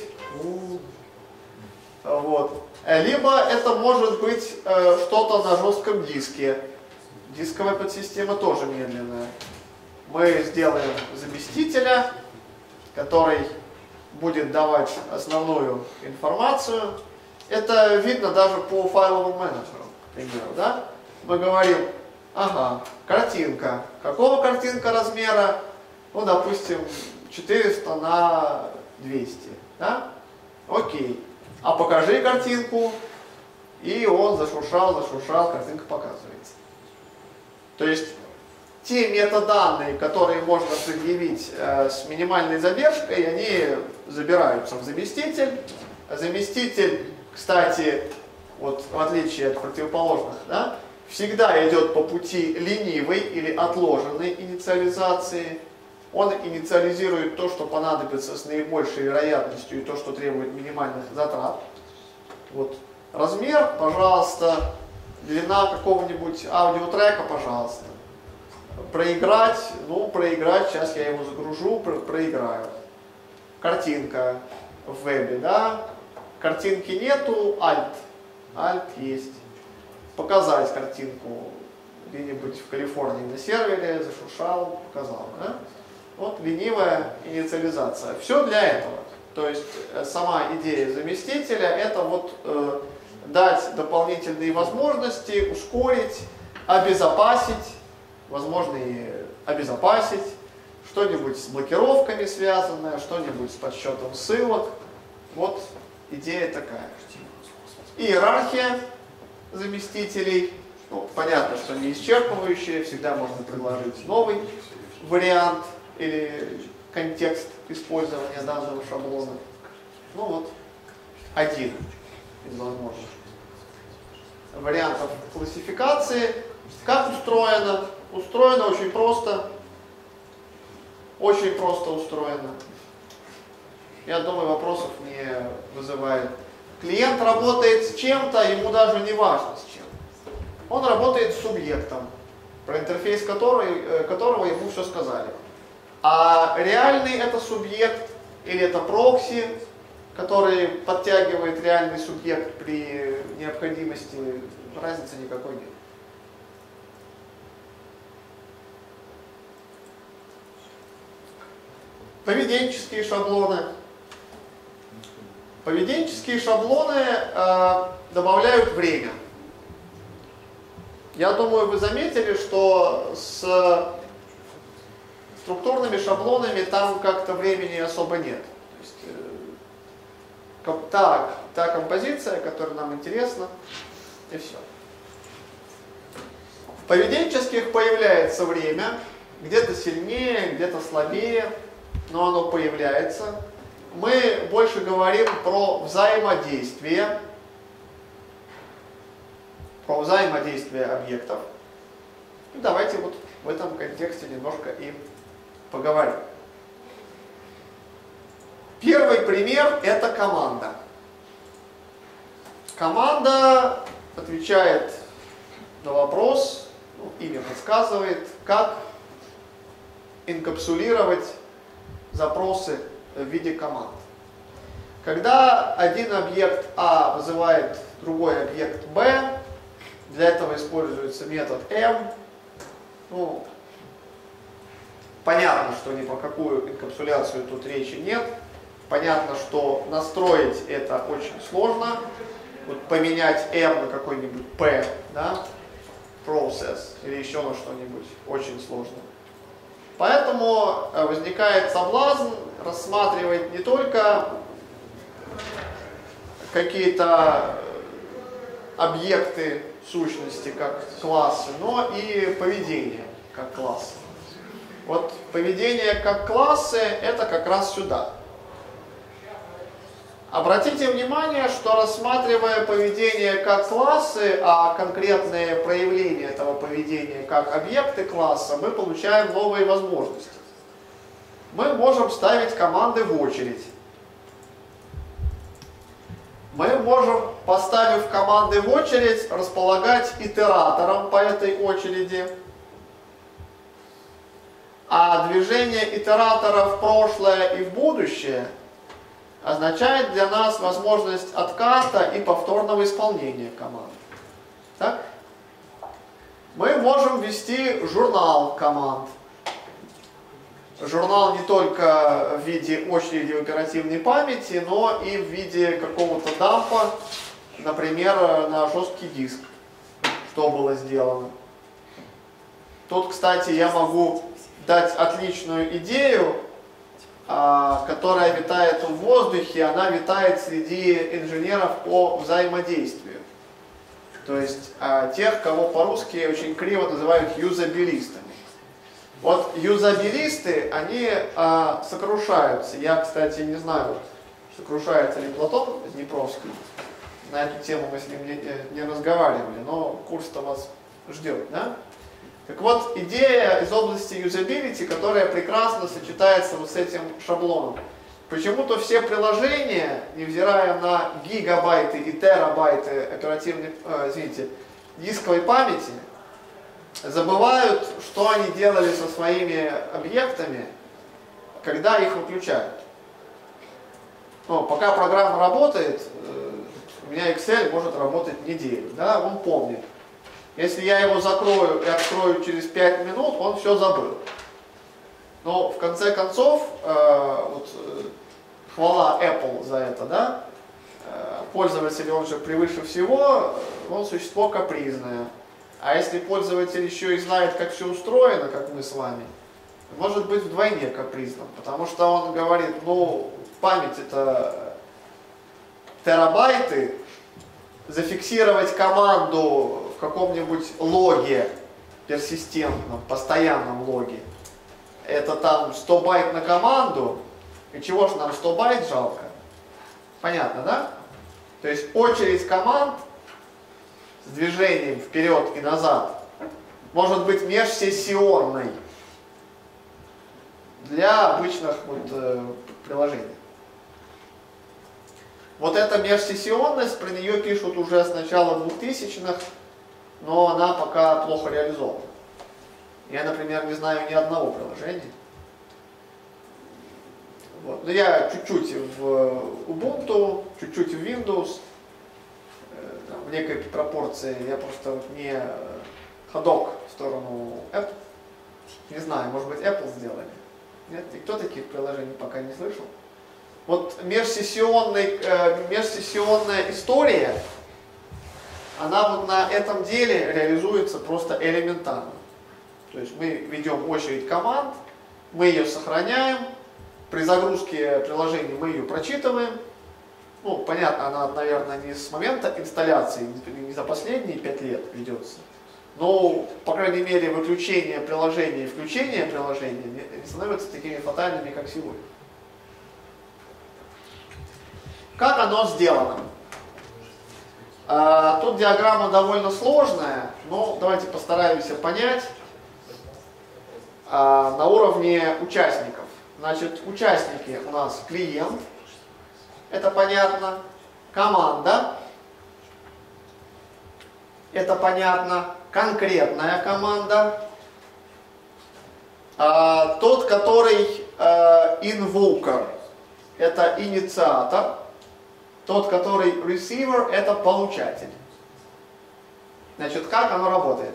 вот. Либо это может быть э, что-то на жестком диске. Дисковая подсистема тоже медленная. Мы сделаем заместителя, который будет давать основную информацию. Это видно даже по файловым менеджерам, к примеру, да? Мы говорим, ага, картинка. Какого картинка размера? Ну, допустим, четыреста на двести, да? Окей. А покажи картинку. И он зашуршал, зашуршал, картинка показывается. То есть, те метаданные, которые можно предъявить э, с минимальной задержкой, они забираются в заместитель. Заместитель, кстати, вот в отличие от противоположных, да, всегда идет по пути ленивой или отложенной инициализации. Он инициализирует то, что понадобится с наибольшей вероятностью, и то, что требует минимальных затрат. Вот. Размер, пожалуйста, длина какого-нибудь аудиотрека, пожалуйста. Проиграть, ну, проиграть, сейчас я его загружу, про проиграю. Картинка в вебе, да. Картинки нету, Alt. Alt есть. Показать картинку где-нибудь в Калифорнии на сервере, зашуршал, показал, да. Вот ленивая инициализация. Все для этого. То есть сама идея заместителя — это вот э, дать дополнительные возможности, ускорить, обезопасить, возможно и обезопасить, что-нибудь с блокировками связанное, что-нибудь с подсчетом ссылок. Вот идея такая. Иерархия заместителей. Ну, понятно, что не исчерпывающая, всегда можно предложить новый вариант или контекст использования данного шаблона. Ну вот, один из возможных вариантов классификации. Как устроено? Устроено очень просто. Очень просто устроено. Я думаю, вопросов не вызывает. Клиент работает с чем-то, ему даже не важно с чем. Он работает с субъектом, про интерфейс которого, которого ему все сказали. А реальный это субъект или это прокси, который подтягивает реальный субъект при необходимости, разницы никакой нет. Поведенческие шаблоны. Поведенческие шаблоны э, добавляют время. Я думаю, вы заметили, что с структурными шаблонами там как-то времени особо нет. То есть, э, та, та композиция, которая нам интересна, и все. В поведенческих появляется время, где-то сильнее, где-то слабее, но оно появляется. Мы больше говорим про взаимодействие, про взаимодействие объектов. И давайте вот в этом контексте немножко и поговорим. Первый пример – это команда. Команда отвечает на вопрос, ну, имя подсказывает, как инкапсулировать запросы в виде команд. Когда один объект А вызывает другой объект Б, для этого используется метод M. Ну, понятно, что ни про какую инкапсуляцию тут речи нет. Понятно, что настроить это очень сложно. Вот поменять M на какой-нибудь P, да, process или еще на что-нибудь очень сложно. Поэтому возникает соблазн рассматривать не только какие-то объекты сущности как классы, но и поведение как классы. Вот поведение как классы — это как раз сюда. Обратите внимание, что рассматривая поведение как классы, а конкретные проявления этого поведения как объекты класса, мы получаем новые возможности. Мы можем ставить команды в очередь. Мы можем, поставив команды в очередь, располагать итератором по этой очереди. А движение итератора в прошлое и в будущее означает для нас возможность отката и повторного исполнения команд. Так? Мы можем ввести журнал команд. Журнал не только в виде очереди в оперативной памяти, но и в виде какого-то дампа, например, на жесткий диск, что было сделано. Тут, кстати, я могу дать отличную идею, которая витает в воздухе, она витает среди инженеров по взаимодействию. То есть тех, кого по-русски очень криво называют юзабилистами. Вот юзабилисты, они а, сокрушаются. Я, кстати, не знаю, сокрушается ли Платон Днепровский. На эту тему мы с ним не, не разговаривали, но курс-то вас ждет, да? Так вот, идея из области юзабилити, которая прекрасно сочетается вот с этим шаблоном. Почему-то все приложения, невзирая на гигабайты и терабайты оперативной, э, извините, дисковой памяти, забывают, что они делали со своими объектами, когда их выключают. Ну, пока программа работает, у меня Excel может работать неделю, да, он помнит. Если я его закрою и открою через пять минут, он все забыл. Но в конце концов, э, вот, э, хвала Apple за это, да, э, пользователь, он же превыше всего, он существо капризное. А если пользователь еще и знает, как все устроено, как мы с вами, может быть вдвойне капризным, потому что он говорит, ну, память это терабайты, зафиксировать команду в каком-нибудь логе персистентном, постоянном логе, это там сто байт на команду, и чего ж нам сто байт жалко? Понятно, да? То есть очередь команд с движением вперед и назад может быть межсессионной для обычных вот, э, приложений. Вот эта межсессионность, про нее пишут уже с начала двухтысячных, но она пока плохо реализована. Я, например, не знаю ни одного приложения. Вот. Но я чуть-чуть в Ubuntu, чуть-чуть в Windows, там, в некой пропорции, я просто вот не ходок в сторону Apple. Не знаю, может быть, Apple сделали. Нет, никто таких приложений пока не слышал. Вот межсессионный, э, межсессионная история, она вот на этом деле реализуется просто элементарно. То есть мы ведем очередь команд, мы ее сохраняем, при загрузке приложения мы ее прочитываем. Ну, понятно, она, наверное, не с момента инсталляции, не за последние пять лет ведется. Но, по крайней мере, выключение приложения и включение приложения не становятся такими фатальными, как сегодня. Как оно сделано? А, тут диаграмма довольно сложная, но давайте постараемся понять а, на уровне участников. Значит, участники у нас клиент, это понятно, команда, это понятно, конкретная команда, а, тот, который а, invoker, это инициатор, тот, который receiver, это получатель. Значит, как оно работает?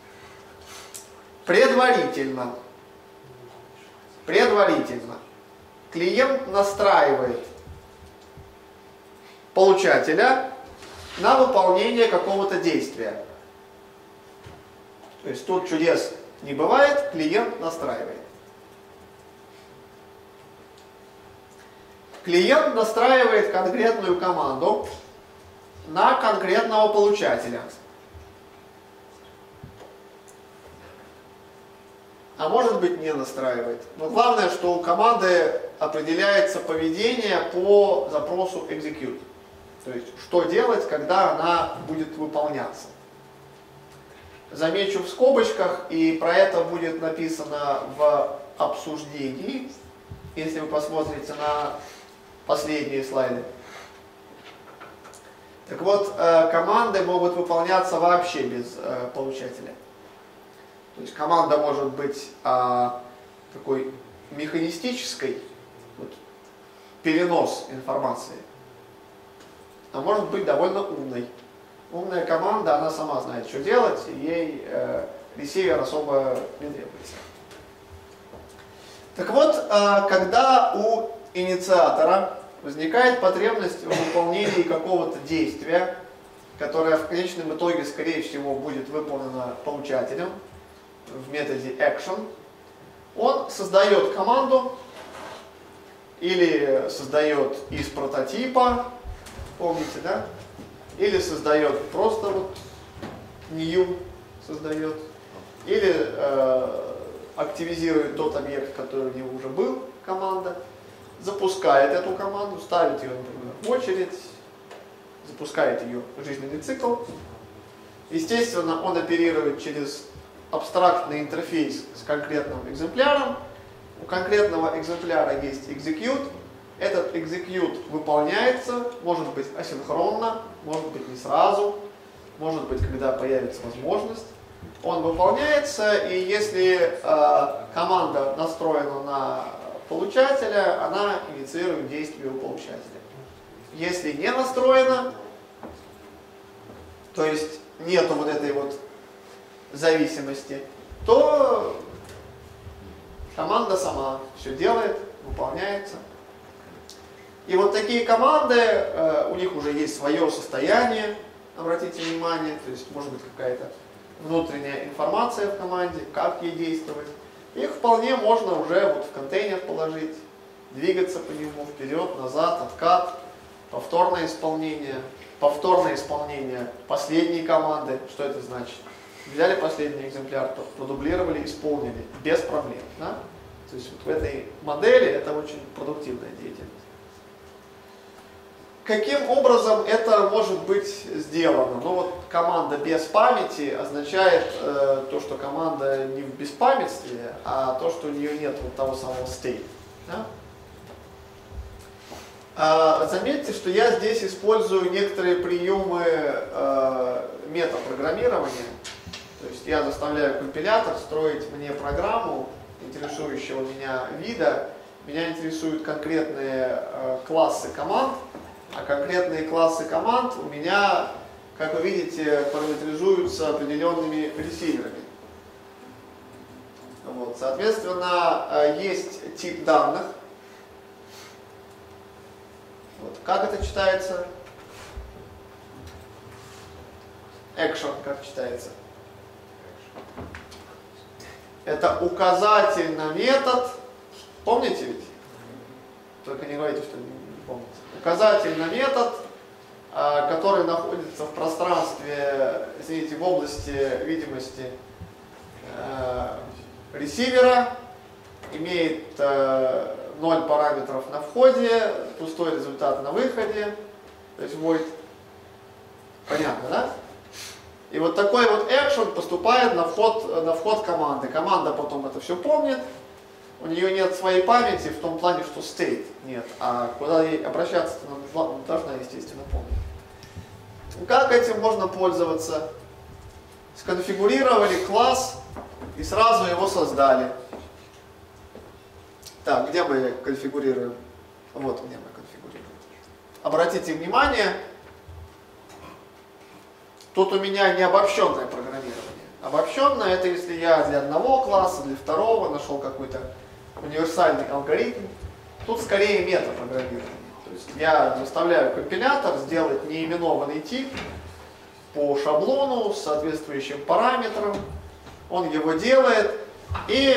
Предварительно. Предварительно. Клиент настраивает получателя на выполнение какого-то действия. То есть тут чудес не бывает, клиент настраивает. Клиент настраивает конкретную команду на конкретного получателя. А может быть, не настраивает. Но главное, что у команды определяется поведение по запросу execute. То есть, что делать, когда она будет выполняться. Замечу в скобочках, и про это будет написано в обсуждении, если вы посмотрите на последние слайды. Так вот, команды могут выполняться вообще без получателя. То есть команда может быть а, такой механистической, вот, перенос информации, а может быть довольно умной. Умная команда, она сама знает, что делать, и ей э, ресивер особо не требуется. Так вот, э, когда у инициатора возникает потребность в выполнении какого-то действия, которое в конечном итоге, скорее всего, будет выполнено получателем, в методе action, он создает команду или создает из прототипа, помните, да? Или создает просто вот new создает, или э, активизирует тот объект, который у него уже был, команда, запускает эту команду, ставит ее, например, в очередь, запускает ее в жизненный цикл. Естественно, он оперирует через абстрактный интерфейс с конкретным экземпляром. У конкретного экземпляра есть execute. Этот execute выполняется, может быть асинхронно, может быть не сразу, может быть когда появится возможность. Он выполняется, и если э, команда настроена на получателя, она инициирует действие у получателя. Если не настроена, то есть нету вот этой вот зависимости, то команда сама все делает, выполняется. И вот такие команды, э, у них уже есть свое состояние, обратите внимание, то есть может быть какая-то внутренняя информация в команде, как ей действовать. Их вполне можно уже вот в контейнер положить, двигаться по нему вперед, назад, откат, повторное исполнение, повторное исполнение последней команды. Что это значит? Взяли последний экземпляр, продублировали, исполнили без проблем. Да? То есть вот в этой модели это очень продуктивная деятельность. каким образом это может быть сделано? Ну вот команда без памяти означает э, то, что команда не в беспамятстве, а то, что у нее нет вот того самого state. Да? А, заметьте, что я здесь использую некоторые приемы э, метапрограммирования. То есть я заставляю компилятор строить мне программу интересующего меня вида. Меня интересуют конкретные э, классы команд, а конкретные классы команд у меня, как вы видите, параметризуются определенными ресиверами. Вот, соответственно, э, есть тип данных. Вот, как это читается? Action, как читается? Это указатель на метод. Помните ведь? Только не говорите, что не помните. Указатель на метод, который находится в пространстве, извините, в области видимости ресивера, имеет ноль параметров на входе, пустой результат на выходе, то есть void. Понятно, да? И вот такой вот action поступает на вход, на вход команды. Команда потом это все помнит. У нее нет своей памяти в том плане, что state нет. А куда ей обращаться, она должна, естественно, помнить. Как этим можно пользоваться? Сконфигурировали класс и сразу его создали. Так, где мы конфигурируем? Вот где мы конфигурируем. Обратите внимание, тут у меня не обобщенное программирование. Обобщенное — это если я для одного класса, для второго нашел какой-то универсальный алгоритм. Тут скорее метапрограммирование. То есть я заставляю компилятор сделать неименованный тип по шаблону с соответствующим параметром. Он его делает, и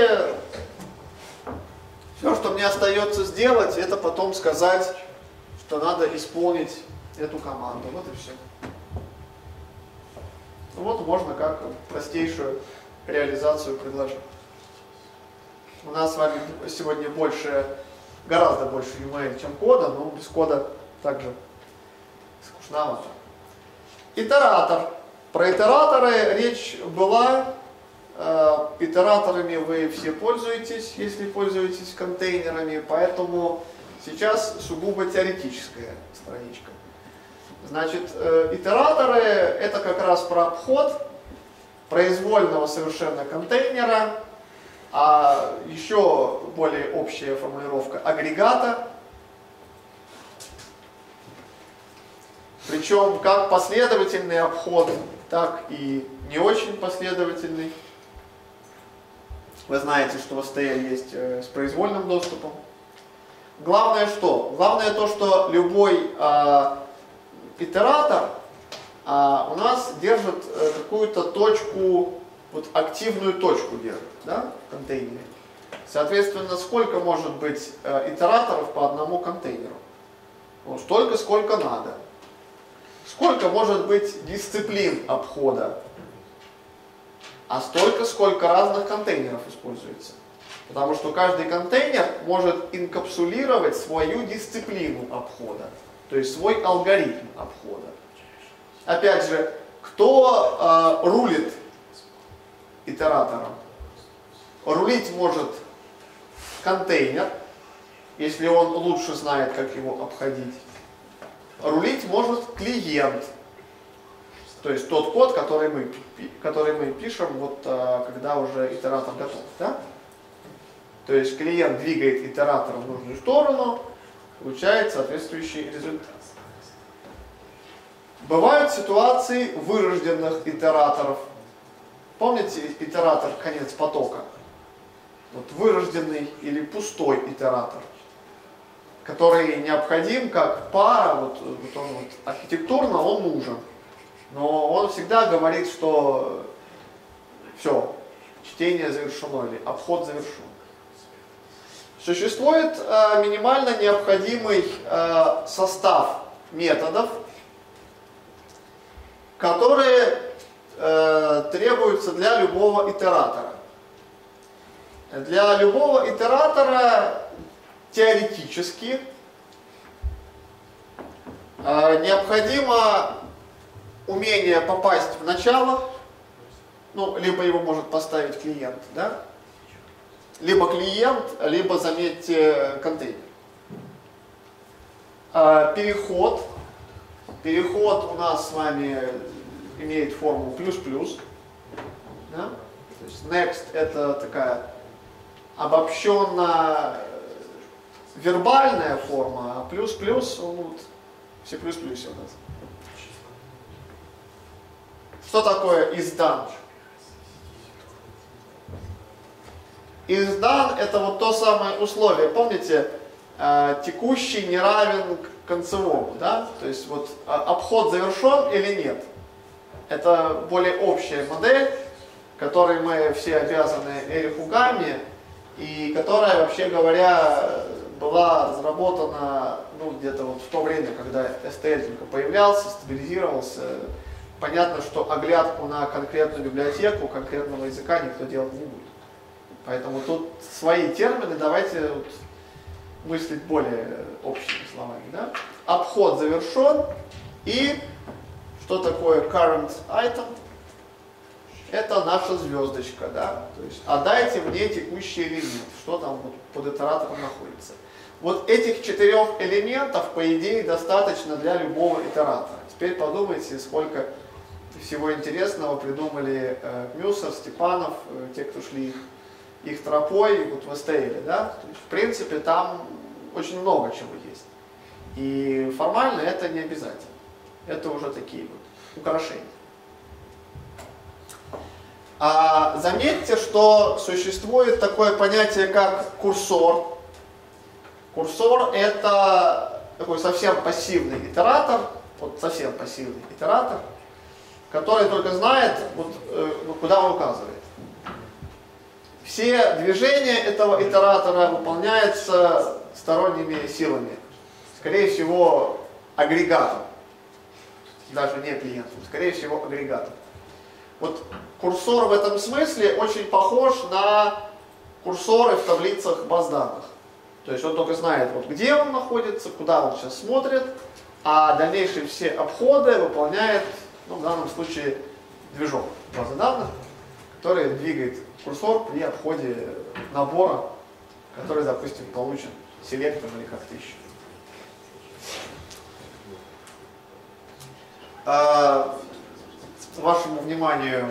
все, что мне остается сделать, это потом сказать, что надо исполнить эту команду. Вот и все. Вот можно как простейшую реализацию предложить. У нас с вами сегодня больше, гораздо больше ю эм эл, чем кода, но без кода также скучновато. Итератор. Про итераторы речь была. Итераторами вы все пользуетесь, если пользуетесь контейнерами, поэтому сейчас сугубо теоретическая страничка. Значит, итераторы — это как раз про обход произвольного совершенно контейнера, а еще более общая формулировка агрегата. Причем как последовательный обход, так и не очень последовательный. Вы знаете, что в эс ти эл есть с произвольным доступом. Главное что? Главное то, что любой э, итератор а, у нас держит э, какую-то точку, вот активную точку держит, да, в контейнере. Соответственно, сколько может быть э, итераторов по одному контейнеру? Ну, столько, сколько надо. Сколько может быть дисциплин обхода? А столько, сколько разных контейнеров используется. Потому что каждый контейнер может инкапсулировать свою дисциплину обхода. То есть свой алгоритм обхода. Опять же, кто э, рулит итератором? Рулить может контейнер, если он лучше знает, как его обходить. Рулить может клиент. То есть тот код, который мы, который мы пишем, вот, э, когда уже итератор готов. Да? То есть клиент двигает итератор в нужную сторону, получает соответствующий результат. Бывают ситуации вырожденных итераторов. Помните итератор конец потока? Вот вырожденный или пустой итератор, который необходим как пара, вот, вот он вот, архитектурно он нужен. Но он всегда говорит, что все, чтение завершено или обход завершен. Существует э, минимально необходимый э, состав методов, которые э, требуются для любого итератора. Для любого итератора теоретически Необходимо умение попасть в начало, ну, либо его может поставить клиент, да? Либо клиент, либо, заметьте, контейнер. Переход. Переход у нас с вами имеет форму плюс-плюс. Да? То есть next это такая обобщенно вербальная форма, а плюс-плюс, ну, все плюс-плюс у нас. Что такое is done? Is done это вот то самое условие. Помните, текущий не равен концевому, да? То есть вот обход завершен или нет. Это более общая модель, которой мы все обязаны Эриху Гамме, и которая, вообще говоря, была разработана ну, где-то вот в то время, когда эс ти эль только появлялся, стабилизировался. Понятно, что оглядку на конкретную библиотеку конкретного языка никто делать не будет. Поэтому тут свои термины давайте вот мыслить более общими словами. Да? Обход завершен. И что такое current item? Это наша звездочка. Да? То есть отдайте мне текущий элемент, что там вот под итератором находится. Вот этих четырех элементов, по идее, достаточно для любого итератора. Теперь подумайте, сколько всего интересного придумали э, Мюссер, Степанов, э, те, кто шли их, их тропой вот в эс ти эль. Да? То есть, в принципе, там очень много чего есть. И формально это не обязательно. Это уже такие вот украшения. А заметьте, что существует такое понятие, как курсор. Курсор это такой совсем пассивный итератор, вот совсем пассивный итератор, который только знает, вот, э, куда он указывает. Все движения этого итератора выполняются сторонними силами. Скорее всего, агрегатом. Даже не клиентом, скорее всего, агрегатом. Вот курсор в этом смысле очень похож на курсоры в таблицах баз данных. То есть он только знает, вот где он находится, куда он сейчас смотрит, а дальнейшие все обходы выполняет, ну, в данном случае, движок базы данных, который двигает курсор при обходе набора, который, допустим, получен селектором или как-то еще. А, вашему вниманию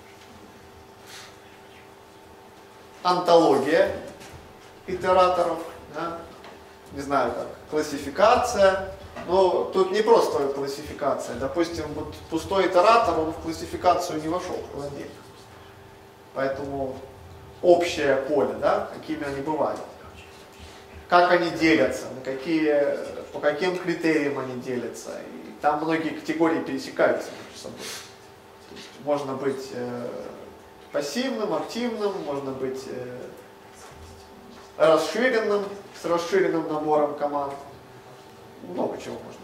антология итераторов. Да? Не знаю как, классификация, но тут не просто классификация. Допустим, вот пустой итератор, он в классификацию не вошел, он отдельно. Поэтому общее поле, да, какими они бывают. Как они делятся, на какие, по каким критериям они делятся. И там многие категории пересекаются между собой. То есть можно быть э, пассивным, активным, можно быть э, расширенным, с расширенным набором команд. Много чего можно.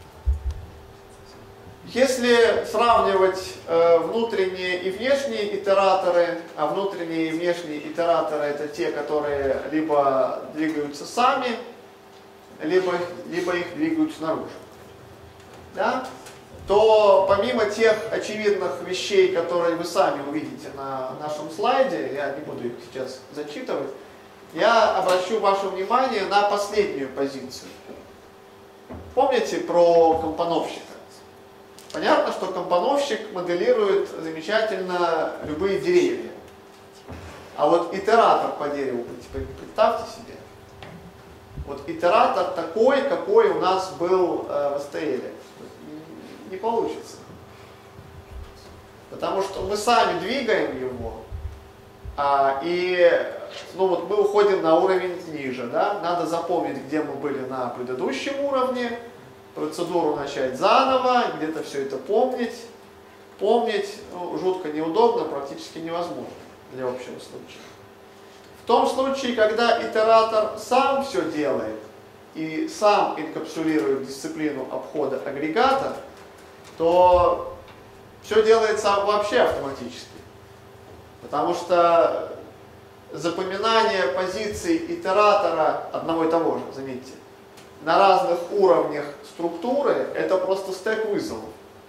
Если сравнивать э, внутренние и внешние итераторы, а внутренние и внешние итераторы это те, которые либо двигаются сами, либо, либо их двигают снаружи, да? То помимо тех очевидных вещей, которые вы сами увидите на нашем слайде, я не буду их сейчас зачитывать, я обращу ваше внимание на последнюю позицию. Помните про компоновщика? Понятно, что компоновщик моделирует замечательно любые деревья. А вот итератор по дереву, представьте себе. Вот итератор такой, какой у нас был э, в эс ти эль. Не получится. Потому что мы сами двигаем его, а, и ну, вот мы уходим на уровень ниже. Да? Надо запомнить, где мы были на предыдущем уровне, процедуру начать заново, где-то все это помнить. Помнить ну, жутко неудобно, практически невозможно для общего случая. В том случае, когда итератор сам все делает и сам инкапсулирует дисциплину обхода агрегата, то все делается вообще автоматически. Потому что запоминание позиций итератора одного и того же, заметьте, на разных уровнях структуры это просто стек вызовов.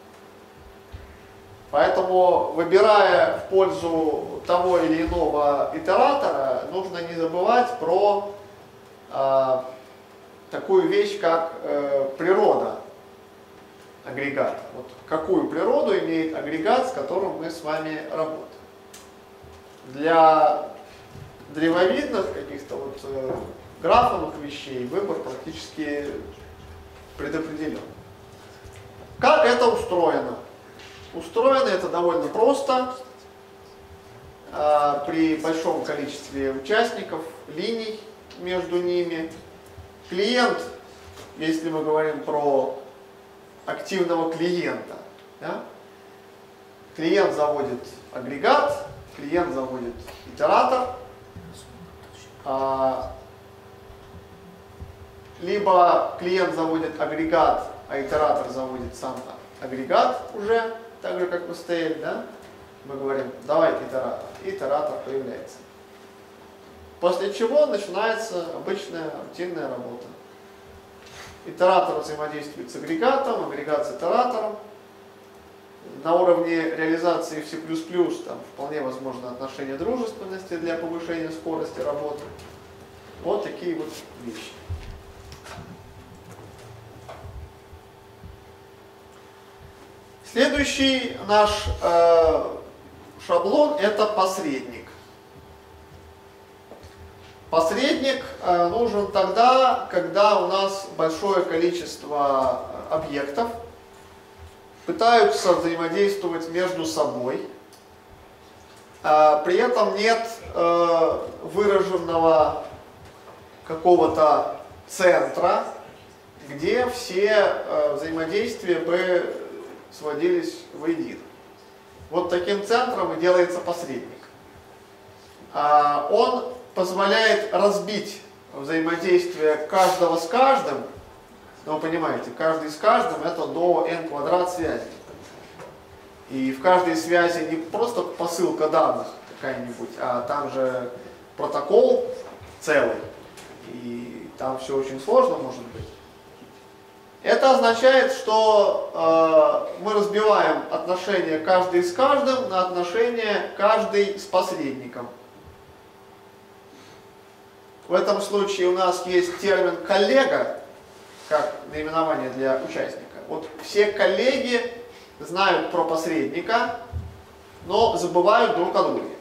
Поэтому, выбирая в пользу того или иного итератора, нужно не забывать про э, такую вещь, как э, природа агрегата. Вот какую природу имеет агрегат, с которым мы с вами работаем. Для древовидных каких-то вот э, графовых вещей выбор практически предопределен. Как это устроено? Устроено это довольно просто. Э, при большом количестве участников, линий между ними. Клиент, если мы говорим про активного клиента, да? Клиент заводит агрегат, клиент заводит итератор, а, либо клиент заводит агрегат, а итератор заводит сам агрегат уже, так же как в эс ти эль, да? Мы говорим, давай итератор, и итератор появляется. После чего начинается обычная рутинная работа. Итератор взаимодействует с агрегатом, агрегат с итератором. На уровне реализации в си плюс плюс там вполне возможно отношение дружественности для повышения скорости работы. Вот такие вот вещи. Следующий наш э, шаблон — это посредник. Посредник э, нужен тогда, когда у нас большое количество объектов пытаются взаимодействовать между собой, э, при этом нет э, выраженного какого-то центра, где все э, взаимодействия бы сводились воедино. Вот таким центром и делается посредник. Э, он позволяет разбить взаимодействие каждого с каждым. Ну, вы понимаете, каждый с каждым это до n квадрат связи. И в каждой связи не просто посылка данных какая-нибудь, а там же протокол целый. И там все очень сложно может быть. Это означает, что э, мы разбиваем отношения каждый с каждым на отношения каждый с посредником. В этом случае у нас есть термин «коллега», как наименование для участника. Вот все коллеги знают про посредника, но забывают друг о друге.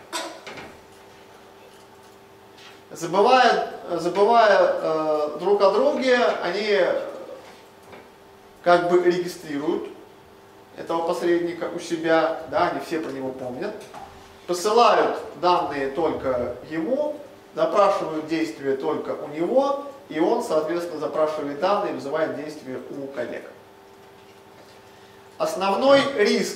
Забывая, забывая э, друг о друге, они как бы регистрируют этого посредника у себя, да, они все про него помнят, посылают данные только ему, запрашивают действия только у него, и он, соответственно, запрашивает данные и вызывает действия у коллег. Основной риск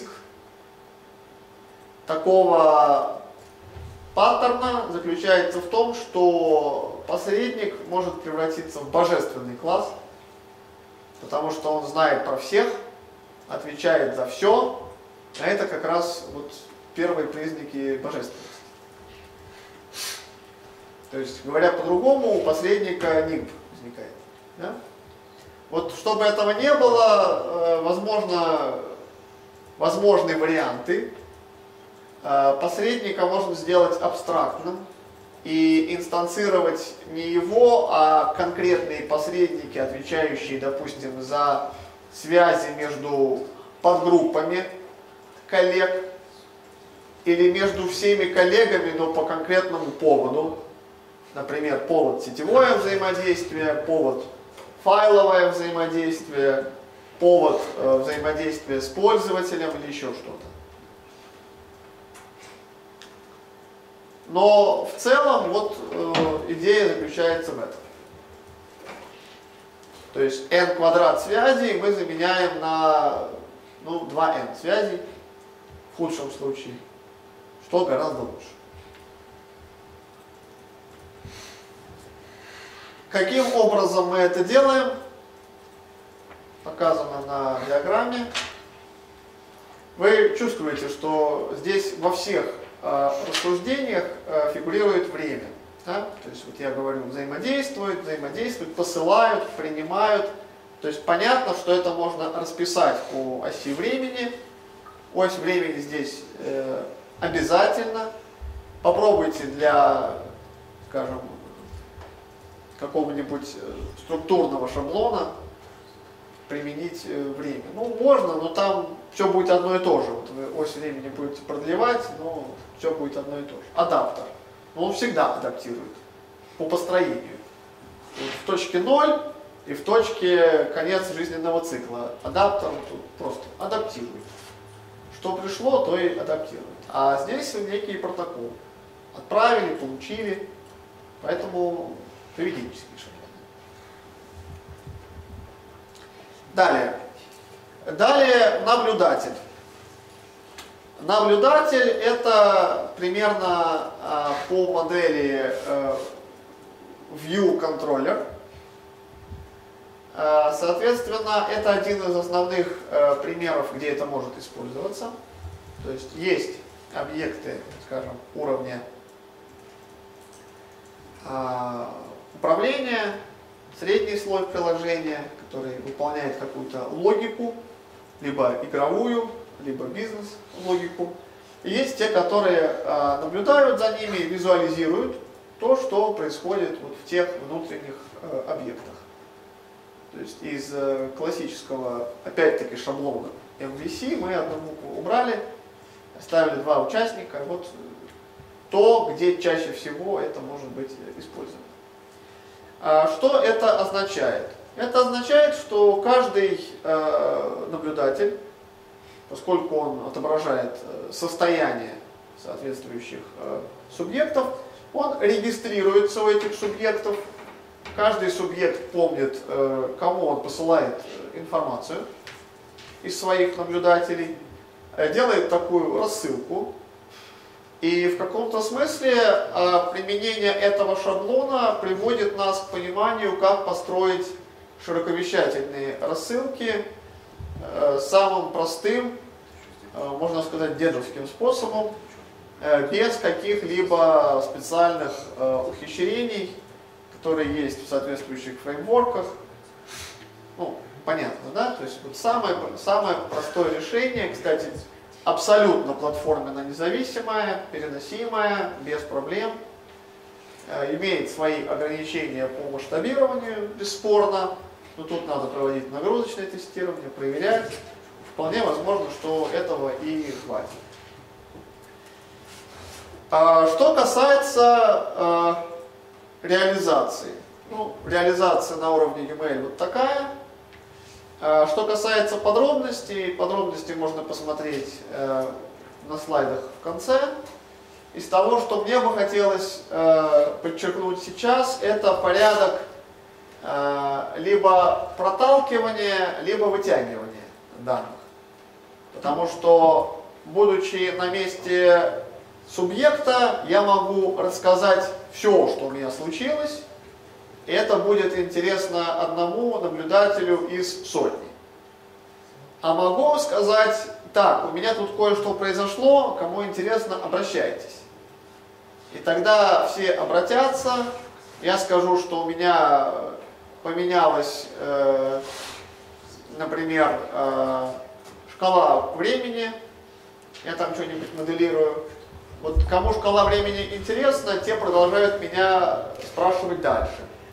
такого паттерна заключается в том, что посредник может превратиться в божественный класс, потому что он знает про всех, отвечает за все, а это как раз вот первые признаки божественности. То есть, говоря по-другому, у посредника нимб возникает. Да? Вот чтобы этого не было, возможно, возможны варианты. Посредника можно сделать абстрактным и инстанцировать не его, а конкретные посредники, отвечающие, допустим, за связи между подгруппами коллег или между всеми коллегами, но по конкретному поводу. Например, повод сетевое взаимодействие, повод файловое взаимодействие, повод э, взаимодействия с пользователем или еще что-то. Но в целом вот э, идея заключается в этом. То есть n квадрат связей мы заменяем на ну, два эн связей в худшем случае, что гораздо лучше. Каким образом мы это делаем? Показано на диаграмме. Вы чувствуете, что здесь во всех э, рассуждениях э, фигурирует время. Да? То есть вот я говорю, взаимодействуют, взаимодействуют, посылают, принимают. То есть понятно, что это можно расписать по оси времени. Ось времени здесь э, обязательно. Попробуйте для, скажем, какого-нибудь структурного шаблона применить э, время. Ну, можно, но там все будет одно и то же. Вот вы ось времени будете продлевать, но все будет одно и то же. Адаптер. Но он всегда адаптирует по построению. Вот в точке ноль и в точке конец жизненного цикла. Адаптер тут просто адаптирует. Что пришло, то и адаптирует. А здесь некие протоколы. Отправили, получили. Поэтому поведенческие шаблоны. Далее. Далее наблюдатель. Наблюдатель это примерно э, по модели э, View Controller. Э, соответственно, это один из основных э, примеров, где это может использоваться. То есть есть объекты, скажем, уровня э, управления, средний слой приложения, который выполняет какую-то логику, либо игровую, либо бизнес-логику. И есть те, которые э, наблюдают за ними, визуализируют то, что происходит вот в тех внутренних э, объектах. То есть из э, классического, опять-таки, шаблона эм ви си мы одну букву убрали, оставили два участника. Вот то, где чаще всего это может быть использовано. А что это означает? Это означает, что каждый э, наблюдатель, поскольку он отображает состояние соответствующих э, субъектов, он регистрируется у этих субъектов. Каждый субъект помнит, э, кому он посылает информацию из своих наблюдателей, э, делает такую рассылку. И в каком-то смысле э, применение этого шаблона приводит нас к пониманию, как построить широковещательные рассылки э, самым простым, э, можно сказать, дедовским способом, э, без каких-либо специальных э, ухищрений, которые есть в соответствующих фреймворках. Ну, понятно, да? То есть вот самое, самое простое решение, кстати, абсолютно платформенно независимое, переносимое, без проблем, э, имеет свои ограничения по масштабированию, бесспорно. Но тут надо проводить нагрузочное тестирование, проверять. Вполне возможно, что этого и хватит. А, что касается а, реализации. Ну, реализация на уровне ю эм эл вот такая. А, что касается подробностей, подробности можно посмотреть а, на слайдах в конце. Из того, что мне бы хотелось а, подчеркнуть сейчас, это порядок либо проталкивание, либо вытягивание данных. Потому что, будучи на месте субъекта, я могу рассказать все, что у меня случилось, и это будет интересно одному наблюдателю из сотни. А могу сказать, так, у меня тут кое-что произошло, кому интересно, обращайтесь. И тогда все обратятся, я скажу, что у меня поменялась, э, например, э, шкала времени, я там что-нибудь моделирую. Вот кому шкала времени интересна, те продолжают меня спрашивать дальше.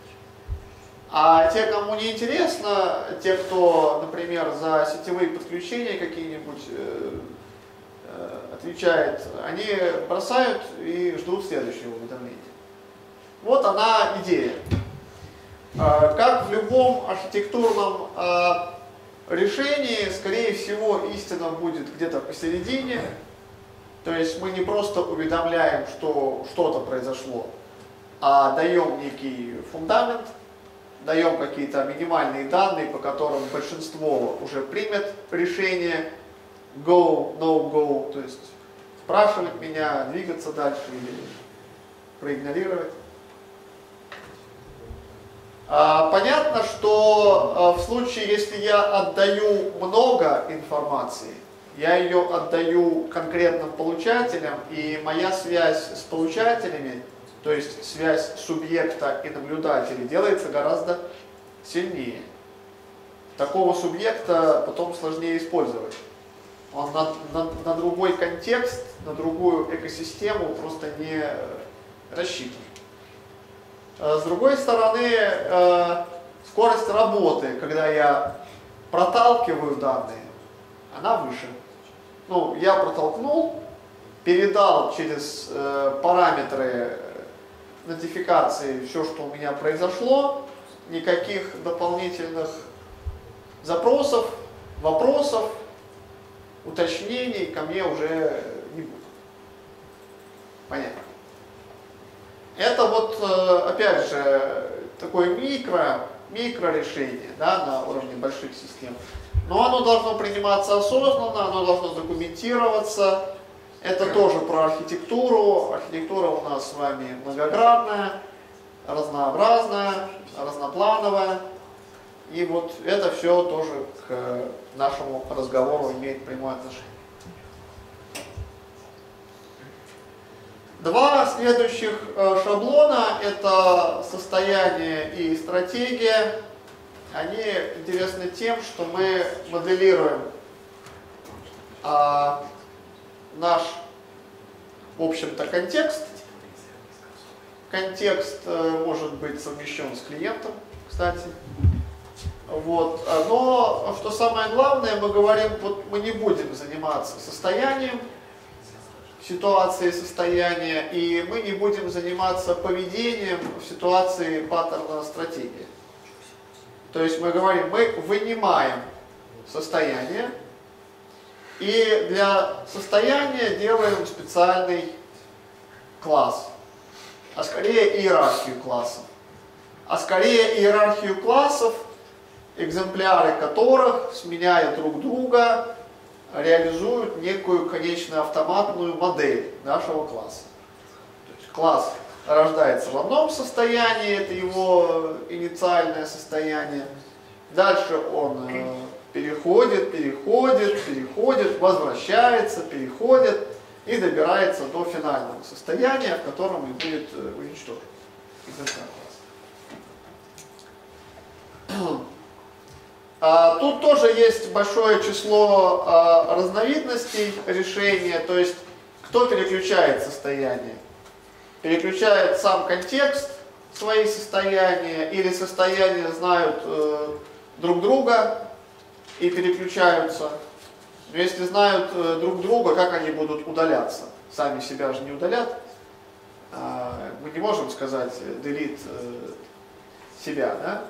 А те, кому не интересно, те, кто, например, за сетевые подключения какие-нибудь э, э, отвечает, они бросают и ждут следующего уведомления. Вот она идея. Как в любом архитектурном решении, скорее всего, истина будет где-то посередине. То есть мы не просто уведомляем, что что-то произошло, а даем некий фундамент, даем какие-то минимальные данные, по которым большинство уже примет решение go, no go, то есть спрашивать меня, двигаться дальше или проигнорировать. Понятно, что в случае, если я отдаю много информации, я ее отдаю конкретным получателям, и моя связь с получателями То есть связь субъекта и наблюдателя делается гораздо сильнее. Такого субъекта потом сложнее использовать. Он на, на, на другой контекст, на другую экосистему просто не рассчитан. С другой стороны, скорость работы, когда я проталкиваю данные, она выше. Ну, я протолкнул, передал через параметры нотификации все, что у меня произошло, никаких дополнительных запросов, вопросов, уточнений ко мне уже не будет. Понятно. Это вот, опять же, такое микро, микро решение, да, на уровне больших систем. Но оно должно приниматься осознанно, оно должно документироваться. Это тоже про архитектуру. Архитектура у нас с вами многогранная, разнообразная, разноплановая. И вот это все тоже к нашему разговору имеет прямое отношение. Два следующих шаблона – это состояние и стратегия. Они интересны тем, что мы моделируем а, наш, в общем-то, контекст. Контекст э, может быть совмещен с клиентом, кстати. Вот. Но, что самое главное, мы говорим, вот мы не будем заниматься состоянием, ситуацией состояния, и мы не будем заниматься поведением в ситуации паттерна стратегии. То есть мы говорим, мы вынимаем состояние, и для состояния делаем специальный класс, а скорее иерархию классов. А скорее иерархию классов, экземпляры которых, сменяя друг друга, реализуют некую конечную автоматную модель нашего класса. То есть класс рождается в одном состоянии, это его инициальное состояние. Дальше он э, переходит, переходит, переходит, возвращается, переходит и добирается до финального состояния, в котором и будет э, уничтожен экземпляр класса. А, тут тоже есть большое число а, разновидностей решения, то есть кто переключает состояние. Переключает сам контекст свои состояния, или состояния знают э, друг друга и переключаются. Но если знают э, друг друга, как они будут удаляться? Сами себя же не удалят. А, мы не можем сказать delete э, себя, да?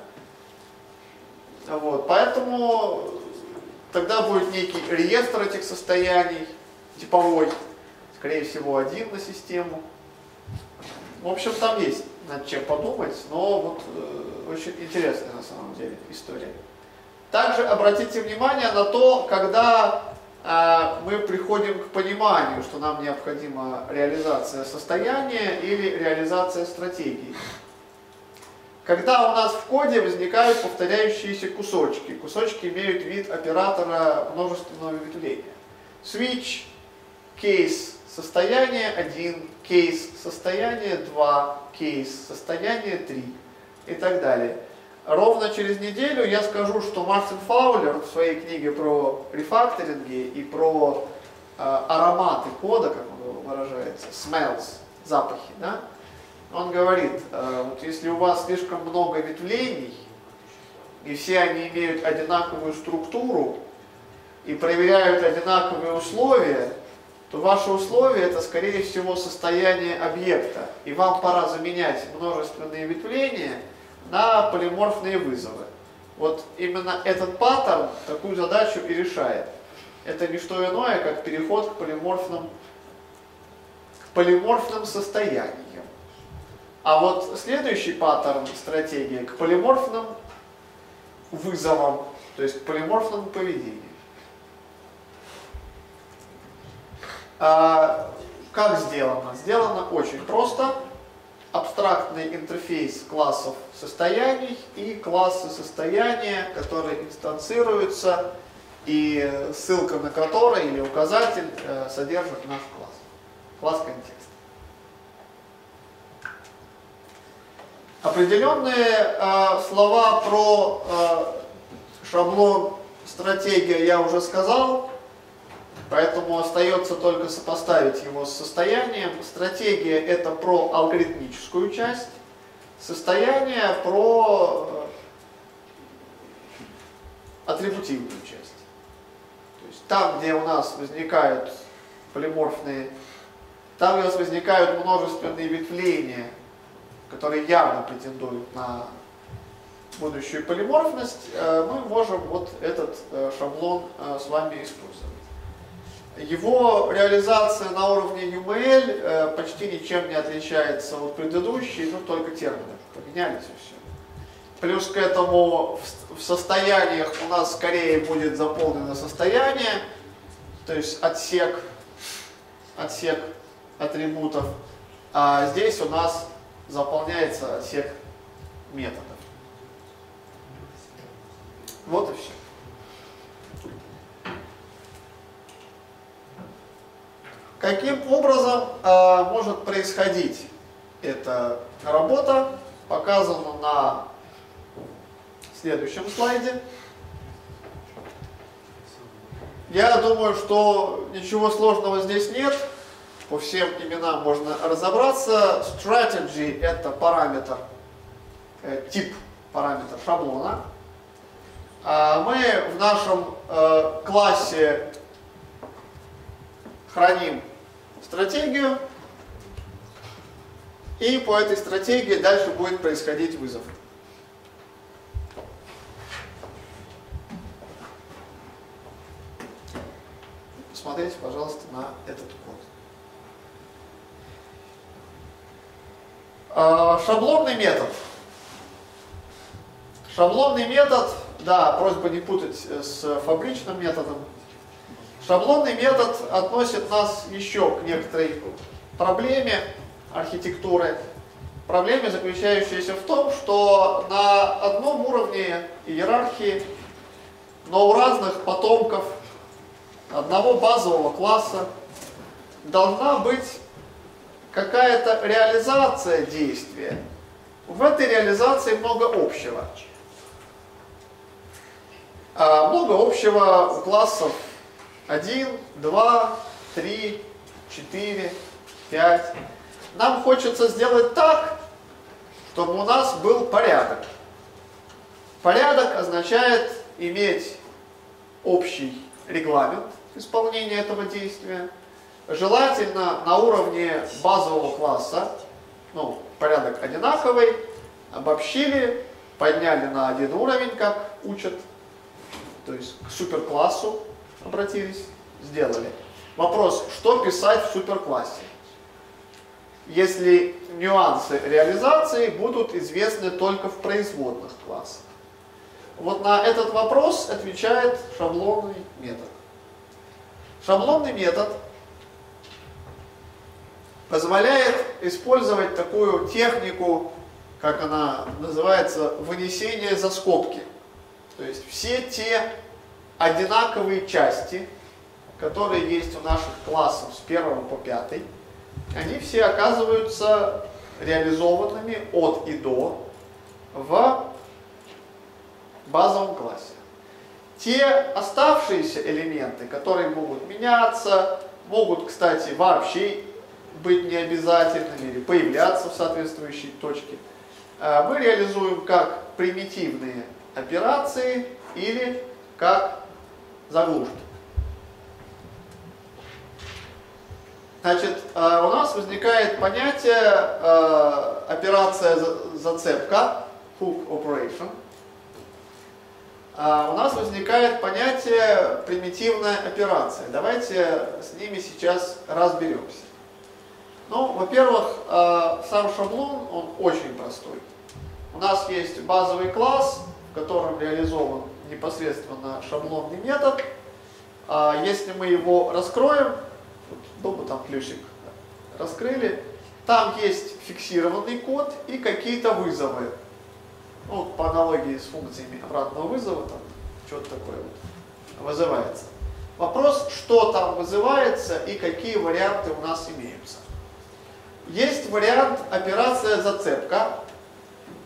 Вот, поэтому тогда будет некий реестр этих состояний, типовой, скорее всего, один на систему. В общем, там есть над чем подумать, но вот э, очень интересная на самом деле история. Также обратите внимание на то, когда э, мы приходим к пониманию, что нам необходима реализация состояния или реализация стратегии. Когда у нас в коде возникают повторяющиеся кусочки. Кусочки имеют вид оператора множественного ветвления. Switch, кейс, состояние один, кейс, состояние два, кейс, состояние три и так далее. Ровно через неделю я скажу, что Мартин Фаулер в своей книге про рефакторинги и про э, ароматы кода, как он выражается, smells, запахи, да? Он говорит, э, вот если у вас слишком много ветвлений, и все они имеют одинаковую структуру, и проверяют одинаковые условия, то ваши условия это скорее всего состояние объекта, и вам пора заменять множественные ветвления на полиморфные вызовы. Вот именно этот паттерн такую задачу и решает. Это не что иное, как переход к полиморфным, к полиморфным состояниям. А вот следующий паттерн стратегии к полиморфным вызовам, то есть к полиморфному поведению. А, как сделано? Сделано очень просто. Абстрактный интерфейс классов состояний и классы состояния, которые инстанцируются и ссылка на который или указатель э, содержит наш класс. Класс контекста. Определенные э, слова про э, шаблон стратегия я уже сказал, поэтому остается только сопоставить его с состоянием. Стратегия – это про алгоритмическую часть, состояние про э, атрибутивную часть. То есть там, где у нас возникают полиморфные, там у нас возникают множественные ветвления, которые явно претендуют на будущую полиморфность, мы можем вот этот шаблон с вами использовать. Его реализация на уровне ю эм эл почти ничем не отличается от предыдущей, ну только термины поменялись и все. Плюс к этому в состояниях у нас скорее будет заполнено состояние, то есть отсек, отсек атрибутов, а здесь у нас заполняется отсек методов. Вот и все. Каким образом э, может происходить эта работа, показано на следующем слайде. Я думаю, что ничего сложного здесь нет. По всем именам можно разобраться. Strategy – это параметр, э, тип параметр шаблона. А мы в нашем э, классе храним стратегию, и по этой стратегии дальше будет происходить вызов. Посмотрите, пожалуйста, на этот код. Шаблонный метод. Шаблонный метод, да, просьба не путать с фабричным методом. Шаблонный метод относит нас еще к некоторой проблеме архитектуры. Проблеме, заключающейся в том, что на одном уровне иерархии, но у разных потомков одного базового класса должна быть какая-то реализация действия. В этой реализации много общего. А много общего у классов один, два, три, четыре, пять. Нам хочется сделать так, чтобы у нас был порядок. Порядок означает иметь общий регламент исполнения этого действия. Желательно на уровне базового класса, ну, порядок одинаковый, обобщили, подняли на один уровень, как учат, то есть к суперклассу обратились, сделали. Вопрос, что писать в суперклассе? Если нюансы реализации будут известны только в производных классах. Вот на этот вопрос отвечает шаблонный метод. Шаблонный метод позволяет использовать такую технику, как она называется, вынесение за скобки. То есть все те одинаковые части, которые есть у наших классов с первого по пятый, они все оказываются реализованными от и до в базовом классе. Те оставшиеся элементы, которые могут меняться, могут, кстати, вообще быть необязательными или появляться в соответствующей точке, мы реализуем как примитивные операции или как заглушки. Значит, у нас возникает понятие операция зацепка, hook operation. У нас возникает понятие примитивная операция. Давайте с ними сейчас разберемся. Ну, во-первых, сам шаблон, он очень простой. У нас есть базовый класс, в котором реализован непосредственно шаблонный метод. Если мы его раскроем, дома там плюсик раскрыли, там есть фиксированный код и какие-то вызовы. Ну, по аналогии с функциями обратного вызова, там что-то такое вот вызывается. Вопрос, что там вызывается и какие варианты у нас имеются. Есть вариант операция зацепка.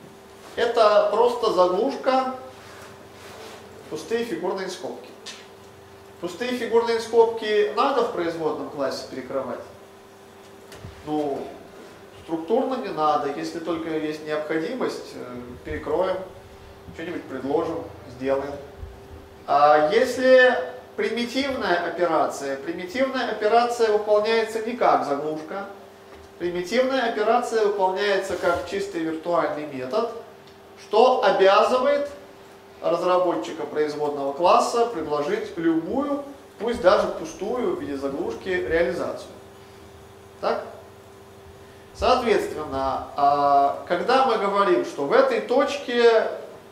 это просто заглушка, пустые фигурные скобки. Пустые фигурные скобки надо в производном классе перекрывать? Ну, структурно не надо. Если только есть необходимость, перекроем, что-нибудь предложим, сделаем. А если примитивная операция, примитивная операция выполняется не как заглушка. Примитивная операция выполняется как чистый виртуальный метод, что обязывает разработчика производного класса предложить любую, пусть даже пустую в виде заглушки, реализацию. Так? Соответственно, когда мы говорим, что в этой точке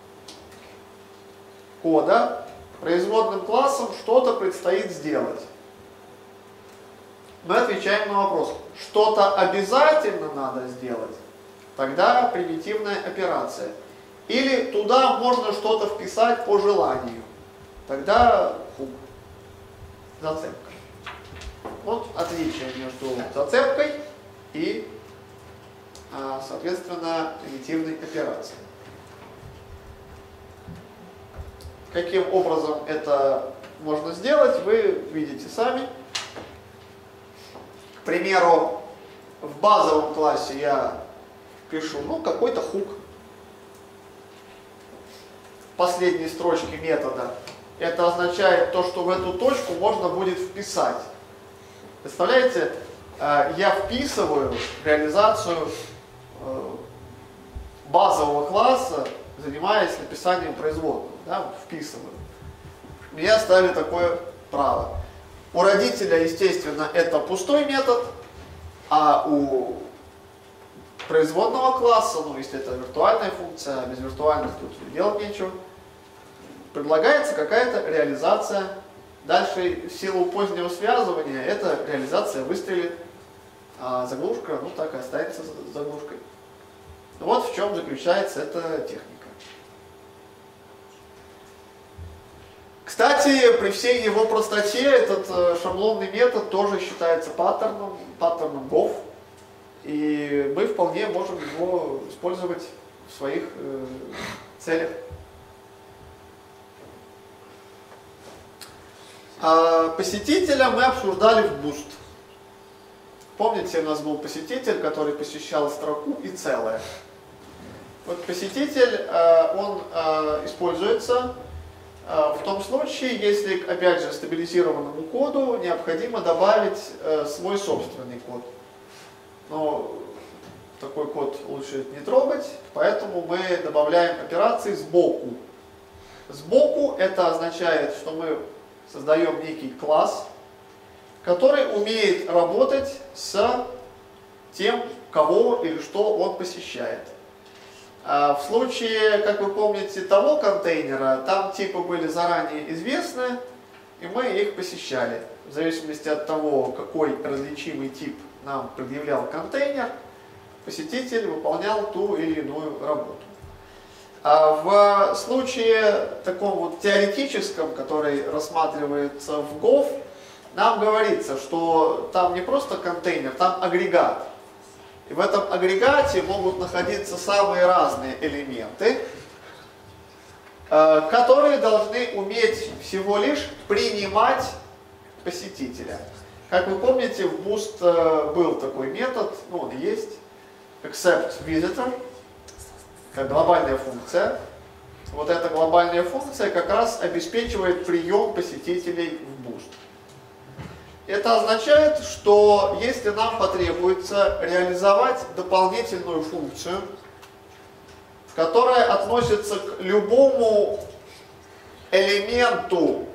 кода производным классом что-то предстоит сделать, мы отвечаем на вопрос, что-то обязательно надо сделать, тогда примитивная операция. Или туда можно что-то вписать по желанию, тогда хук, зацепка. Вот отличие между зацепкой и, соответственно, примитивной операцией. Каким образом это можно сделать, вы видите сами. К примеру, в базовом классе я пишу, ну, какой-то хук. В последней строчке метода. Это означает то, что в эту точку можно будет вписать. Представляете, я вписываю реализацию базового класса, занимаясь написанием производного. Да, вписываю. Мне оставили такое право. У родителя, естественно, это пустой метод, а у производного класса, ну, если это виртуальная функция, а без виртуальных тут делать нечего, предлагается какая-то реализация. Дальше, в силу позднего связывания, эта реализация выстрелит, а заглушка, ну, так и останется заглушкой. Вот в чем заключается эта техника. Кстати, при всей его простоте этот э, шаблонный метод тоже считается паттерном, паттерном гоф, и мы вполне можем его использовать в своих э, целях. А посетителя мы обсуждали в буст. Помните, у нас был посетитель, который посещал строку и целое. Вот посетитель, э, он э, используется в том случае, если, опять же, стабилизированному коду необходимо добавить э, свой собственный код. Но такой код лучше не трогать, поэтому мы добавляем операции сбоку. Сбоку это означает, что мы создаем некий класс, который умеет работать с тем, кого или что он посещает. В случае, как вы помните, того контейнера, там типы были заранее известны, и мы их посещали. В зависимости от того, какой различимый тип нам предъявлял контейнер, посетитель выполнял ту или иную работу. А в случае таком вот теоретическом, который рассматривается в гоф, нам говорится, что там не просто контейнер, там агрегат. И в этом агрегате могут находиться самые разные элементы, которые должны уметь всего лишь принимать посетителя. Как вы помните, в Boost был такой метод, ну он есть, acceptVisitor, как глобальная функция. Вот эта глобальная функция как раз обеспечивает прием посетителей в Boost. Это означает, что если нам потребуется реализовать дополнительную функцию, которая относится к любому элементу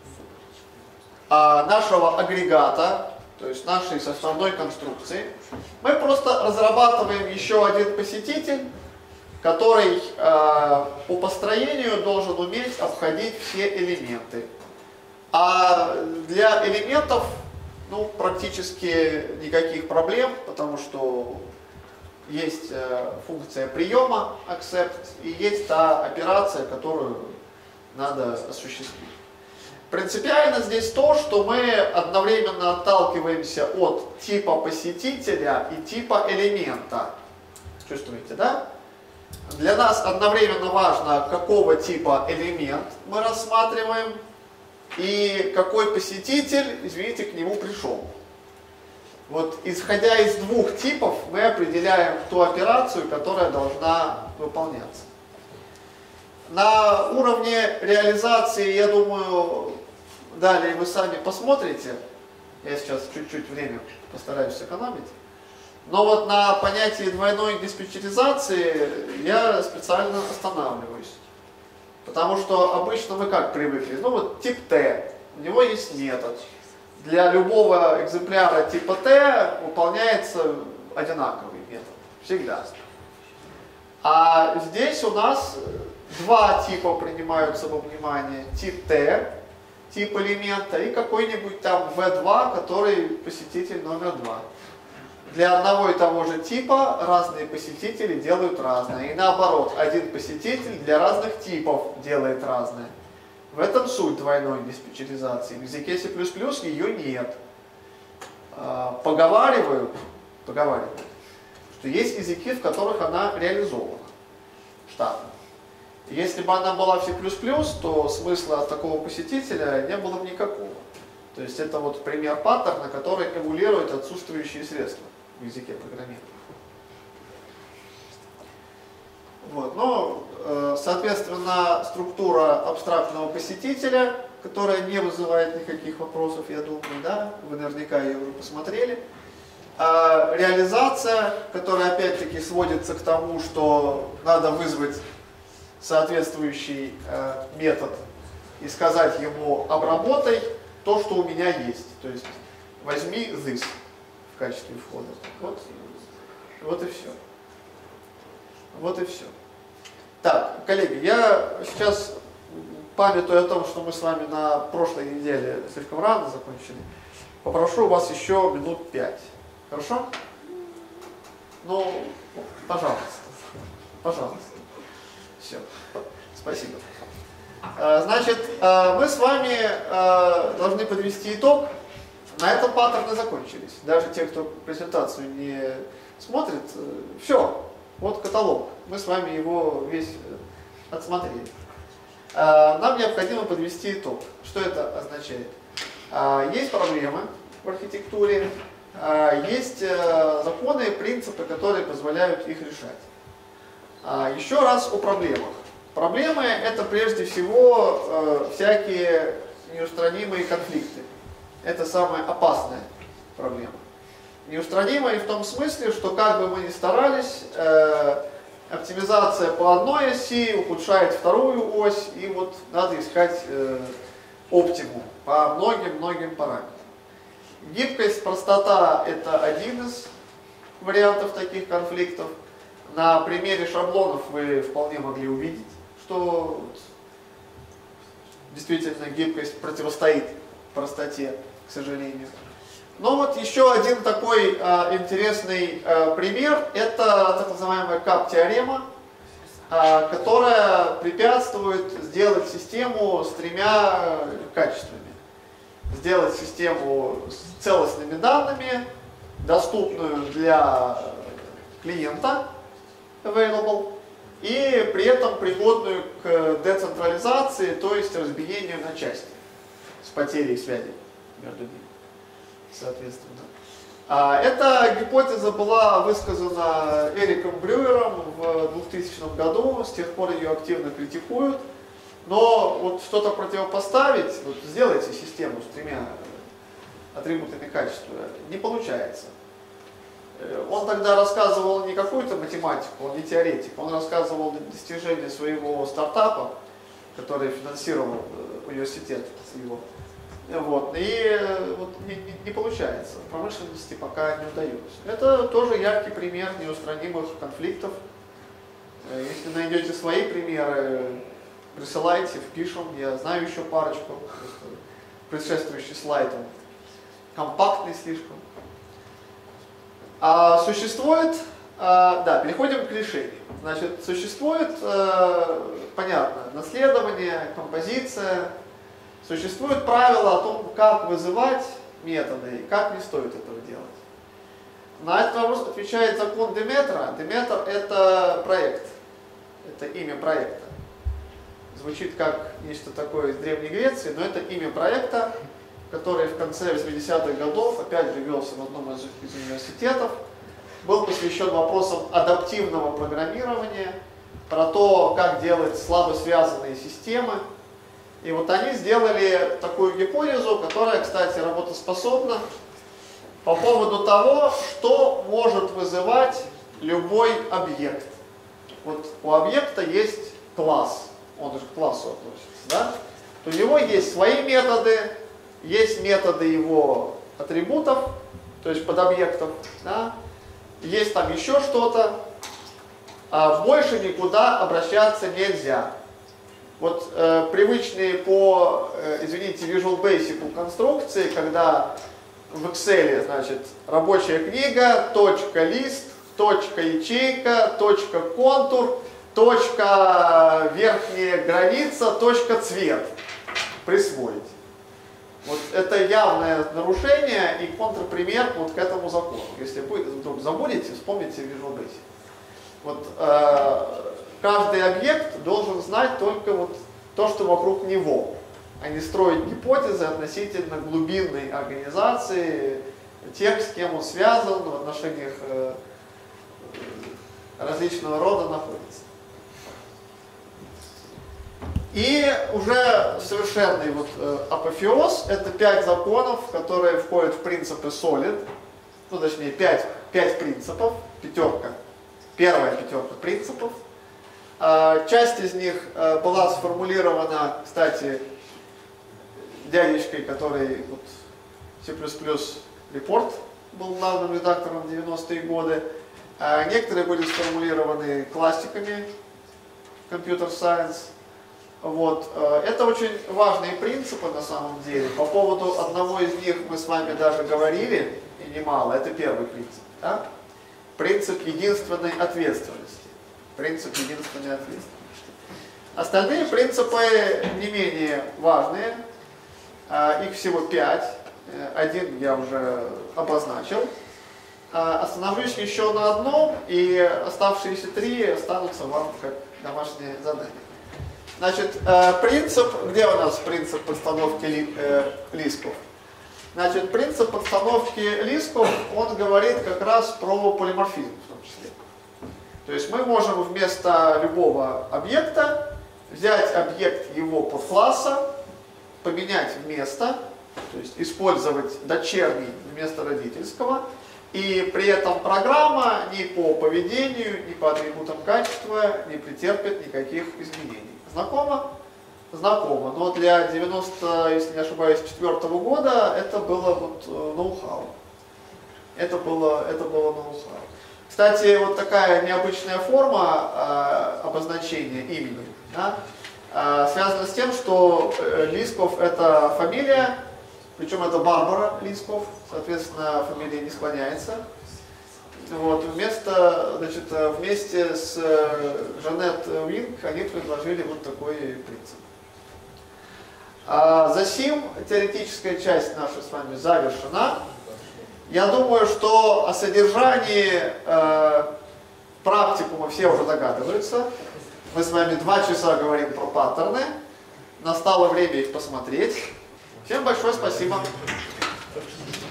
а, нашего агрегата, то есть нашей составной конструкции, мы просто разрабатываем еще один посетитель, который а, по построению должен уметь обходить все элементы. А для элементов ну, практически никаких проблем, потому что есть э, функция приема accept и есть та операция, которую надо осуществить. Принципиально здесь то, что мы одновременно отталкиваемся от типа посетителя и типа элемента. Чувствуете, да? Для нас одновременно важно, какого типа элемент мы рассматриваем и какой посетитель, извините, к нему пришел. Вот исходя из двух типов мы определяем ту операцию, которая должна выполняться. На уровне реализации, я думаю, далее вы сами посмотрите. Я сейчас чуть-чуть время постараюсь сэкономить. Но вот на понятии двойной диспетчеризации я специально останавливаюсь. Потому что обычно мы как привыкли? Ну вот тип Т, у него есть метод. Для любого экземпляра типа Т выполняется одинаковый метод. Всегда. А здесь у нас два типа принимаются во внимание. Тип Т, тип элемента, и какой-нибудь там вэ два, который посетитель номер два. Для одного и того же типа разные посетители делают разное. И наоборот, один посетитель для разных типов делает разное. В этом суть двойной диспетчеризации. В языке C++ ее нет. Поговаривают, поговаривают, что есть языки, в которых она реализована штатно. Если бы она была в C++, то смысла от такого посетителя не было бы никакого. То есть это вот пример паттерна, который эмулирует отсутствующие средства в языке программирования. Вот. Но, соответственно, структура абстрактного посетителя, которая не вызывает никаких вопросов, я думаю, да, вы наверняка ее уже посмотрели. А реализация, которая опять-таки сводится к тому, что надо вызвать соответствующий э, метод и сказать ему: обработай то, что у меня есть. То есть возьми this в качестве входа. Вот, вот и все. Вот и все. Так, коллеги, я сейчас, памятуя о том, что мы с вами на прошлой неделе слишком рано закончили, попрошу вас еще минут пять. Хорошо? Ну, пожалуйста. Пожалуйста. Все. Спасибо. Значит, мы с вами должны подвести итог. На этом паттерны закончились. Даже те, кто презентацию не смотрит, все. Вот каталог. Мы с вами его весь отсмотрели. Нам необходимо подвести итог. Что это означает? Есть проблемы в архитектуре, есть законы и принципы, которые позволяют их решать. Еще раз о проблемах. Проблемы — это прежде всего всякие неустранимые конфликты. Это самая опасная проблема. Неустранимые в том смысле, что как бы мы ни старались, э, оптимизация по одной оси ухудшает вторую ось, и вот надо искать э, оптимум по многим-многим параметрам. Гибкость, простота — это один из вариантов таких конфликтов. На примере шаблонов вы вполне могли увидеть, что действительно гибкость противостоит простоте, к сожалению. Но вот еще один такой а, интересный а, пример, это так называемая кап-теорема, а, которая препятствует сделать систему с тремя качествами. Сделать систему с целостными данными, доступную для клиента, available, и при этом пригодную к децентрализации, то есть разбиению на части с потерей связи между ними. Соответственно. Эта гипотеза была высказана Эриком Брюером в двухтысячном году, с тех пор ее активно критикуют. Но вот что-то противопоставить, вот сделайте систему с тремя атрибутами качества, не получается. Он тогда рассказывал не какую-то математику, он не теоретик, он рассказывал достижения своего стартапа, который финансировал университет его. Вот. И вот, не, не, не получается. В промышленности пока не удается. Это тоже яркий пример неустранимых конфликтов. Если найдете свои примеры, присылайте, впишем. Я знаю еще парочку. Предшествующий слайд, он компактный слишком. А существует, а, да, переходим к решению. Значит, существует, а, понятно, наследование, композиция. Существует правило о том, как вызывать методы и как не стоит этого делать. На этот вопрос отвечает закон Деметра. Деметр — это проект. Это имя проекта. Звучит как нечто такое из Древней Греции, но это имя проекта, который в конце восьмидесятых годов опять же велся в одном из, из университетов. Был посвящен вопросам адаптивного программирования, про то, как делать слабо связанные системы. И вот они сделали такую гипотезу, которая, кстати, работоспособна, по поводу того, что может вызывать любой объект. Вот у объекта есть класс, он же к классу относится, да? У него есть свои методы, есть методы его атрибутов, то есть подобъектов, да? Есть там еще что-то, а больше никуда обращаться нельзя. Вот э, привычные по, э, извините, Visual Basic конструкции, когда в Excel, значит, рабочая книга, точка лист, точка ячейка, точка контур, точка верхняя граница, точка цвет присвоить. Вот это явное нарушение и контрпример вот к этому закону. Если вы вдруг забудете, вспомните Visual Basic. Вот, э, каждый объект должен знать только вот то, что вокруг него, а не строить гипотезы относительно глубинной организации, тех, с кем он связан, в отношениях э, различного рода находится. И уже совершенный вот, э, апофеоз — это пять законов, которые входят в принципы солид, ну точнее пять, пять принципов, пятерка, первая пятерка принципов. Э, часть из них э, была сформулирована, кстати, дядечкой, который вот, C++ Report был главным редактором в девяностые годы. Э, некоторые были сформулированы классиками Computer Science. Вот. Это очень важные принципы на самом деле. По поводу одного из них мы с вами даже говорили, и немало. Это первый принцип. Да? Принцип единственной ответственности. Принцип единственной ответственности. Остальные принципы не менее важные. Их всего пять. Один я уже обозначил. Остановлюсь еще на одном, и оставшиеся три останутся вам как домашнее задание. Значит, принцип, где у нас принцип подстановки ли, э, лисков? Значит, принцип подстановки лисков, он говорит как раз про полиморфизм в том числе. То есть мы можем вместо любого объекта взять объект его подкласса, поменять место, то есть использовать дочерний вместо родительского, и при этом программа ни по поведению, ни по атрибутам качества не претерпит никаких изменений. Знакомо? Знакомо. Но для девяносто, если не ошибаюсь, четвёртого года это было вот ноу-хау. Это было, это было ноу-хау. Кстати, вот такая необычная форма э, обозначения имени, да, э, связана с тем, что э, Лисков — это фамилия, причем это Барбара Лисков, соответственно, фамилия не склоняется. Вот, вместо, значит, вместе с Жанет Уинг они предложили вот такой принцип. А засим теоретическая часть наша с вами завершена. Я думаю, что о содержании э, практикума все уже догадываются. Мы с вами два часа говорим про паттерны. Настало время их посмотреть. Всем большое спасибо.